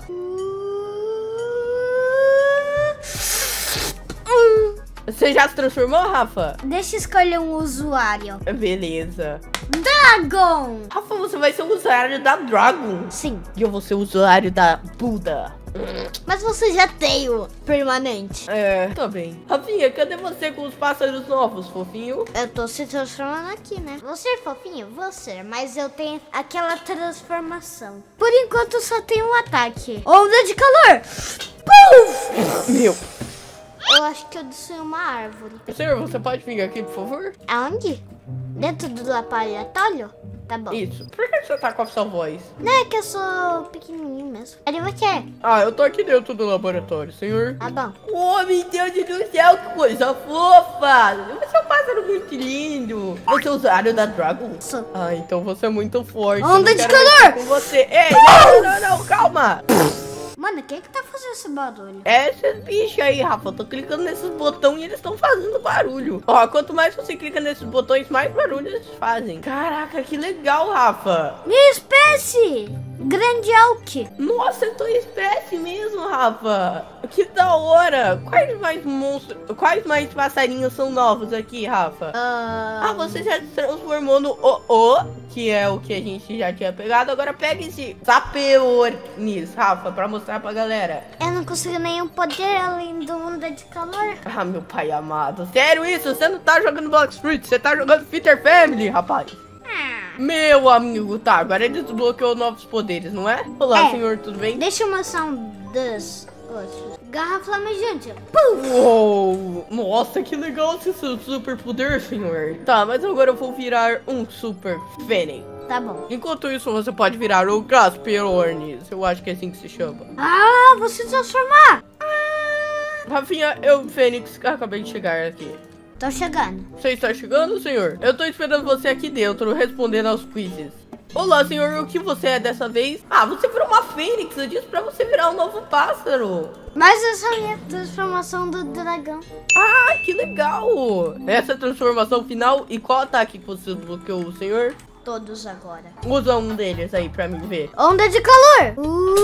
Você já se transformou, Rafa? Deixa eu escolher um usuário. Beleza. Dragon! Rafa, você vai ser o usuário da Dragon. Sim. E eu vou ser o usuário da Buda. Mas você já tem o permanente. É, tá bem. Rafinha, cadê você com os pássaros novos, fofinho? Eu tô se transformando aqui, né? Você, fofinho, você. Mas eu tenho aquela transformação. Por enquanto só tem um ataque. Onda de calor! Puf! Meu. Eu acho que eu desci uma árvore. Senhor, você pode vir aqui, por favor? Aonde? Dentro do laboratório? Tá bom. Isso. Por que você tá com a sua voz? Não, é que eu sou pequenininho mesmo. Cadê você? Ah, eu tô aqui dentro do laboratório, senhor. Tá bom. Oh, meu Deus do céu, que coisa fofa! Você é um pássaro muito lindo. Você é o usuário da Dragon? Sou. Ah, então você é muito forte. Onda Eu de não quero calor! mexer com você. Ei, não, calma. Mano, quem que tá fazendo esse barulho? É esses bichos aí, Rafa. Eu tô clicando nesses botões e eles estão fazendo barulho. Ó, quanto mais você clica nesses botões, mais barulho eles fazem. Caraca, que legal, Rafa. Minha espécie! Grande Alck. Nossa, é tua espécie mesmo, Rafa. Que da hora. Quais mais monstros, quais mais passarinhos são novos aqui, Rafa? Ah, você já se transformou no que é o que a gente já tinha pegado. Agora pega esse Sapeornis, Rafa, pra mostrar pra galera. Eu não consigo nenhum poder além do onda de calor. Ah, meu pai amado. Sério isso? Você não tá jogando Blox Fruit, você tá jogando Fitter Family, rapaz. Meu amigo, tá, agora ele desbloqueou novos poderes, não é? Olá, senhor, tudo bem? Deixa eu mostrar um dos outros. Garra flamejante. Uou! Nossa, que legal esse seu super poder, senhor. Tá, mas agora eu vou virar um super Fênix. Tá bom. Enquanto isso, você pode virar o Gasperornis. Eu acho que é assim que se chama. Ah, vou se transformar. Rafinha, eu, Fênix, acabei de chegar aqui. Tô chegando. Você está chegando, senhor? Eu tô esperando você aqui dentro, respondendo aos quizzes. Olá, senhor, o que você é dessa vez? Ah, você virou uma fênix, eu disse pra você virar um novo pássaro. Mas essa é a minha transformação do dragão. Ah, que legal. Essa é a transformação final. E qual ataque que você desbloqueou, senhor? Todos agora. Usa um deles aí pra mim ver. Onda de calor.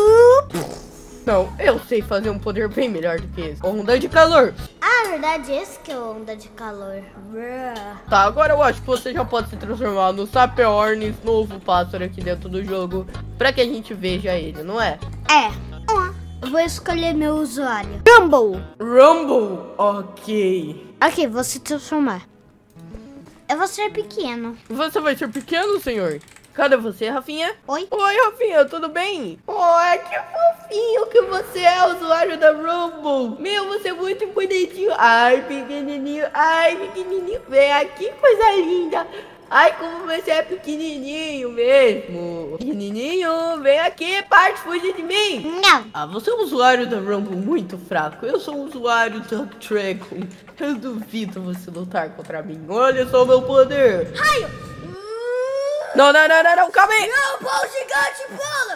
Não, eu sei fazer um poder bem melhor do que esse. Onda de calor. Ah, na verdade, esse que é o onda de calor. Tá, agora eu acho que você já pode se transformar no Sapeornis, novo pássaro aqui dentro do jogo, pra que a gente veja ele, não é? É. Eu vou escolher meu usuário. Rumble. Rumble? Ok. Ok, vou se transformar. Eu vou ser pequeno. Você vai ser pequeno, senhor? Cadê você, Rafinha? Oi. Oi, Rafinha, tudo bem? Oh, que fofinho que você é, usuário da Rumble. Meu, você é muito bonitinho. Ai, pequenininho. Vem aqui, coisa linda. Ai, como você é pequenininho mesmo. Pequenininho, vem aqui, para de fugir de mim. Não. Ah, você é um usuário da Rumble muito fraco. Eu sou um usuário da Dragon. Eu duvido você lutar contra mim. Olha só o meu poder. Raio. Não, calma aí. Não, pau gigante, pula.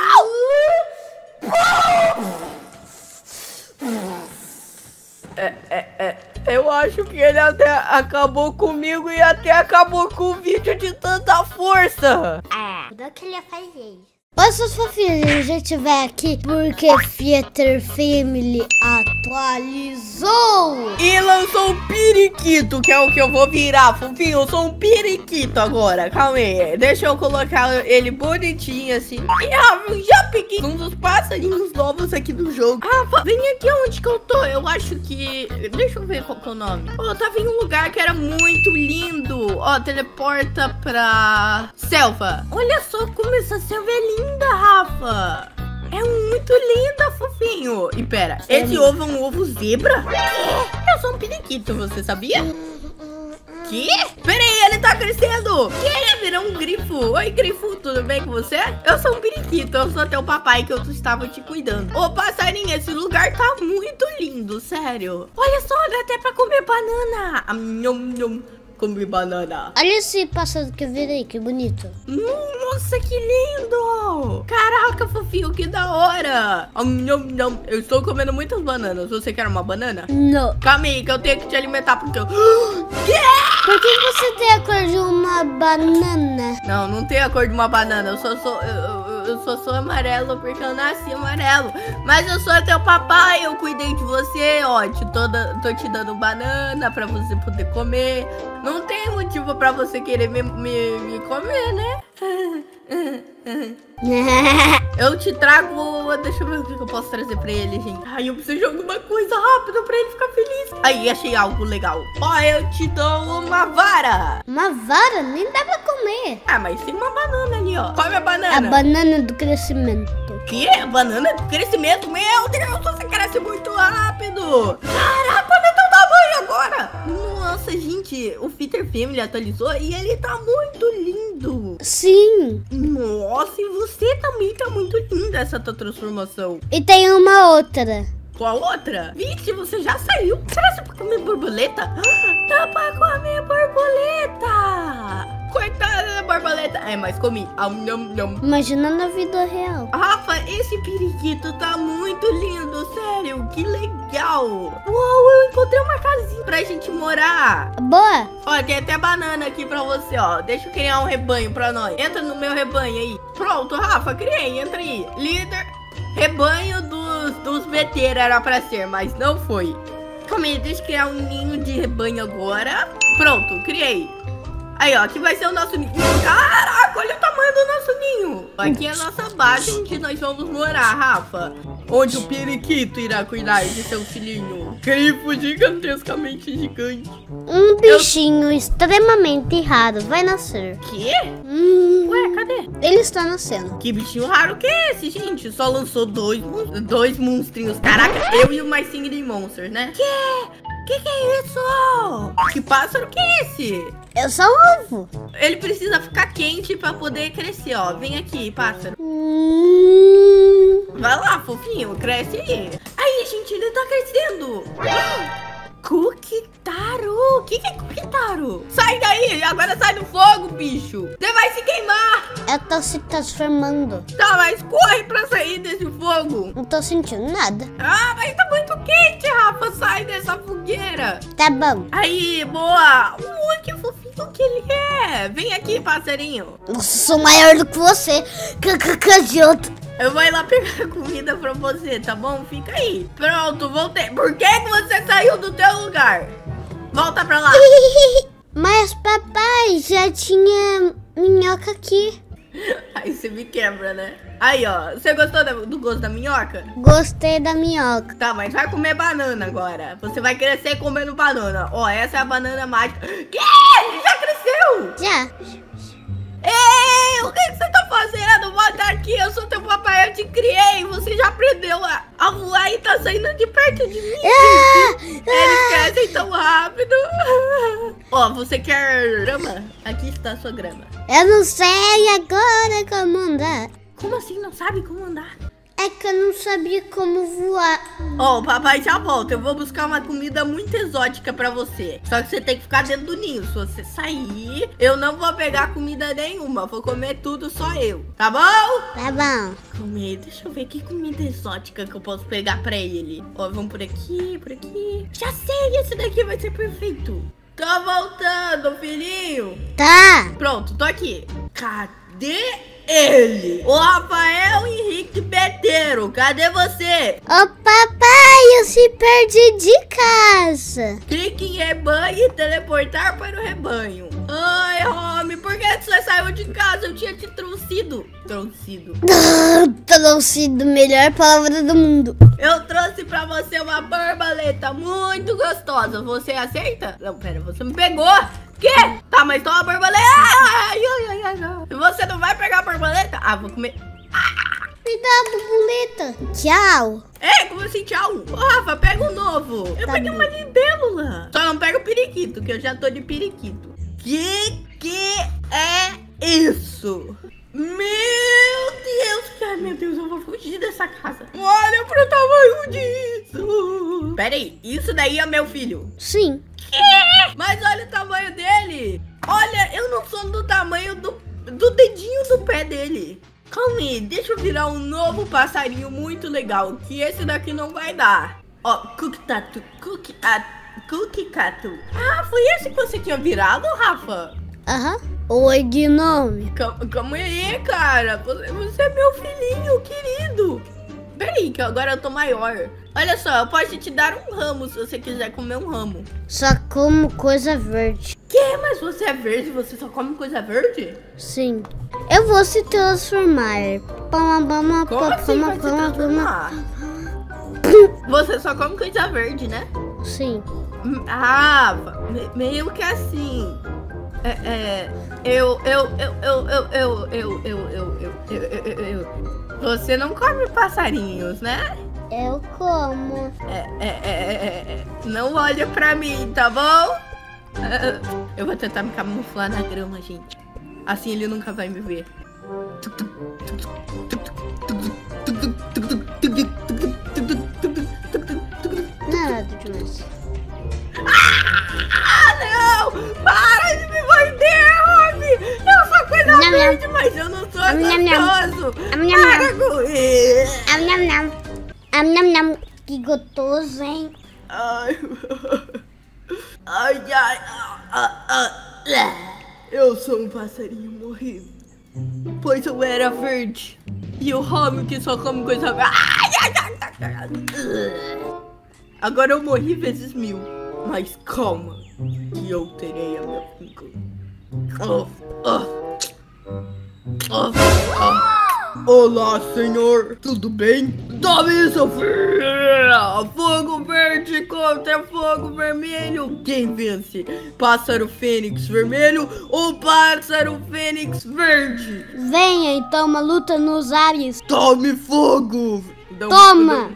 Não. Eu acho que ele até acabou comigo e até acabou com o vídeo de tanta força. Tudo que ele ia fazer. Mas seus fofinhos, a gente vai aqui porque Fitter Family atualizou. E lançou um periquito, que é o que eu vou virar, fofinho. Eu sou um periquito agora, calma aí. Deixa eu colocar ele bonitinho assim. E já peguei um dos passarinhos novos aqui do jogo. Rafa, vem aqui onde que eu tô. Eu acho que... Deixa eu ver qual que é o nome. Ó, tava em um lugar que era muito lindo. Ó, teleporta pra selva. Olha só como essa selva é linda, Rafa. É muito linda, fofinho. E pera, esse ovo é um ovo zebra? Eu sou um periquito, você sabia? Que? Peraí, ele tá crescendo. Que? Ele virou um grifo. Oi, grifo, tudo bem com você? Eu sou um periquito, eu sou teu papai que eu estava te cuidando. Ô, passarinho, esse lugar tá muito lindo, sério. Olha só, dá até pra comer banana. Comer banana. Olha esse pássaro que eu virei, que bonito. Nossa, que lindo! Caraca, fofinho, que da hora! Eu estou comendo muitas bananas. Você quer uma banana? Não. Calma aí, que eu tenho que te alimentar porque eu... Por que você tem a cor de uma banana? Não tem a cor de uma banana. Eu só sou amarelo porque eu nasci amarelo. Mas eu sou teu papai, eu cuidei de você, ó. Tô te dando banana pra você poder comer. Não tem motivo pra você querer me comer, né? Eu te trago... Deixa eu ver o que eu posso trazer pra ele, gente. Ai, eu preciso de alguma coisa rápida pra ele ficar feliz. Aí, achei algo legal. Ó, eu te dou uma vara. Uma vara? Nem dá pra comer. Ah, mas tem uma banana ali, ó. Come a banana. A banana do crescimento. Que? Banana do crescimento? Meu Deus, você cresce muito rápido. Caraca, olha teu tamanho agora. Nossa, gente, o Fitter Family atualizou e ele tá muito lindo. Sim. Nossa, e você também tá muito linda essa tua transformação. E tem uma outra. Qual outra? Vixe, você já saiu. Será que é pra comer borboleta? Dá pra comer borboleta. Coitada da borboleta. É, mas comi. Imagina na vida real. Rafa, esse periquito tá muito lindo, sério. Que legal. Uau, eu encontrei uma casinha pra gente morar. Boa. Ó, tem até banana aqui pra você, ó. Deixa eu criar um rebanho pra nós. Entra no meu rebanho aí. Pronto, Rafa, criei. Entra aí. Líder, rebanho dos veteiros era pra ser, mas não foi. Calma aí, deixa eu criar um ninho de rebanho agora. Pronto, criei. Aí, ó, aqui vai ser o nosso ninho. Caraca, olha o tamanho do nosso ninho. Aqui é a nossa base onde nós vamos morar, Rafa. Onde o periquito irá cuidar de seu filhinho. Grifo gigantescamente gigante. Um bichinho extremamente raro vai nascer. Quê? Ué, cadê? Ele está nascendo. Que bichinho raro que é esse, gente? Só lançou dois monstrinhos. Caraca, eu e o My Singing Monsters, né? Que é isso? Que pássaro que é esse? Eu sou um ovo. Ele precisa ficar quente pra poder crescer, ó. Vem aqui, pássaro. Vai lá, fofinho. Cresce aí. Aí, gente, ele tá crescendo. Cookie-taro. O que é Cookie-taro? Sai daí. Agora sai do fogo, bicho. Você vai se queimar. Eu tô se transformando. Tá, mas corre pra sair desse fogo. Não tô sentindo nada. Ah, mas tá muito quente, Rafa. Sai dessa fogueira. Tá bom. Aí, boa. Ui, que fofinho que ele é. Vem aqui, passarinho. Nossa, sou maior do que você. Candiota. Eu vou ir lá pegar comida pra você, tá bom? Fica aí. Pronto, voltei. Por que você saiu do teu lugar? Volta pra lá. Mas, papai, já tinha minhoca aqui. Aí você me quebra, né? Aí, ó. Você gostou do gosto da minhoca? Gostei da minhoca. Tá, mas vai comer banana agora. Você vai crescer comendo banana. Ó, essa é a banana mágica. Que? Já cresceu? Já. Ei, o que você tá fazendo? Volta aqui, eu sou teu papai, eu te criei. Você já aprendeu a voar e tá saindo de perto de mim. Eles crescem tão rápido. Ó, você quer grama? Aqui está a sua grama. Eu não sei agora como andar. Como assim? Não sabe como andar? É que eu não sabia como voar. Ó, o papai já volta. Eu vou buscar uma comida muito exótica pra você. Só que você tem que ficar dentro do ninho. Se você sair, eu não vou pegar comida nenhuma. Vou comer tudo só eu. Tá bom? Tá bom. Comer. Deixa eu ver que comida exótica que eu posso pegar pra ele. Ó, vamos por aqui, por aqui. Já sei, esse daqui vai ser perfeito. Tô voltando, filhinho. Tá. Pronto, tô aqui. Cadê ele? O Rafael Henrique Beteiro, cadê você? Ô papai, eu se perdi de casa. Clique em rebanho e teleportar para o rebanho. Ai, Romy, por que você saiu de casa? Eu tinha te trouxido. Trouxido, melhor palavra do mundo. Eu trouxe pra você uma borboleta muito gostosa. Você aceita? Não, pera, você me pegou. Que? Tá, mas toma a borboleta. Ai. Você não vai pegar a borboleta? Ah, vou comer. Me dá a borboleta. Tchau. Como assim, tchau? Ô, Rafa, pega um novo. Eu peguei uma libélula. Só não pega o periquito, que eu já tô de periquito. Que é isso? Meu Deus. Ai, meu Deus, eu vou fugir dessa casa. Olha pro tamanho disso. Pera aí, isso daí é meu filho? Sim. Que? Mas olha o tamanho dele. Olha, eu não sou do tamanho do dedinho do pé dele. Calma aí, deixa eu virar um novo passarinho muito legal, que esse daqui não vai dar. Ó, cookie tatu. Ah, foi esse que você tinha virado, Rafa? Aham. Oi, Gnome. Calma aí, cara. Você é meu filhinho querido. Peraí, que agora eu tô maior. Olha só, eu posso te dar um ramo se você quiser comer um ramo. Só como coisa verde. Que? Mas você é verde? Você só come coisa verde? Sim. Eu vou se transformar. Como assim vai se transformar? Você só come coisa verde, né? Sim. Ah, meio que assim. Você não come passarinhos, né? Eu como. Não olha pra mim, tá bom? Eu vou tentar me camuflar na grama, gente. Assim ele nunca vai me ver. Nada demais. Não! Para de me morder, homem! Eu sou coisa verde, mas eu não sou gostoso! Para com isso! Que gostoso, hein? Ai, eu sou um passarinho morrido, pois eu era verde. E o homem que só come coisa verde. Agora eu morri vezes 1000. Mas calma, que eu terei a minha vingança. Olá, senhor. Tudo bem? Tome isso, filho. Fogo verde contra fogo vermelho. Quem vence? Pássaro fênix vermelho ou pássaro fênix verde? Venha então uma luta nos ares. Tome fogo. Toma.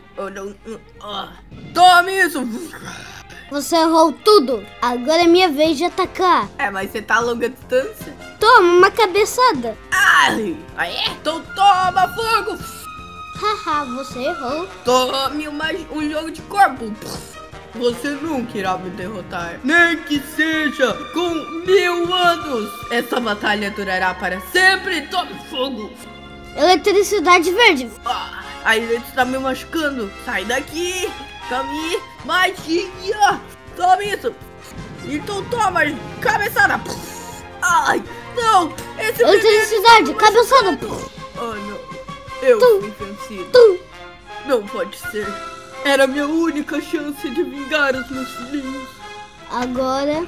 Tome isso. Você errou tudo. Agora é minha vez de atacar. Mas você tá a longa distância? Toma uma cabeçada. Ai, então toma fogo. Haha, você errou. Tome um jogo de corpo. Você nunca irá me derrotar. Nem que seja com 1000 anos. Essa batalha durará para sempre. Tome fogo. Eletricidade verde. A ele está me machucando. Sai daqui. Tome magia. Tome isso. Então toma cabeçada. Ai, não. Esse eletricidade, cabeçada. Oh, não. Eu fui vencido. Não pode ser. Era a minha única chance de vingar os meus filhinhos. Agora.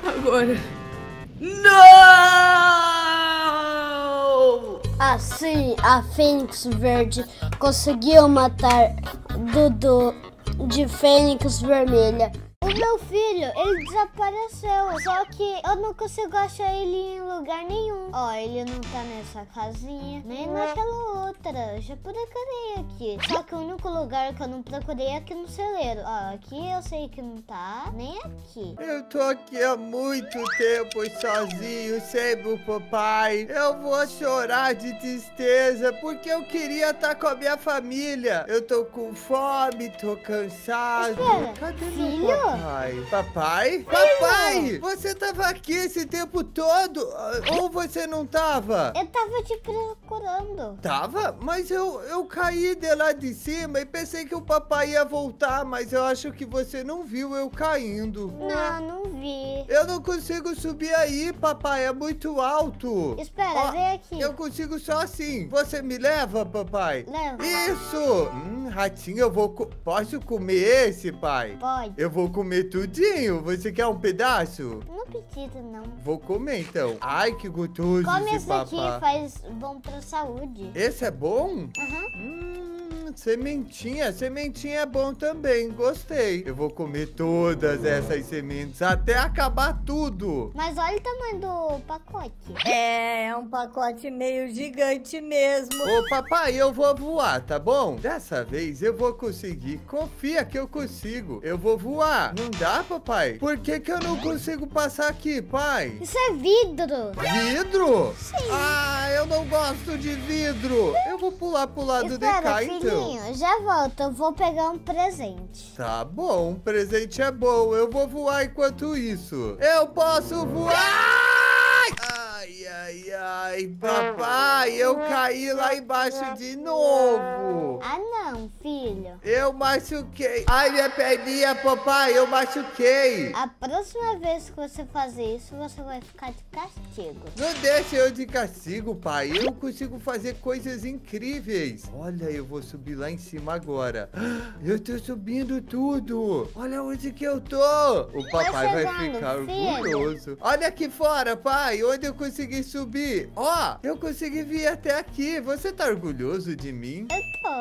Não! Assim, a Fênix Verde conseguiu matar Dudu de Fênix Vermelha. O meu filho, ele desapareceu, só que eu não consigo achar ele em lugar nenhum. Ó, ele não tá nessa casinha, nem naquela outra. Eu já procurei aqui. Só que o único lugar que eu não procurei é aqui no celeiro. Ó, aqui eu sei que não tá, nem aqui. Eu tô aqui há muito tempo sozinho, sem meu papai. Eu vou chorar de tristeza, porque eu queria estar com a minha família. Eu tô com fome, tô cansado. Espera, cadê filho? meu papai? Papai? Papai! Você tava aqui esse tempo todo? Ou você não tava? Eu tava te procurando. Tava? Mas eu caí de lá de cima e pensei que o papai ia voltar, mas eu acho que você não viu eu caindo. Não vi. Eu não consigo subir aí, papai, é muito alto. Espera, vem aqui. Eu consigo só assim. Você me leva, papai? Leva. Isso! Ratinho, posso comer esse, pai? Pode. Eu vou comer tudinho. Você quer um pedaço? Não precisa, não. Vou comer, então. Ai, que gostoso come esse aqui, papá. faz bom pra saúde. Esse é bom? Sementinha é bom também, gostei. Eu vou comer todas essas sementes até acabar tudo. Mas olha o tamanho do pacote. É um pacote meio gigante mesmo. Ô papai, eu vou voar, tá bom? Dessa vez eu vou conseguir. Confia que eu consigo. Eu vou voar. Não dá, papai? Por que eu não consigo passar aqui, pai? Isso é vidro. Vidro? Sim. Ah, eu não gosto de vidro. Eu vou pular pro lado de cá, filhinho, então. Já volto, eu vou pegar um presente. Tá bom, um presente é bom. Eu vou voar enquanto isso. Eu posso voar! Ai, Ai, papai, eu caí lá embaixo de novo. Ah, não, filho. Eu machuquei. Ai, minha perninha, papai, eu machuquei. A próxima vez que você fazer isso, você vai ficar de castigo. Não deixa eu de castigo, pai. Eu consigo fazer coisas incríveis. Olha, eu vou subir lá em cima agora. Eu tô subindo tudo. Olha onde que eu tô. O papai vai ficar orgulhoso. Olha aqui fora, pai, onde eu consegui subir. Ó, eu consegui vir até aqui. Você tá orgulhoso de mim? Eu tô.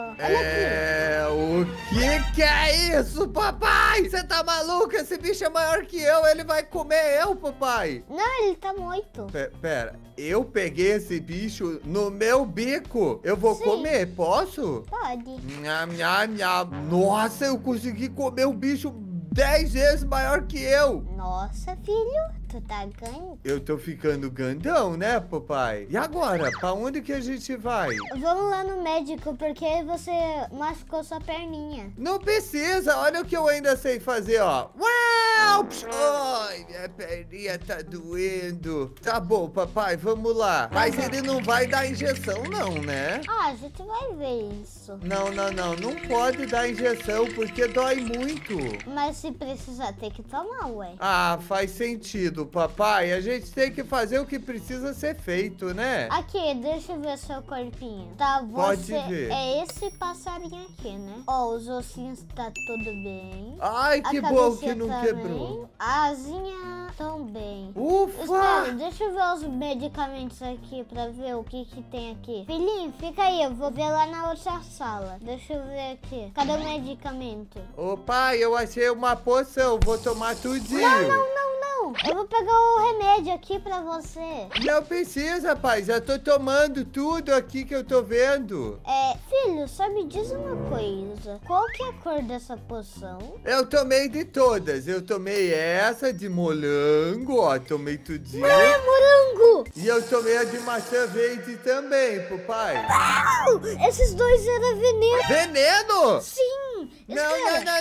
O que é isso, papai? Você tá maluco? Esse bicho é maior que eu. Ele vai comer eu, papai. Não, ele tá morto. Pera, eu peguei esse bicho no meu bico. Eu vou comer, posso? Pode. Nham, nham, nham. Nossa, eu consegui comer o bicho 10 vezes maior que eu. Nossa, filho, tu tá ganhando. Eu tô ficando grandão, né, papai? E agora, pra onde que a gente vai? Vamos lá no médico, porque você machucou sua perninha. Não precisa, olha o que eu ainda sei fazer, ó. Uau! Ai, minha perninha tá doendo. Tá bom, papai, vamos lá. Mas ele não vai dar injeção não, né? Ah, a gente vai ver isso. Não pode dar injeção, porque dói muito. Mas se precisar, tem que tomar, ué. Ah, faz sentido, papai. A gente tem que fazer o que precisa ser feito, né? Aqui, deixa eu ver seu corpinho. Tá, Pode você ver. é esse passarinho aqui, né? Ó, os ossinhos tá tudo bem. Ai, que bom que não quebrou. A asinha também. Ufa! Espera, deixa eu ver os medicamentos aqui pra ver o que que tem aqui. Filhinho, fica aí, eu vou ver lá na outra sala. Deixa eu ver aqui. Cadê o medicamento? Ô, pai, eu achei uma poção. Vou tomar tudinho. Não. Eu vou pegar o remédio aqui pra você. Não precisa, pai. Já tô tomando tudo aqui que eu tô vendo. Filho, só me diz uma coisa. Qual que é a cor dessa poção? Eu tomei de todas. Eu tomei essa de morango, ó. Tomei tudinho. Não é morango! E eu tomei a de maçã verde também, papai. Não! Esses dois eram veneno. Veneno? Sim! Não.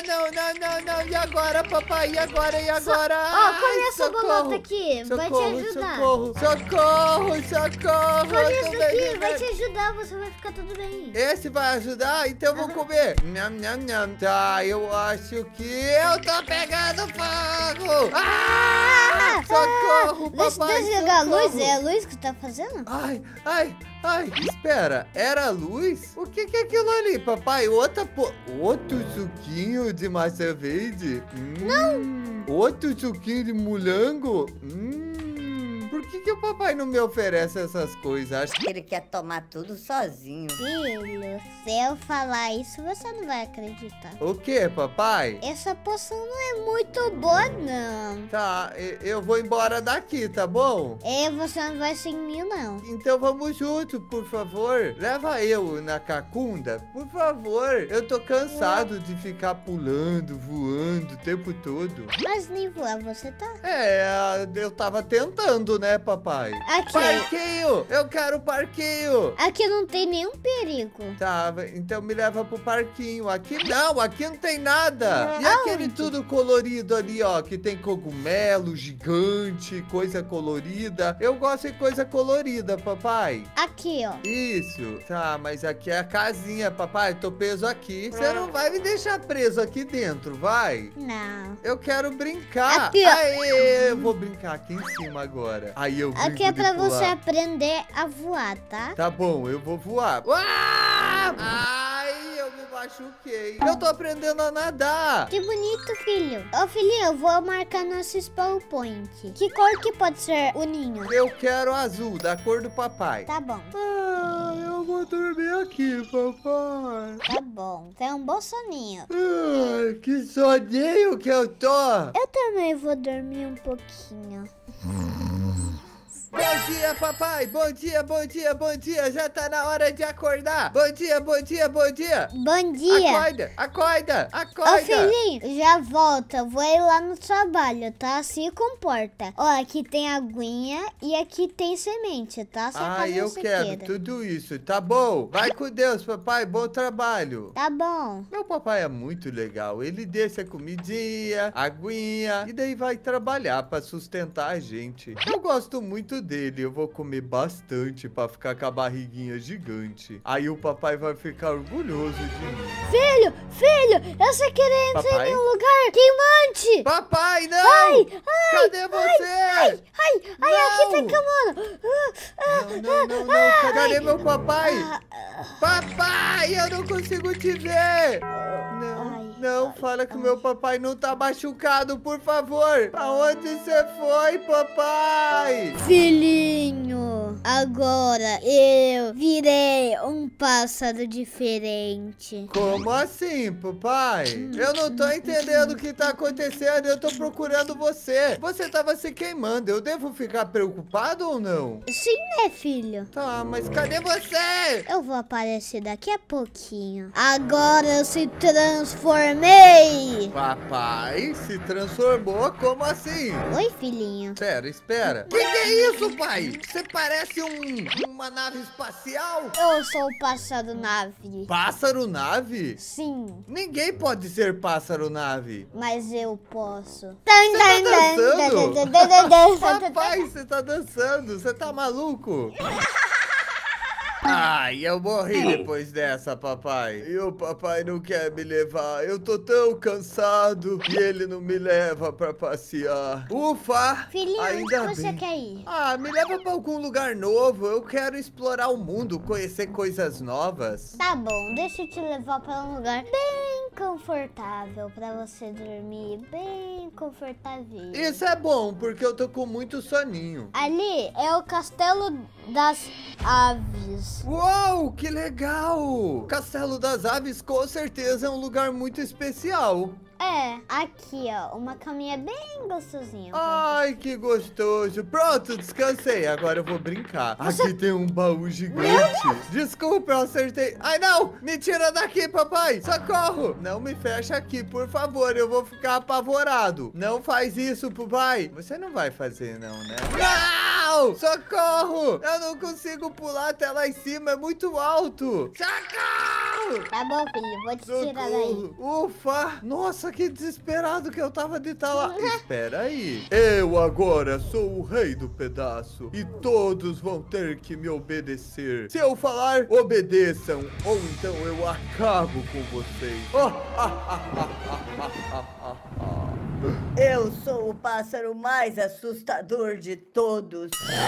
E agora, papai? E agora? Ó, come essa bolota aqui. Vai te ajudar. Socorro. Come isso aqui, vai te ajudar. Você vai ficar tudo bem. Esse vai ajudar? Então eu vou comer. Nham. Tá, eu acho que eu tô pegando fogo. Socorro, papai. Deixa eu jogar a luz. É a luz que tá fazendo? Ai, espera, era a luz? O que é aquilo ali, papai? Outro suquinho de maçã verde? Não! Outro suquinho de morango? Por que o papai não me oferece essas coisas? Acho que ele quer tomar tudo sozinho. Filho, se eu falar isso, você não vai acreditar. O que, papai? Essa poção não é muito boa, não. Tá, eu vou embora daqui, tá bom? Você não vai sem mim, não. Então vamos junto, por favor. Leva eu na cacunda, por favor. Eu tô cansado de ficar pulando, voando o tempo todo. Mas nem voar você tá? Eu tava tentando, né, papai? Aqui. Parquinho! Eu quero parquinho! Aqui não tem nenhum perigo. Tá, então me leva pro parquinho. Aqui não tem nada. E Aonde? aquele tudo colorido ali, ó, que tem cogumelo gigante, coisa colorida. Eu gosto de coisa colorida, papai. Aqui, ó. Isso. Tá, mas aqui é a casinha, papai. Tô preso aqui. Você não vai me deixar preso aqui dentro, vai? Não. Eu quero brincar. Aqui, ó. Aê, eu vou brincar aqui em cima agora. Aí eu brinco Aqui é pra de pular. você aprender a voar, tá? Tá bom, eu vou voar. Ai, eu me machuquei. Eu tô aprendendo a nadar. Que bonito, filho. Ô, filhinho, eu vou marcar nosso spawn point. Que cor que pode ser o ninho? Eu quero azul, da cor do papai. Tá bom. Eu vou dormir aqui, papai. Tá bom. Tem um bom soninho. Que soninho que eu tô. Eu também vou dormir um pouquinho. Bom dia, papai! Bom dia! Já tá na hora de acordar! Bom dia! Bom dia! Acorda! Ô, filhinho, já volta. Vou ir lá no trabalho, tá? Se comporta. Ó, aqui tem aguinha e aqui tem semente, tá? Eu quero tudo isso, tá bom? Vai com Deus, papai. Bom trabalho. Tá bom. Meu papai é muito legal. Ele deixa comidinha, aguinha e daí vai trabalhar pra sustentar a gente. Eu gosto muito filho dele. Eu vou comer bastante pra ficar com a barriguinha gigante. Aí o papai vai ficar orgulhoso de mim. Filho, eu só queria entrar Papai? em um lugar queimante. Papai, não! Ai, Cadê você? Ai, aqui tá queimando. Não. Cadê meu papai? Papai, eu não consigo te ver. Não, fala que meu papai não tá machucado, por favor. Aonde você foi, papai? Filhinho, agora eu virei um pássaro diferente. Como assim, papai? Eu não tô entendendo o que tá acontecendo. Eu tô procurando você. Você tava se queimando. Eu devo ficar preocupado ou não? Sim, né, filho? Tá, mas cadê você? Eu vou aparecer daqui a pouquinho. Agora eu se transformei. Papai se transformou? Como assim? Oi, filhinho. Espera. Que é isso, pai? Você parece uma nave espacial? Eu sou o pássaro-nave. Pássaro-nave? Sim. Ninguém pode ser pássaro-nave. Mas eu posso. Você tá dançando? Papai, você tá dançando. Você tá maluco? Ai, eu morri depois dessa, papai. E o papai não quer me levar. Eu tô tão cansado e ele não me leva pra passear. Ufa! Filhinho, ainda onde você bem. quer ir? Ah, me leva pra algum lugar novo. Eu quero explorar o mundo, conhecer coisas novas. Tá bom, deixa eu te levar pra um lugar bem confortável pra você dormir, bem confortável. Isso é bom, porque eu tô com muito soninho. Ali é o Castelo das Aves. Uou, que legal! Castelo das Aves com certeza é um lugar muito especial. É, aqui ó, uma caminha bem gostosinha. Ai, que gostoso. Pronto, descansei. Agora eu vou brincar. Aqui tem um baú gigante. Desculpa, eu acertei. Ai, não! Me tira daqui, papai! Socorro! Não me fecha aqui, por favor. Eu vou ficar apavorado. Não faz isso, papai. Você não vai fazer, não, né? Não! Socorro! Eu não consigo pular até lá em cima. É muito alto. Socorro! Tá bom, filho. Vou te tirar daí. Ufa! Nossa, que desesperado que eu tava de estar lá. Espera aí. Eu agora sou o rei do pedaço e todos vão ter que me obedecer. Se eu falar, obedeçam, ou então eu acabo com vocês. Eu sou o pássaro mais assustador de todos.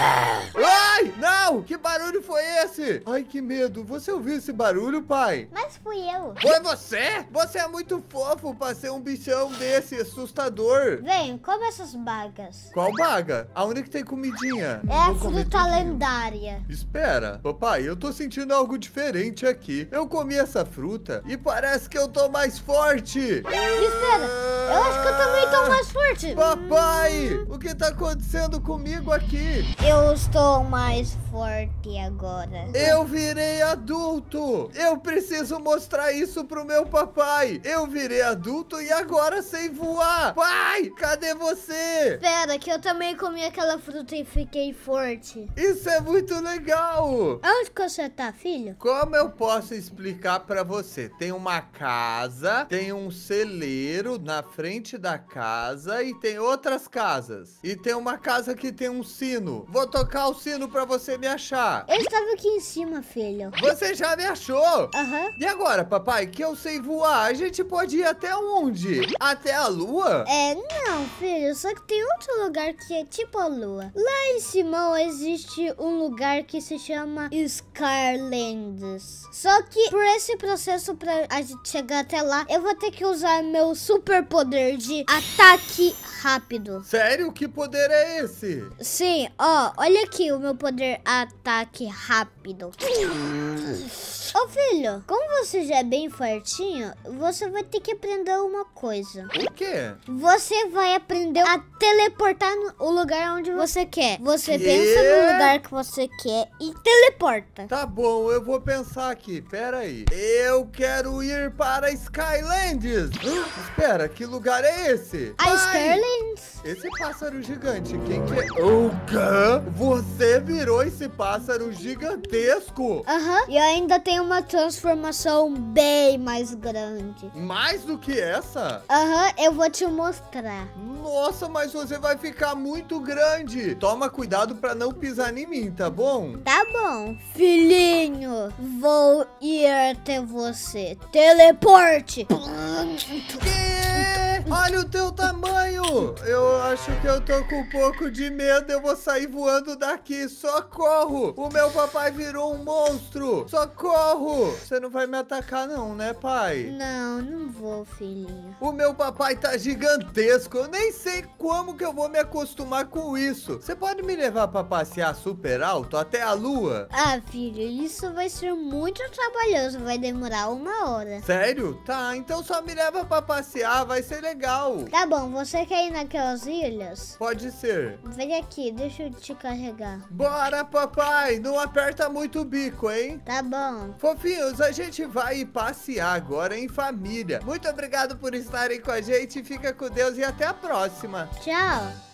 Ai, não! Que barulho foi esse? Ai, que medo. Você ouviu esse barulho, pai? Mas fui eu. Foi você? Você é muito fofo pra ser um bichão desse, assustador. Vem, come essas bagas. Qual baga? Aonde que tem comidinha? É a fruta lendária. Espera, papai, eu tô sentindo algo diferente aqui. Eu comi essa fruta e parece que eu tô mais forte. Espera, eu acho que eu também tô mais forte. Papai, o que tá acontecendo comigo aqui? Eu estou mais forte agora. Eu virei adulto. Eu preciso mostrar isso pro meu papai. Eu virei adulto e agora sei voar. Pai, cadê você? Espera, que eu também comi aquela fruta e fiquei forte. Isso é muito legal. Onde que você tá, filho? Como eu posso explicar pra você? Tem uma casa, tem um celeiro na frente da casa e tem outras casas. E tem uma casa que tem um sino. Vou tocar o sino pra você me achar. Eu estava aqui em cima, filho. Você já me achou? Aham. E agora, papai, que eu sei voar, a gente pode ir até onde? Até a lua? Não, filho, só que tem outro lugar que é tipo a lua. Lá em cima existe um lugar que se chama Skylands. Só que por esse processo, pra a gente chegar até lá, eu vou ter que usar meu super poder de ataque rápido. Sério? Que poder é esse? Sim, ó, olha aqui o meu poder ataque rápido. Ô filho, como você já é bem fortinho, você vai ter que aprender uma coisa. O quê? Você vai aprender a teleportar no lugar onde você quer. Você pensa no lugar que você quer e teleporta. Tá bom, eu vou pensar aqui. Pera aí. Eu quero ir para Skylands. Espera, que lugar é esse? A Skylands grandes. Esse pássaro gigante, quem que é? O quê? Você virou esse pássaro gigantesco? Aham. E ainda tem uma transformação bem mais grande. Mais do que essa? Aham, eu vou te mostrar. Nossa, mas você vai ficar muito grande. Toma cuidado pra não pisar em mim, tá bom? Tá bom. Filhinho, vou ir até você. Teleporte. Que? Olha o teu tamanho. Eu acho que eu tô com um pouco de medo. Eu vou sair voando daqui. Socorro. O meu papai virou um monstro. Socorro. Você não vai me atacar não, né, pai? Não, não vou, filhinho. O meu papai tá gigantesco. Eu nem sei como que eu vou me acostumar com isso. Você pode me levar pra passear super alto até a lua? Ah, filho, isso vai ser muito trabalhoso. Vai demorar 1 hora. Sério? Tá, então só me leva pra passear. Vai ser legal. Tá bom, você quer ir naquelas ilhas? Pode ser. Vem aqui, deixa eu te carregar. Bora, papai. Não aperta muito o bico, hein? Tá bom. Fofinhos, a gente vai passear agora em família. Muito obrigado por estarem com a gente. Fica com Deus e até a próxima. Tchau.